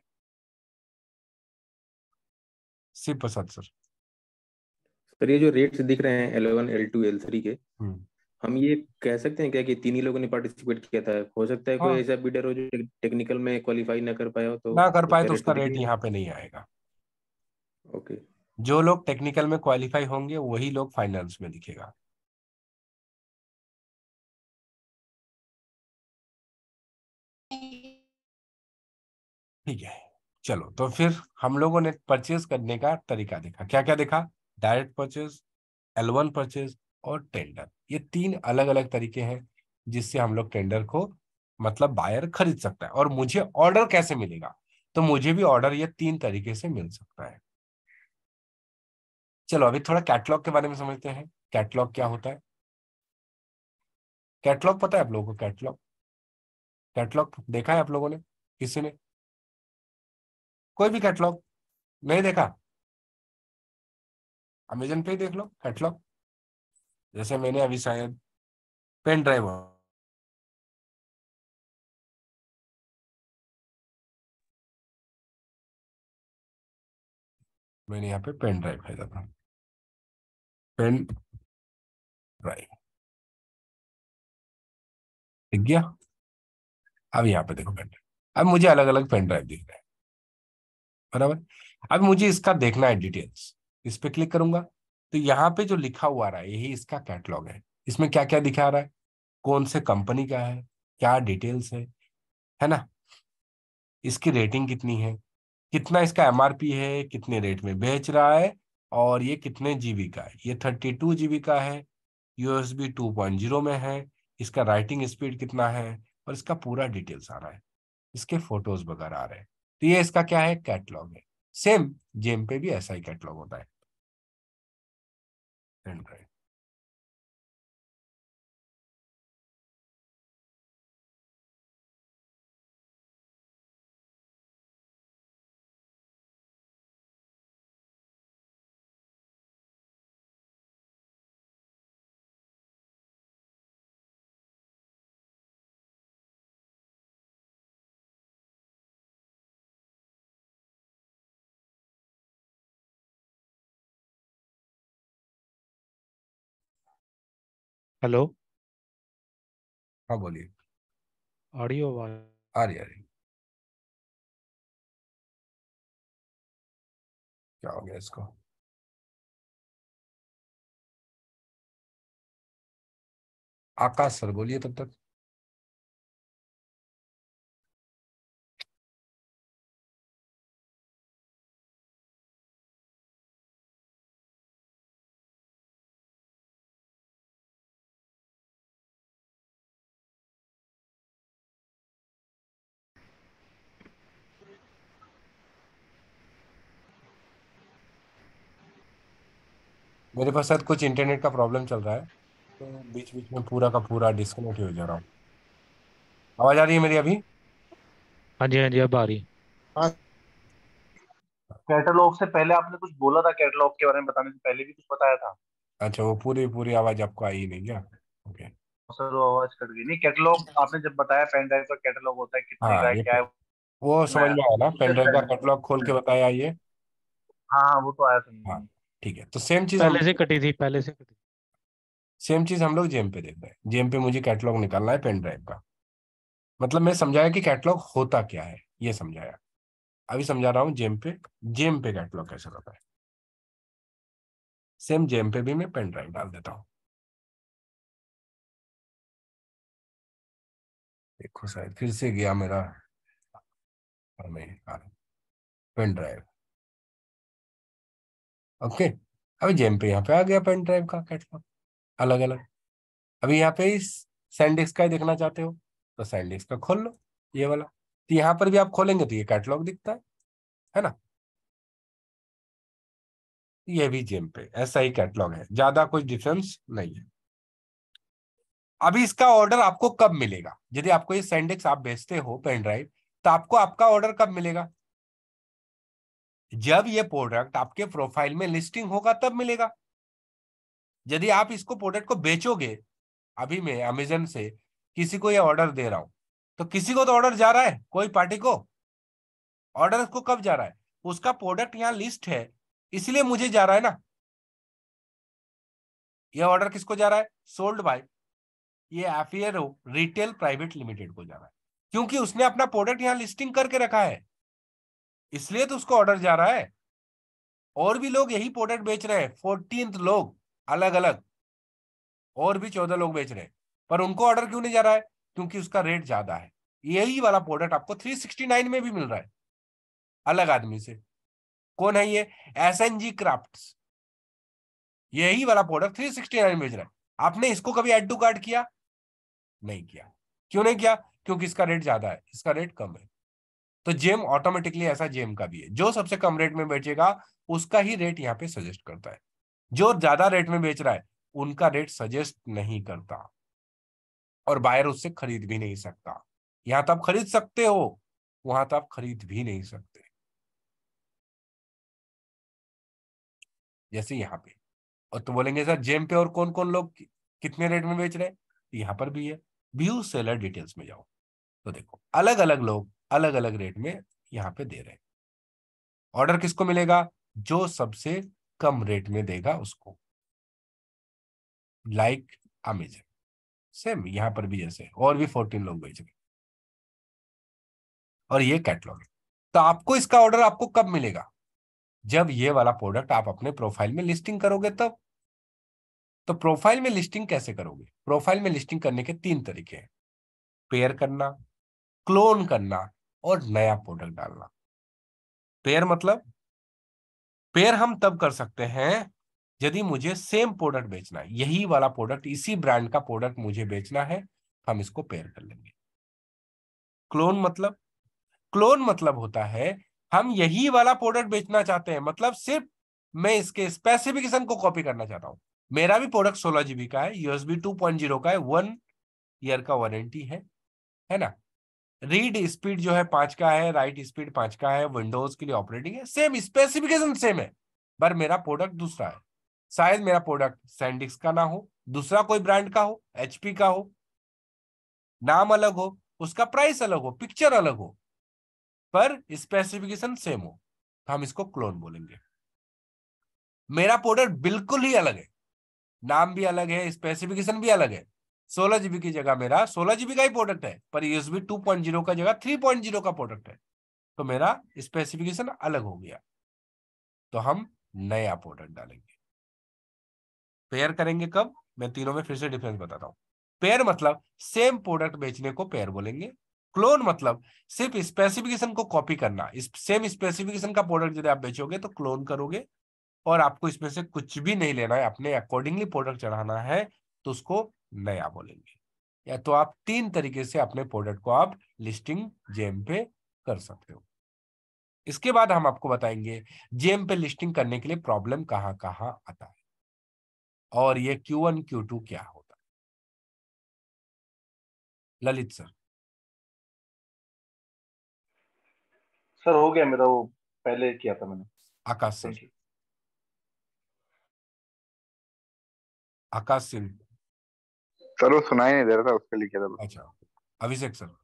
शिव प्रसाद सर। सर ये जो रेट्स दिख रहे हैं L1 L2 L3 के, हम्म। हम ये कह सकते हैं क्या कि तीन ही लोगों ने पार्टिसिपेट किया था? हो सकता है कोई हाँ, ऐसा बिडर हो जो टेक्निकल में क्वालिफाई ना कर पाया हो, तो ना कर पाए उसका तो रेट उसका तो दिख रेट नहीं यहाँ रहा। पे नहीं आएगा। ओके। जो लोग टेक्निकल में क्वालिफाई होंगे वही लोग फाइनेंस में दिखेगा। ठीक है, चलो तो फिर हम लोगों ने परचेज करने का तरीका देखा। क्या क्या देखा? डायरेक्ट परचेज, L1 परचेज और टेंडर। ये 3 अलग अलग तरीके हैं जिससे हम लोग टेंडर को, मतलब बायर खरीद सकता है। और मुझे ऑर्डर कैसे मिलेगा? तो मुझे भी ऑर्डर ये 3 तरीके से मिल सकता है। चलो अभी थोड़ा कैटलॉग के बारे में समझते हैं। कैटलॉग क्या होता है? कैटलॉग पता है आप लोगों को? कैटलॉग, कैटलॉग देखा है आप लोगों ने किसी ने? कोई भी कैटलॉग नहीं देखा? अमेजन पे ही देख लो कैटलॉग। जैसे मैंने अभी शायद पेन ड्राइव, मैंने यहाँ पे पेन ड्राइव भेजा था। पेन ड्राइव, दिख गया। अब यहाँ पे देखो पेन ड्राइव, अब मुझे अलग अलग पेन ड्राइव दिख रहे हैं, बराबर। अब मुझे इसका देखना है डिटेल्स, इस पे क्लिक करूंगा तो यहाँ पे जो लिखा हुआ रहा है यही इसका कैटलॉग है। इसमें क्या क्या दिखा रहा है, कौन से कंपनी का है, क्या डिटेल्स है ना, इसकी रेटिंग कितनी है, कितना इसका एमआरपी है, कितने रेट में बेच रहा है, और ये कितने जीबी का है। ये 32 जीबी का है, यूएसबी 2.0 में है, इसका राइटिंग स्पीड कितना है, और इसका पूरा डिटेल्स आ रहा है, इसके फोटोज वगैरह आ रहे हैं। तो ये इसका क्या है, कैटलॉग है। सेम जेम पे भी ऐसा ही कैटलॉग होता है। एंड्रॉइड हेलो, हाँ बोलिए। ऑडियो आवाज आ रही क्या हो गया इसको। आकाश सर बोलिए तब तक। मेरे पास शायद कुछ इंटरनेट का प्रॉब्लम चल रहा है, तो बीच बीच में पूरा का पूरा डिस्कनेक्ट हो जा रहा हूँ। आवाज आ रही है मेरी अभी? हाँ जी, हाँ जी, अब आ रही। हाँ, कैटलॉग से पहले आपने कुछ बोला था, कैटलॉग के बारे में बताने से पहले भी कुछ बताया था। अच्छा, वो पूरी पूरी आवाज आपको आई नहीं क्या? ओके। सर वो आवाज कट गई। नहीं, कैटलॉग आपने जब बताया पेन ड्राइव का कैटलॉग होता है, कितने का हाँ, है, क्या है, वो समझ मैं में आया ना, उससे पेन ड्राइव का पहले। कैटलॉग खोल के बताया ये। हाँ हाँ, वो तो आया समझ हाँ में। ठीक है, तो सेम चीज हम पहले से कटी थी, पहले से कटी। सेम चीज हम लोग जेम पे देख रहे हैं। जेम पे मुझे कैटलॉग निकालना है पेन ड्राइव का। मतलब मैं समझाया कि कैटलॉग होता क्या है, ये समझाया। अभी समझा रहा हूँ जेम पे। जेम पे कैटलॉग कैसे होता है, सेम जेम पे भी मैं पेन ड्राइव डाल देता हूँ। देखो शायद फिर से गया मेरा, और मैं पेन ड्राइव। ओके, अभी जेम पे यहाँ पे आ गया पेन ड्राइव का कैटलॉग अलग अलग। अभी यहाँ पे इस सैंडिस्क का ही देखना चाहते हो तो सैंडिस्क का खोल लो, ये वाला। तो यहाँ पर भी आप खोलेंगे तो ये कैटलॉग दिखता है ना। ये भी जेम पे ऐसा ही कैटलॉग है, ज्यादा कुछ डिफरेंस नहीं है। अभी इसका ऑर्डर आपको कब मिलेगा, यदि आपको ये सैंडिस्क आप भेजते हो पेन ड्राइव, तो आपको आपका ऑर्डर कब मिलेगा? जब ये प्रोडक्ट आपके प्रोफाइल में लिस्टिंग होगा तब मिलेगा। यदि आप इसको प्रोडक्ट को बेचोगे, अभी मैं अमेजन से किसी को ये ऑर्डर दे रहा हूं, तो किसी को तो ऑर्डर जा रहा है, कोई पार्टी को ऑर्डर उसको कब जा रहा है, उसका प्रोडक्ट यहाँ लिस्ट है इसलिए मुझे जा रहा है ना। ये ऑर्डर किसको जा रहा है, सोल्ड बाय ये एफियरो रिटेल प्राइवेट लिमिटेड को जा रहा है, क्योंकि उसने अपना प्रोडक्ट यहाँ लिस्टिंग करके रखा है, इसलिए तो उसको ऑर्डर जा रहा है। और भी लोग यही प्रोडक्ट बेच रहे हैं, 14 लोग अलग अलग, और भी 14 लोग बेच रहे हैं, पर उनको ऑर्डर क्यों नहीं जा रहा है, क्योंकि उसका रेट ज्यादा है। यही वाला प्रोडक्ट आपको 369 में भी मिल रहा है अलग आदमी से। कौन है ये, SNG क्राफ्ट्स। यही वाला प्रोडक्ट 369 में बेच रहा है। आपने इसको कभी एड टू कार्ट किया? नहीं किया। क्यों नहीं किया? क्योंकि इसका रेट ज्यादा है, इसका रेट कम है। तो जेम ऑटोमेटिकली ऐसा जेम का भी है, जो सबसे कम रेट में बेचेगा उसका ही रेट यहाँ पे सजेस्ट करता है। जो ज्यादा रेट में बेच रहा है उनका रेट सजेस्ट नहीं करता, और बायर उससे खरीद भी नहीं सकता। यहां तो आप खरीद सकते हो, वहां तो आप खरीद भी नहीं सकते। जैसे यहाँ पे, और तो बोलेंगे सर जेम पे और कौन कौन लोग कितने रेट में बेच रहे हैं, यहाँ पर भी है। व्यू सेलर डिटेल्स में जाओ तो देखो अलग अलग लोग अलग अलग रेट में यहाँ पे दे रहे हैं। ऑर्डर किसको मिलेगा, जो सबसे कम रेट में देगा उसको। Like Amazon. सेम यहाँ पर भी जैसे और भी 14 लोग बेच रहे, और ये कैटलॉग है। तो आपको इसका ऑर्डर आपको कब मिलेगा? जब ये वाला प्रोडक्ट आप अपने प्रोफाइल में लिस्टिंग करोगे तब। तो प्रोफाइल में लिस्टिंग कैसे करोगे? प्रोफाइल में लिस्टिंग करने के 3 तरीके हैं: पेयर करना, क्लोन करना और नया प्रोडक्ट डालना। पेयर मतलब, पेयर हम तब कर सकते हैं यदि मुझे सेम प्रोडक्ट बेचना है, यही वाला प्रोडक्ट, इसी ब्रांड का प्रोडक्ट मुझे बेचना है, हम इसको पेयर कर लेंगे। क्लोन मतलब, क्लोन मतलब होता है हम यही वाला प्रोडक्ट बेचना चाहते हैं, मतलब सिर्फ मैं इसके स्पेसिफिकेशन को कॉपी करना चाहता हूं। मेरा भी प्रोडक्ट 16 GB का है, USB 2.0 का है, 1 ईयर का वारंटी है ना। रीड स्पीड जो है 5 का है, राइट स्पीड 5 का है, विंडोज के लिए ऑपरेटिंग है, सेम स्पेसिफिकेशन सेम है, पर मेरा प्रोडक्ट दूसरा है। शायद मेरा प्रोडक्ट सैंडिक्स का ना हो, दूसरा कोई ब्रांड का हो, HP का हो, नाम अलग हो, उसका प्राइस अलग हो, पिक्चर अलग हो, पर स्पेसिफिकेशन सेम हो, तो हम इसको क्लोन बोलेंगे। मेरा प्रोडक्ट बिल्कुल ही अलग है, नाम भी अलग है, स्पेसिफिकेशन भी अलग है। 16 GB की जगह मेरा 16 GB का ही प्रोडक्ट है, पर USB 2.0 का जगह 3.0 का प्रोडक्ट है, तो मेरा स्पेसिफिकेशन अलग हो गया, तो हम नया प्रोडक्ट डालेंगे। पेयर करेंगे कब? मैं तीनों में फिर से डिफरेंस बताता हूं। पेयर मतलब सेम प्रोडक्ट बेचने को पेयर बोलेंगे। क्लोन मतलब सिर्फ स्पेसिफिकेशन को कॉपी करना। इस सेम स्पेसिफिकेशन का प्रोडक्ट यदि आप बेचोगे तो क्लोन करोगे, और आपको इसमें से कुछ भी नहीं लेना है, अपने अकॉर्डिंगली प्रोडक्ट चढ़ाना है, तो उसको नया बोलेंगे। या तो आप 3 तरीके से अपने प्रोडक्ट को आप लिस्टिंग जेम पे कर सकते हो। इसके बाद हम आपको बताएंगे जेम पे लिस्टिंग करने के लिए प्रॉब्लम कहाँ कहाँ आता है, और ये Q1 Q2 क्या होता है। ललित सर। सर हो गया मेरा, वो पहले किया था मैंने। आकाश सर। आकाश सिंह। सर वो सुनाई नहीं दे रहा था, उसके लिए किया था। अच्छा, Abhishek sir.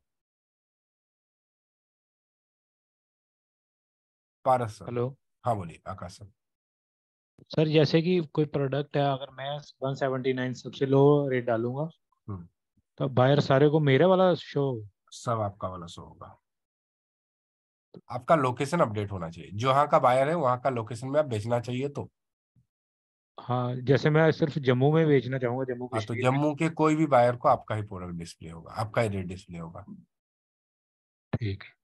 Paras sir. Hello. हाँ बोलिए आकाश सर। सर जैसे कि कोई प्रोडक्ट है, अगर मैं 179 सबसे लो रेट डालूंगा, तो बायर सारे को मेरे वाला शो, सब आपका वाला शो होगा। आपका लोकेशन अपडेट होना चाहिए, जहाँ का बायर है वहां का लोकेशन में आप बेचना चाहिए। तो हाँ, जैसे मैं सिर्फ जम्मू में बेचना चाहूंगा, जम्मू हाँ, तो कश्मीर में। जम्मू के कोई भी बायर को आपका ही प्रोडक्ट डिस्प्ले होगा, आपका ही रेट डिस्प्ले होगा। ठीक है।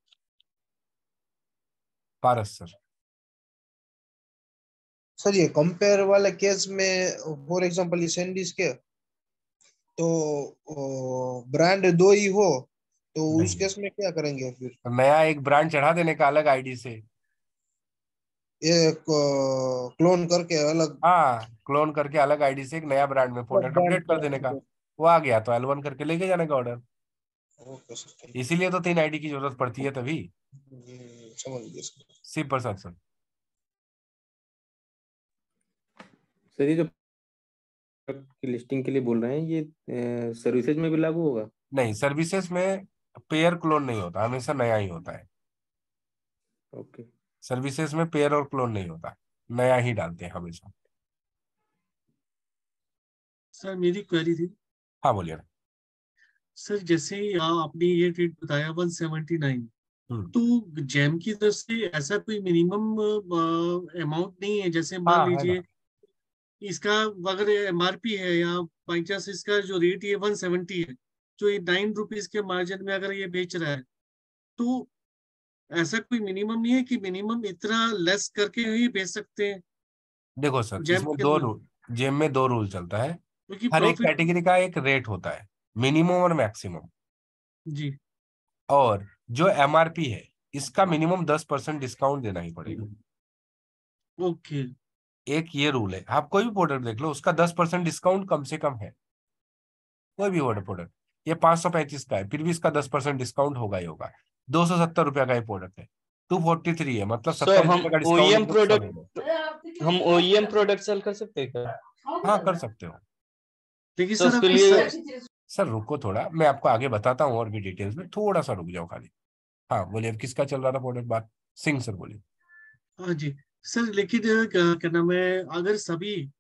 पारस सर। सर ये कंपेयर वाले केस में, फॉर एग्जांपल ये सैंडविच के, तो ब्रांड 2 ही हो, तो उस केस में क्या करेंगे फिर? नया एक ब्रांड चढ़ा देने का अलग आईडी से, ये क्लोन करके अलग। हाँ क्लोन करके अलग आईडी से एक नया ब्रांड में प्रोडक्ट अपडेट कर देने का। वो आ गया तो L1 करके लेके जाने का ऑर्डर। इसीलिए तो 3 आईडी की जरूरत पड़ती है तभी। समझ गया शिव प्रसाद सर। सर ये जो की लिस्टिंग के लिए बोल रहे हैं, ये सर्विसेज में भी लागू होगा? नहीं, सर्विसेज में पेयर क्लोन नहीं होता, हमेशा नया ही होता है। ओके। सर्विसेज में पेयर और क्लोन नहीं होता, नया ही डालते हैं हमेशा। सर मेरी क्वेरी थी। हाँ बोलिए। सर जैसे आपने ये रेट बताया 179, तो जेम की तरफ से ऐसा कोई मिनिमम अमाउंट नहीं है? जैसे मान लीजिए इसका अगर MRP है, या बाई चांस इसका जो रेट ये 170 है, जो ये 9 रुपीज के मार्जिन में अगर ये बेच रहा है, तो ऐसा कोई मिनिमम नहीं है कि मिनिमम इतना लेस करके ही बेच सकते हैं? देखो सर, इसमें 2 रूल, जेम में 2 रूल चलता है। हर एक कैटेगरी का एक रेट होता है, मिनिमम और मैक्सिमम जी। और जो MRP है इसका मिनिमम 10% डिस्काउंट देना ही पड़ेगा। ओके। एक ये रूल है, आप कोई भी प्रोडक्ट देख लो, उसका 10% डिस्काउंट कम से कम है। कोई भी प्रोडक्ट, ये 535 का है, फिर भी इसका 10% डिस्काउंट होगा ही होगा। 270 रुपया का ये प्रोडक्ट है, 243 है, मतलब 70 रुपये का डिस्काउंट। हम OEM प्रोडक्ट सेल कर सकते हैं क्या? हाँ कर सकते हो। लेकिन तो उसके लिए सर रुको थोड़ा, मैं आपको आगे बताता हूँ और भी डिटेल्स में, थोड़ा सा रुक जाओ खाली। हाँ बोलिए, अब किसका चल रहा था प्रोडक्ट बात? सिंह सर बोलिए। हाँ जी सर, लेकिन क्या नाम है, अगर सभी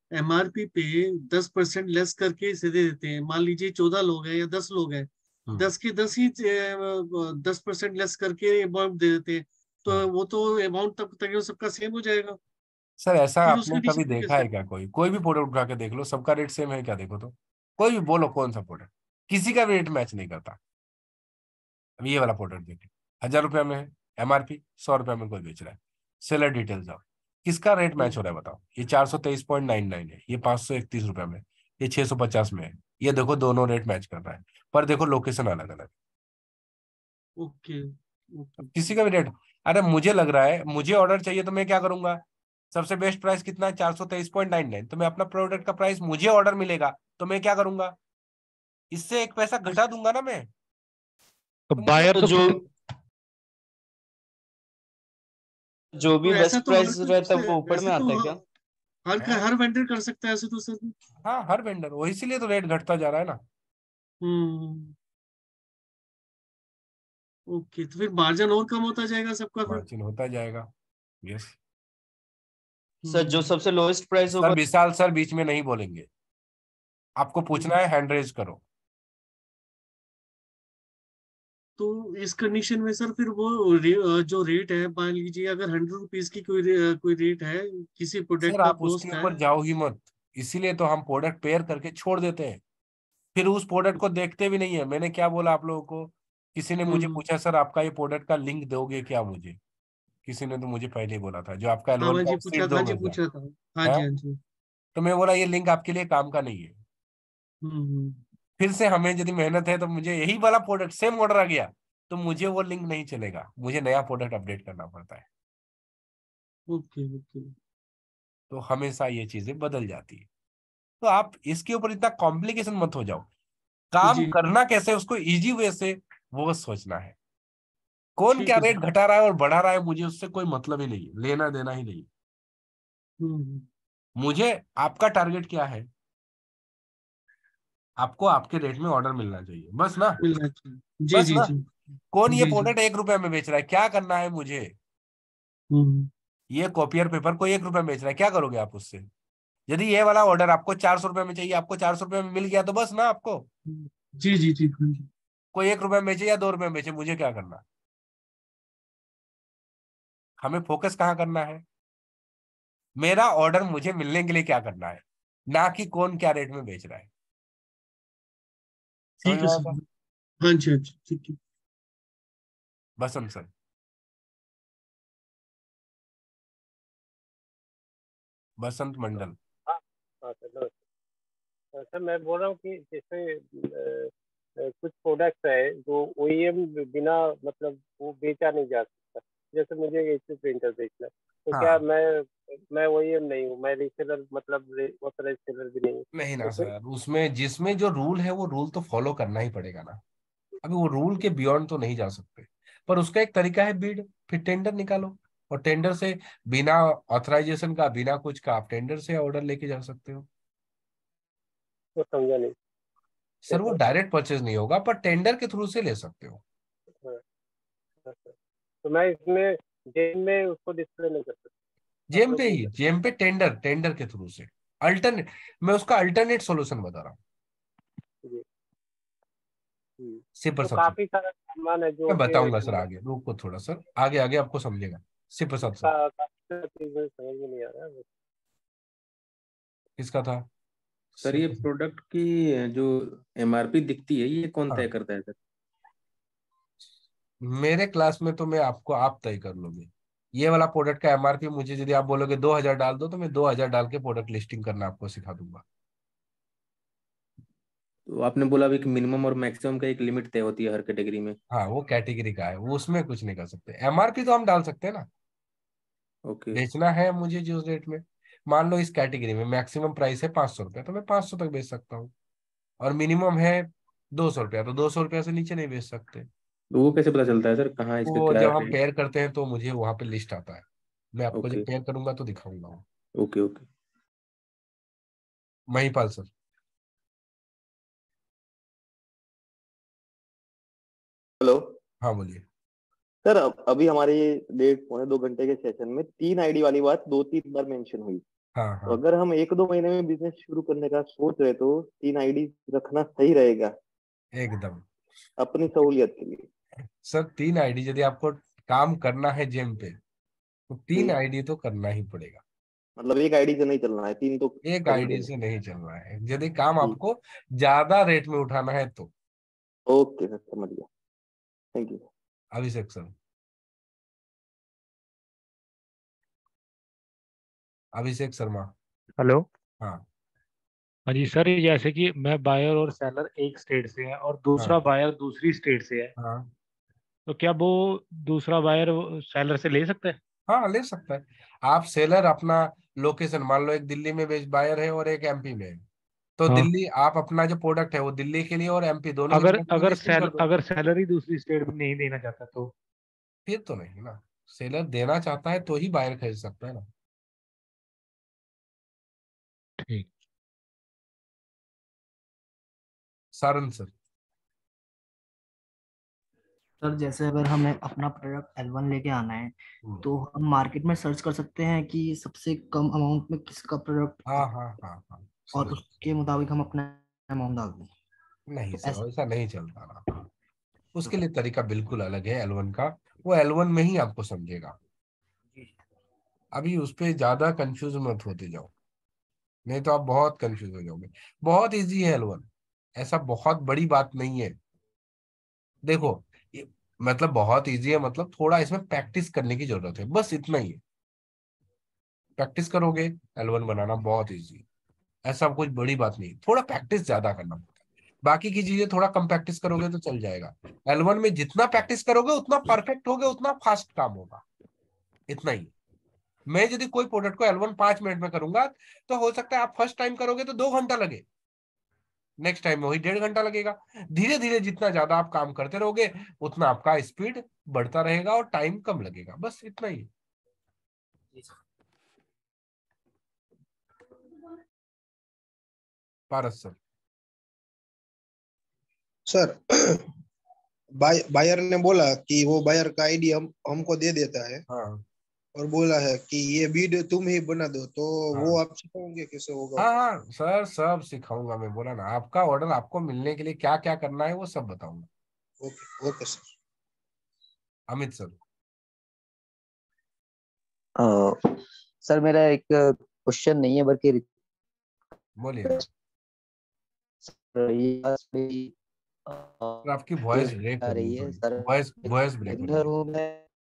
MRP पे 10% लेस करके इसे दे देते हैं। मान लीजिए 14 लोग हैं या 10 लोग हैं, 10 के 10 ही 10% लेस करके अमाउंट दे देते हैं, तो वो तो अमाउंट तक तक सबका सेम हो जाएगा। सर ऐसा फिर आपने उसके कभी नीचे देखा कैसे? है क्या? कोई भी प्रोडक्ट उठा के देख लो, सबका रेट सेम है क्या? देखो तो, कोई भी बोलो कौन सा प्रोडक्ट, किसी का भी रेट मैच नहीं करता। अब ये वाला प्रोडक्ट देखिए, 1000 रुपया में है MRP, 100 रुपया में कोई बेच रहा है। सेलर डिटेल जाओ, किसका रेट मैच हो रहा है बताओ? ये 423.99 है, ये 531 रुपया में, ये 650 में है। ये देखो दोनों रेट मैच कर रहा है, पर देखो लोकेशन अलग अलग। ओके किसी का भी रेट, अरे मुझे लग रहा है, मुझे ऑर्डर चाहिए तो मैं क्या करूंगा? सबसे बेस्ट प्राइस कितना है? 423.99। तो मैं अपना प्रोडक्ट का प्राइस, मुझे ऑर्डर मिलेगा तो मैं क्या करूंगा? इससे एक पैसा घटा दूंगा ना मैं। तो बायर तो जो भी तो ऐसा बेस्ट तो हर प्राइस रहता है वो ऊपर में आता है क्या? हर वेंडर कर सकता है ऐसे तो सर। हाँ हर वेंडर, वो इसीलिए तो रेट घटता जा रहा है ना। ओके, तो फिर मार्जिन और कम होता जाएगा सबका फिर। मार्जिन होता जाएगा, यस। सर जो सबसे लोएस्ट प्राइस होगा। सर विशाल सर बीच में नहीं बोलेंगे, आपको पूछना है हैंड रेज करो। तो इस कंडीशन में सर फिर वो जो रेट है, मान लीजिए अगर 100 रुपीज की कोई रेट है, किसी प्रोडक्ट सर का आप उसके कॉस्ट है। ऊपर जाओ ही मत, इसीलिए तो हम प्रोडक्ट पेयर करके छोड़ देते हैं, फिर उस प्रोडक्ट को देखते भी नहीं है। मैंने क्या बोला आप लोगों को? किसी ने मुझे पूछा सर आपका ये प्रोडक्ट का लिंक दोगे क्या मुझे? किसी ने तो मुझे पहले ही बोला था, जो आपका हाँ L1 का जी सीट हाँ जी दोगे क्या? पूछा था। हाँ जी है? हाँ जी। तो मैं बोला ये लिंक आपके लिए काम का नहीं है। हम्म। फिर से हमें यदि मेहनत है तो मुझे यही वाला प्रोडक्ट सेम ऑर्डर आ गया तो मुझे वो लिंक नहीं चलेगा, मुझे नया प्रोडक्ट अपडेट करना पड़ता है। Okay okay. तो हमेशा ये चीजें बदल जाती है। तो आप इसके ऊपर इतना कॉम्प्लिकेशन मत हो जाओ, काम जी करना कैसे है उसको इजी वे से वो सोचना है। कौन ठीक क्या है रेट सर। घटा रहा है और बढ़ा रहा है, मुझे उससे कोई मतलब ही नहीं है, लेना देना ही नहीं। हम्म। मुझे आपका टारगेट क्या है? आपको आपके रेट में ऑर्डर मिलना चाहिए, बस ना। मिलना चाहिए। जी बस जी ना। जी। कौन ये जी जी। प्रोडक्ट 1 रुपए में बेच रहा है, क्या करना है मुझे? हम्म। ये कॉपियर पेपर को 1 रुपए में बेच रहा है, क्या करोगे आप उससे? यदि ये वाला ऑर्डर आपको 400 रुपए में चाहिए, आपको 400 रुपए में मिल गया तो बस ना आपको। जी जी जी हाँ जी। कोई 1 रुपए में बेचे या 2 रुपए में बेचे, मुझे क्या करना? हमें फोकस कहाँ करना है? मेरा ऑर्डर मुझे मिलने के लिए क्या करना है, ना कि कौन क्या रेट में बेच रहा है। समझ ठीक में है आया सर। था? हाँ जी हाँ जी ठीक है। बसंत सर, बसंत मंडल। हाँ हाँ सर नमस्ते। सर मैं बोल रहा हूँ कि जैसे कुछ प्रोडक्ट्स है जो ओईएम बिना मतलब वो बेचा नहीं जा सकता। जैसे मुझे एचपी प्रिंटर बेचना है, तो क्या हाँ मैं ओईएम नहीं हूँ, मैं रीसेलर मतलब ऑथराइज सेलर भी नहीं हूँ, नहीं तो ना फिर? सर, उसमें जिसमें जो रूल है वो रूल तो फॉलो करना ही पड़ेगा ना। अभी वो रूल के बियॉन्ड तो नहीं जा सकते, पर उसका एक तरीका है बिड, फिर टेंडर निकालो, और टेंडर से बिना ऑथराइजेशन का, बिना कुछ का आप टेंडर से ऑर्डर लेके जा सकते हो। तो समझा नहीं सर वो कैसे? डायरेक्ट परचेज नहीं होगा, पर टेंडर के थ्रू से ले सकते हो। हाँ, हाँ, हाँ। तो मैं इसमें जेम में उसको डिस्प्ले नहीं कर सकता, आप जेम लोग पे नहीं ही, कर जेम पे टेंडर के थ्रू से अल्टरनेट, मैं उसका अल्टरनेट सॉल्यूशन बता रहा हूँ। सकते जी। सिर्फ तो सब काफी सारा सामान है जो मैं अभी बताऊंगा सर, आगे रुको थोड़ा सर, आगे आगे आपको समझेगा। सिर्फ सब सर काफी सारा चीजें समझ में नहीं आ रहा है। किसका था? सर ये प्रोडक्ट की जो MRP दिखती है ये कौन तय हाँ करता है सर? मेरे क्लास में तो मैं आपको, आप तय कर लोगे। ये वाला प्रोडक्ट का MRP मुझे यदि आप बोलोगे 2000 डाल दो, तो मैं 2000 डाल के प्रोडक्ट लिस्टिंग करना आपको सिखा दूंगा। तो आपने बोला अभी कि मिनिमम और मैक्सिमम का एक लिमिट तय होती है हर कैटेगरी में। हाँ वो कैटेगरी का है, वो उसमें कुछ नहीं कर सकते। MRP तो हम डाल सकते हैं ना, ओके। बेचना है मुझे जो रेट में, मान लो इस कैटेगरी में मैक्सिमम प्राइस है 500 रुपया, तो मैं 500 तक बेच सकता हूँ। और मिनिमम है 200 रुपया, तो 200 रुपया से नीचे नहीं बेच सकते। तो वो कैसे पता चलता है सर कहाँ इसका वो क्या जब हम रेट? पेयर करते हैं तो मुझे वहां पे लिस्ट आता है, मैं आपको जब ओके पेयर करूंगा तो दिखाऊंगा वो। Okay okay. Mahipal sir. Hello हाँ बोलिए। सर, अभी हमारे 1.5 पौने 2 घंटे के सेशन में 3 आईडी वाली बात 2-3 बार मेंशन हुई। हाँ तो हाँ अगर हम 1-2 महीने में बिजनेस शुरू करने का सोच रहे तो 3 आईडी रखना सही रहेगा एकदम। अपनी सहूलियत के लिए। सर 3 आईडी यदि आपको काम करना है जेम पे तो तीन जी, आईडी तो करना ही पड़ेगा। मतलब एक आईडी से नहीं चलना है, 3 तो एक कर ही आईडी देंगे। से नहीं चल रहा है यदि काम जी, आपको ज्यादा रेट में उठाना है तो। ओके सर, समझ गया। Thank you. Abhishek sir. Abhishek Sharma. Hello. हाँ हाँ जी सर, जैसे कि मैं बायर और सेलर एक स्टेट से है और दूसरा हाँ बायर दूसरी स्टेट से है, हाँ तो क्या वो दूसरा बायर सेलर से ले सकता है? हाँ ले सकता है। आप सेलर अपना लोकेशन मान लो, एक दिल्ली में बेच बायर है और एक एमपी में है, तो हाँ। दिल्ली आप अपना जो प्रोडक्ट है वो दिल्ली के लिए और एमपी दोनों अगर जगह पे रजिस्ट्रेशन कर दो। अगर सेलर ही दूसरी स्टेट में नहीं देना चाहता तो? फिर तो नहीं ना, सेलर देना चाहता है तो ही बायर खरीद सकता है ना। ठीक। सारन सर। सर जैसे अगर हमें अपना प्रोडक्ट L1 लेके आना है तो हम मार्केट में सर्च कर सकते हैं कि सबसे कम अमाउंट में किसका प्रोडक्ट, हाँ हाँ हाँ हाँ और समझ। उसके मुताबिक हम अपना अमाउंट डाल दें। नहीं तो सर ऐसा ऐसा नहीं चलता ना, उसके लिए तरीका बिल्कुल अलग है एल वन का। वो एल वन में ही आपको समझेगा। अभी उस पर ज्यादा कंफ्यूज मत होते जाओ, नहीं तो आप बहुत कंफ्यूज हो जाओगे। बहुत इजी है एल वन, ऐसा बहुत बड़ी बात नहीं है। देखो मतलब बहुत इजी है, मतलब थोड़ा इसमें प्रैक्टिस करने की जरूरत है, बस इतना ही है। प्रैक्टिस करोगे एल वन बनाना बहुत इजी है। ऐसा कोई बड़ी बात नहीं, थोड़ा प्रैक्टिस ज्यादा करना पड़ता है। बाकी की चीजें थोड़ा कम प्रैक्टिस करोगे तो चल जाएगा। एल वन में जितना प्रैक्टिस करोगे उतना परफेक्ट होगे, उतना फास्ट काम होगा। इतना ही। मैं यदि कोई प्रोडक्ट को एल वन 5 मिनट में करूंगा तो हो सकता है आप फर्स्ट टाइम करोगे तो 2 घंटा लगे, नेक्स्ट टाइम में वही 1.5 घंटा लगेगा। धीरे धीरे जितना ज्यादा आप काम करते रहोगे उतना आपका स्पीड बढ़ता रहेगा और टाइम कम लगेगा, बस इतना ही। पारस सर। सर बायर ने बोला कि वो बायर का आईडी हमको दे देता है हाँ और बोला है कि ये वीडियो तुम ही बना दो, तो वो हाँ आप सिखाओगे कैसे होगा हाँ वो? हाँ सर सब सिखाऊंगा। मैं बोला ना, आपका ऑर्डर आपको मिलने के लिए क्या क्या करना है वो सब बताऊंगा। Okay okay sir. Amit sir. Sir मेरा एक क्वेश्चन नहीं है बल्कि बोलिए ना। ये सर आपकी वॉइस ब्रेक आ हो रही है रही है थोड़ी, सर। वॉइस ब्रेक हो रही बिगनर है। हूँ मैं।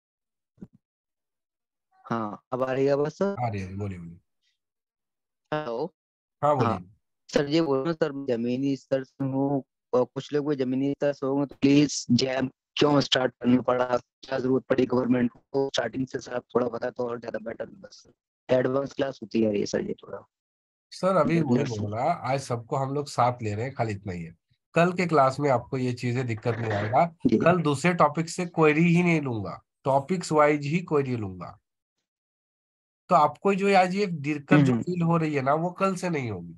हाँ, अब आ रही है बस सर। आ रही है, बोलिए बोलिए। हेलो। हाँ हाँ बोलिए। सर, ये बोल रहा हूँ सर, जमीनी स्तर से हूँ और कुछ लोग भी जमीनी स्तर से होंगे, तो प्लीज जैम क्यों स्टार्ट करना पड़ा, क्या जरूरत पड़ी गवर्नमेंट को स्टार्टिंग से? सर आप थोड़ा बता तो और ज्यादा बेटर। बस एडवांस क्लास होती है ये सर, ये थोड़ा सर अभी वही बिगनर्स। बोला, आज सबको हम लोग साथ ले रहे हैं, खाली इतना ही है। कल के क्लास में आपको ये चीजें दिक्कत नहीं आएगा। जी। कल दूसरे टॉपिक से क्वेरी ही नहीं लूंगा, टॉपिक्स वाइज ही क्वेरी लूंगा। तो आपको जो आज ये दिक्कत जो फील हो रही है ना वो कल से नहीं होगी।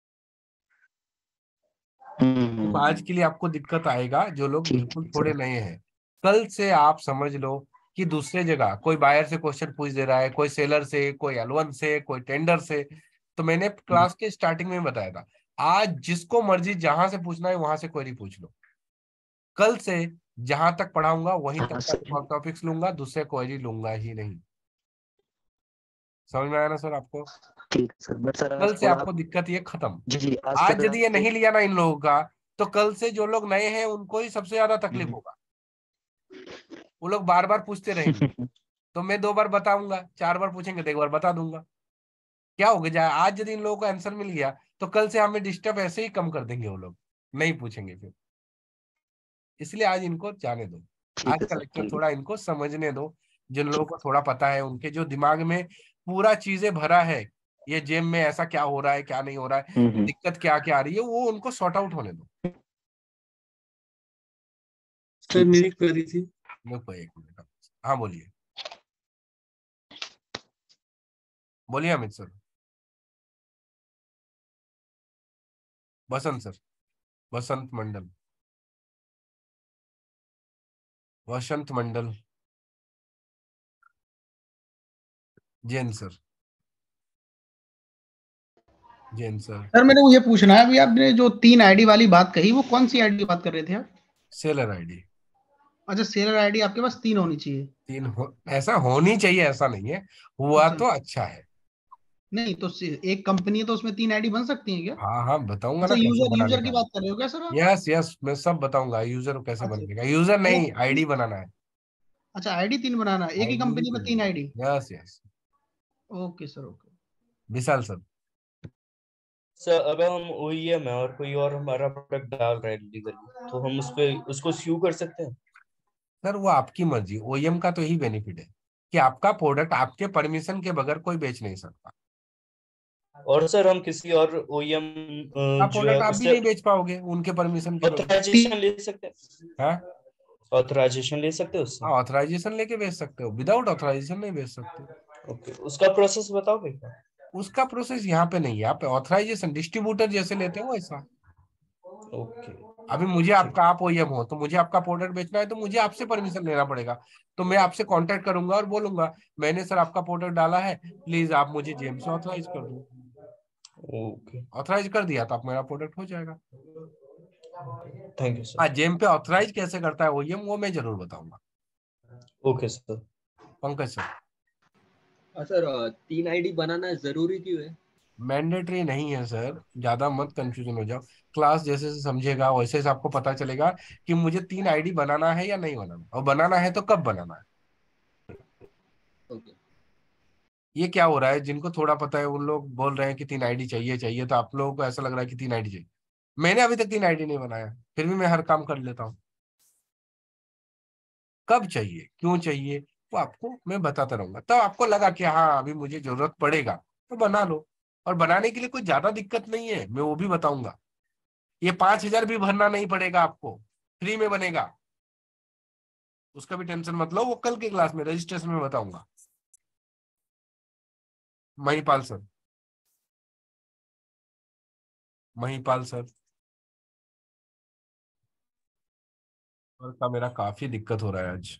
तो आज के लिए आपको दिक्कत आएगा जो लोग बिल्कुल थोड़े नए हैं। कल से आप समझ लो कि दूसरे जगह कोई बायर से क्वेश्चन पूछ दे रहा है, कोई सेलर से, कोई एल1 से, कोई टेंडर से। तो मैंने क्लास के स्टार्टिंग में बताया था, आज जिसको मर्जी जहां से पूछना है वहां से क्वेरी पूछ लो। कल से जहां तक पढ़ाऊंगा वहीं तक का टॉपिक्स लूंगा, दूसरे क्वेरी लूंगा ही नहीं। समझ में आया ना सर आपको? ठीक है सर, बट सर कल आज से थोड़ा। आपको दिक्कत ये खत्म। जी जी, आज क्या आज था यदि ये कि नहीं लिया ना इन लोगों का, तो कल से जो लोग नए हैं उनको ही सबसे ज्यादा तकलीफ होगा। वो लोग बार बार पूछते रहेंगे, तो मैं 2 बार बताऊंगा, 4 बार पूछेंगे तो 1 बार बता दूंगा। क्या हो गया, आज यदि इन लोगों को आंसर मिल गया तो कल से हमें डिस्टर्ब ऐसे ही कम कर देंगे, वो लोग नहीं पूछेंगे फिर। इसलिए आज इनको जाने दो, ठीक आज है का सर, लेक्चर ठीक है। थोड़ा इनको समझने दो। जिन लोगों को थोड़ा पता है, उनके जो दिमाग में पूरा चीजें भरा है, ये जेम में ऐसा क्या हो रहा है, क्या नहीं हो रहा है, दिक्कत क्या क्या आ रही है, वो उनको सॉर्ट आउट होने दो। सर मेरी क्वेरी थी। रुको 1 मिनट। हाँ बोलिए, बोलिए Amit sir. Basant sir, Vasant Mandal, Vasant Mandal. Jain sir. Jain sir. Sir मेरे को ये पूछना है, अभी आपने जो 3 आईडी वाली बात कही, वो कौन सी आईडी की बात कर रहे थे आप? Seller ID. अच्छा, सेलर आईडी आपके पास 3 होनी चाहिए। 3 ऐसा होनी चाहिए, ऐसा नहीं है, हुआ अच्छा तो अच्छा है। नहीं तो एक कंपनी है तो उसमें 3 आईडी बन सकती है क्या? हाँ हाँ, बताऊंगा अच्छा, ना कैसे यूजर बनाने यूजर की का। बात कर रहे हो क्या सर आप? यस यस, मैं सब बताऊंगा यूजर कैसे अच्छा बनेगा। यूजर नहीं, मतलब आईडी बनाना है। अच्छा, आईडी 3 बनाना है, एक ही आईडी भी कंपनी में 3 आईडी? बनाना है, yes yes. Okay sir, okay. Vishal sir. Sir अगर हम OEM है और कोई और हमारा प्रोडक्ट डाल रहा है लीगली, तो हम उस पे उसको स्यू कर सकते हैं? सर वो आपकी मर्जी, ओईएम का तो यही बेनिफिट है कि आपका प्रोडक्ट आपके परमिशन के बगैर कोई बेच नहीं सकता। और सर हम किसी और OEM आप जो है प्रोडक्ट आप भी उससे नहीं बेच पाओगे उनके परमिशन के बगैर। ऑथराइजेशन ले सकते हैं? हाँ, ऑथराइजेशन ले सकते हो उससे? ऑथराइजेशन लेके बेच सकते हो, विदाउट ऑथराइजेशन नहीं बेच सकते। ओके, उसका प्रोसेस बताओगे क्या? उसका प्रोसेस यहाँ पे नहीं है, आप ऑथराइजेशन डिस्ट्रीब्यूटर जैसे लेते हो वैसा। ओके। अभी मुझे आपका, आप ओईएम हो तो मुझे आपका प्रोडक्ट बेचना है तो मुझे आपसे परमिशन लेना पड़ेगा। तो मैं आपसे कांटेक्ट करूंगा और बोलूंगा मैंने सर आपका प्रोडक्ट डाला है, प्लीज आप मुझे जेम से ऑथराइज कर दो। ओके, ऑथराइज कर दिया तो आप मेरा प्रोडक्ट हो जाएगा। Thank you sir. हाँ, जेम पे ऑथराइज कैसे करता है ओईएम, वो मैं जरूर बताऊंगा। Okay sir. Pankaj sir. Sir 3 ID बनाना जरूरी क्यों है? मैंडेटरी नहीं है सर, ज्यादा मत कंफ्यूजन हो जाओ। क्लास जैसे से समझेगा वैसे से आपको पता चलेगा कि मुझे 3 आईडी बनाना है या नहीं बनाना, और बनाना है तो कब बनाना है। ओके। ये क्या हो रहा है, जिनको थोड़ा पता है उन लोग बोल रहे हैं कि 3 आईडी चाहिए चाहिए, तो आप लोगों को ऐसा लग रहा है कि 3 आईडी चाहिए। मैंने अभी तक 3 आईडी नहीं बनाया, फिर भी मैं हर काम कर लेता हूँ। कब चाहिए, क्यों चाहिए, वो आपको मैं बताता रहूंगा। तब आपको लगा कि हाँ अभी मुझे जरूरत पड़ेगा तो बना लो। और बनाने के लिए कोई ज्यादा दिक्कत नहीं है, मैं वो भी बताऊंगा। ये 5,000 भी भरना नहीं पड़ेगा आपको, फ्री में बनेगा, उसका भी टेंशन मत लो। वो कल के क्लास में रजिस्ट्रेशन में बताऊंगा। महिपाल सर। महिपाल सर। और का मेरा काफी दिक्कत हो रहा है आज।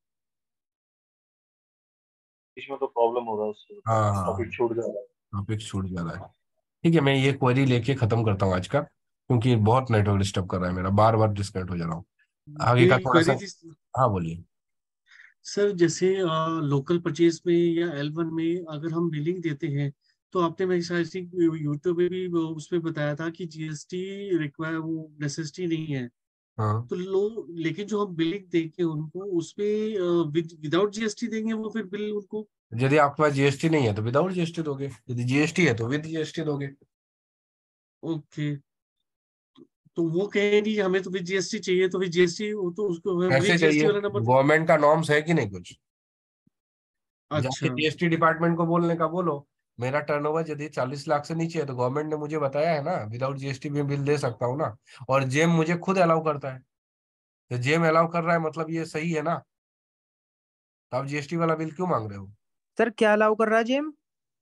इसमें तो प्रॉब्लम हो रहा है उससे, हाँ हाँ, टॉपिक छूट जा रहा है। टॉपिक छूट जा रहा है। ठीक है, मैं ये क्वेरी लेके खत्म करता हूँ आज का, क्योंकि बहुत नेटवर्क डिस्टर्ब कर रहा है मेरा, बार बार डिस्कनेक्ट हो जा रहा हूँ। आगे का मेरी थोड़ा सा। क्वेरी थी हाँ बोलिए। सर, जैसे लोकल परचेज में या L1 में अगर हम बिलिंग देते हैं, तो आपने मेरे शायद से यूट्यूब पे भी उसमें बताया था कि GST रिक्वायर वो नेसेसिटी नहीं है। हाँ, तो लेकिन जो हम बिलिंग देंगे उनको, उसमें विदाउट GST देंगे वो फिर बिल उनको? यदि आपके पास जीएसटी नहीं है तो विदाउट जीएसटी दोगे, यदि जीएसटी है तो विद जीएसटी दोगे। ओके। तो वो कहेंगे हमें तो फिर GST चाहिए, तो फिर GST तो उसको कैसे विद GST चाहिए, वाला नंबर। गवर्नमेंट का नॉर्म्स है कि नहीं कुछ, जाके अच्छा। जीएसटी डिपार्टमेंट को बोलने का बोलो। मेरा टर्नओवर यदि 40 लाख से नीचे है तो गवर्नमेंट ने मुझे बताया है ना, विदाउट जीएसटी भी बिल दे सकता हूँ ना। और जेम मुझे खुद अलाउ करता है, तो जेम अलाउ कर रहा है मतलब ये सही है ना। तो आप जीएसटी वाला बिल क्यों मांग रहे हो। सर क्या अलाउ कर रहा है जेम?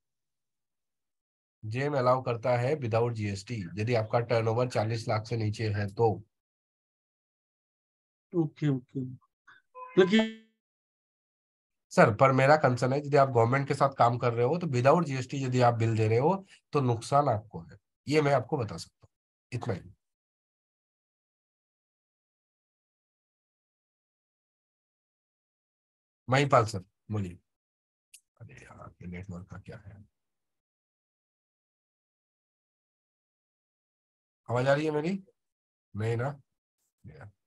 जेम अलाउ करता है विदाउट जीएसटी, यदि आपका टर्नओवर 40 लाख से नीचे है तो। ओके ओके, मतलब सर पर मेरा कंसर्न है, यदि आप गवर्नमेंट के साथ काम कर रहे हो तो विदाउट जीएसटी यदि आप बिल दे रहे हो तो नुकसान आपको है, ये मैं आपको बता सकता हूँ, इतना ही। महिपाल सर बोलिए। अरे यार ये नेटवर्क का क्या है, आवाज आ रही है मेरी? नहीं ना।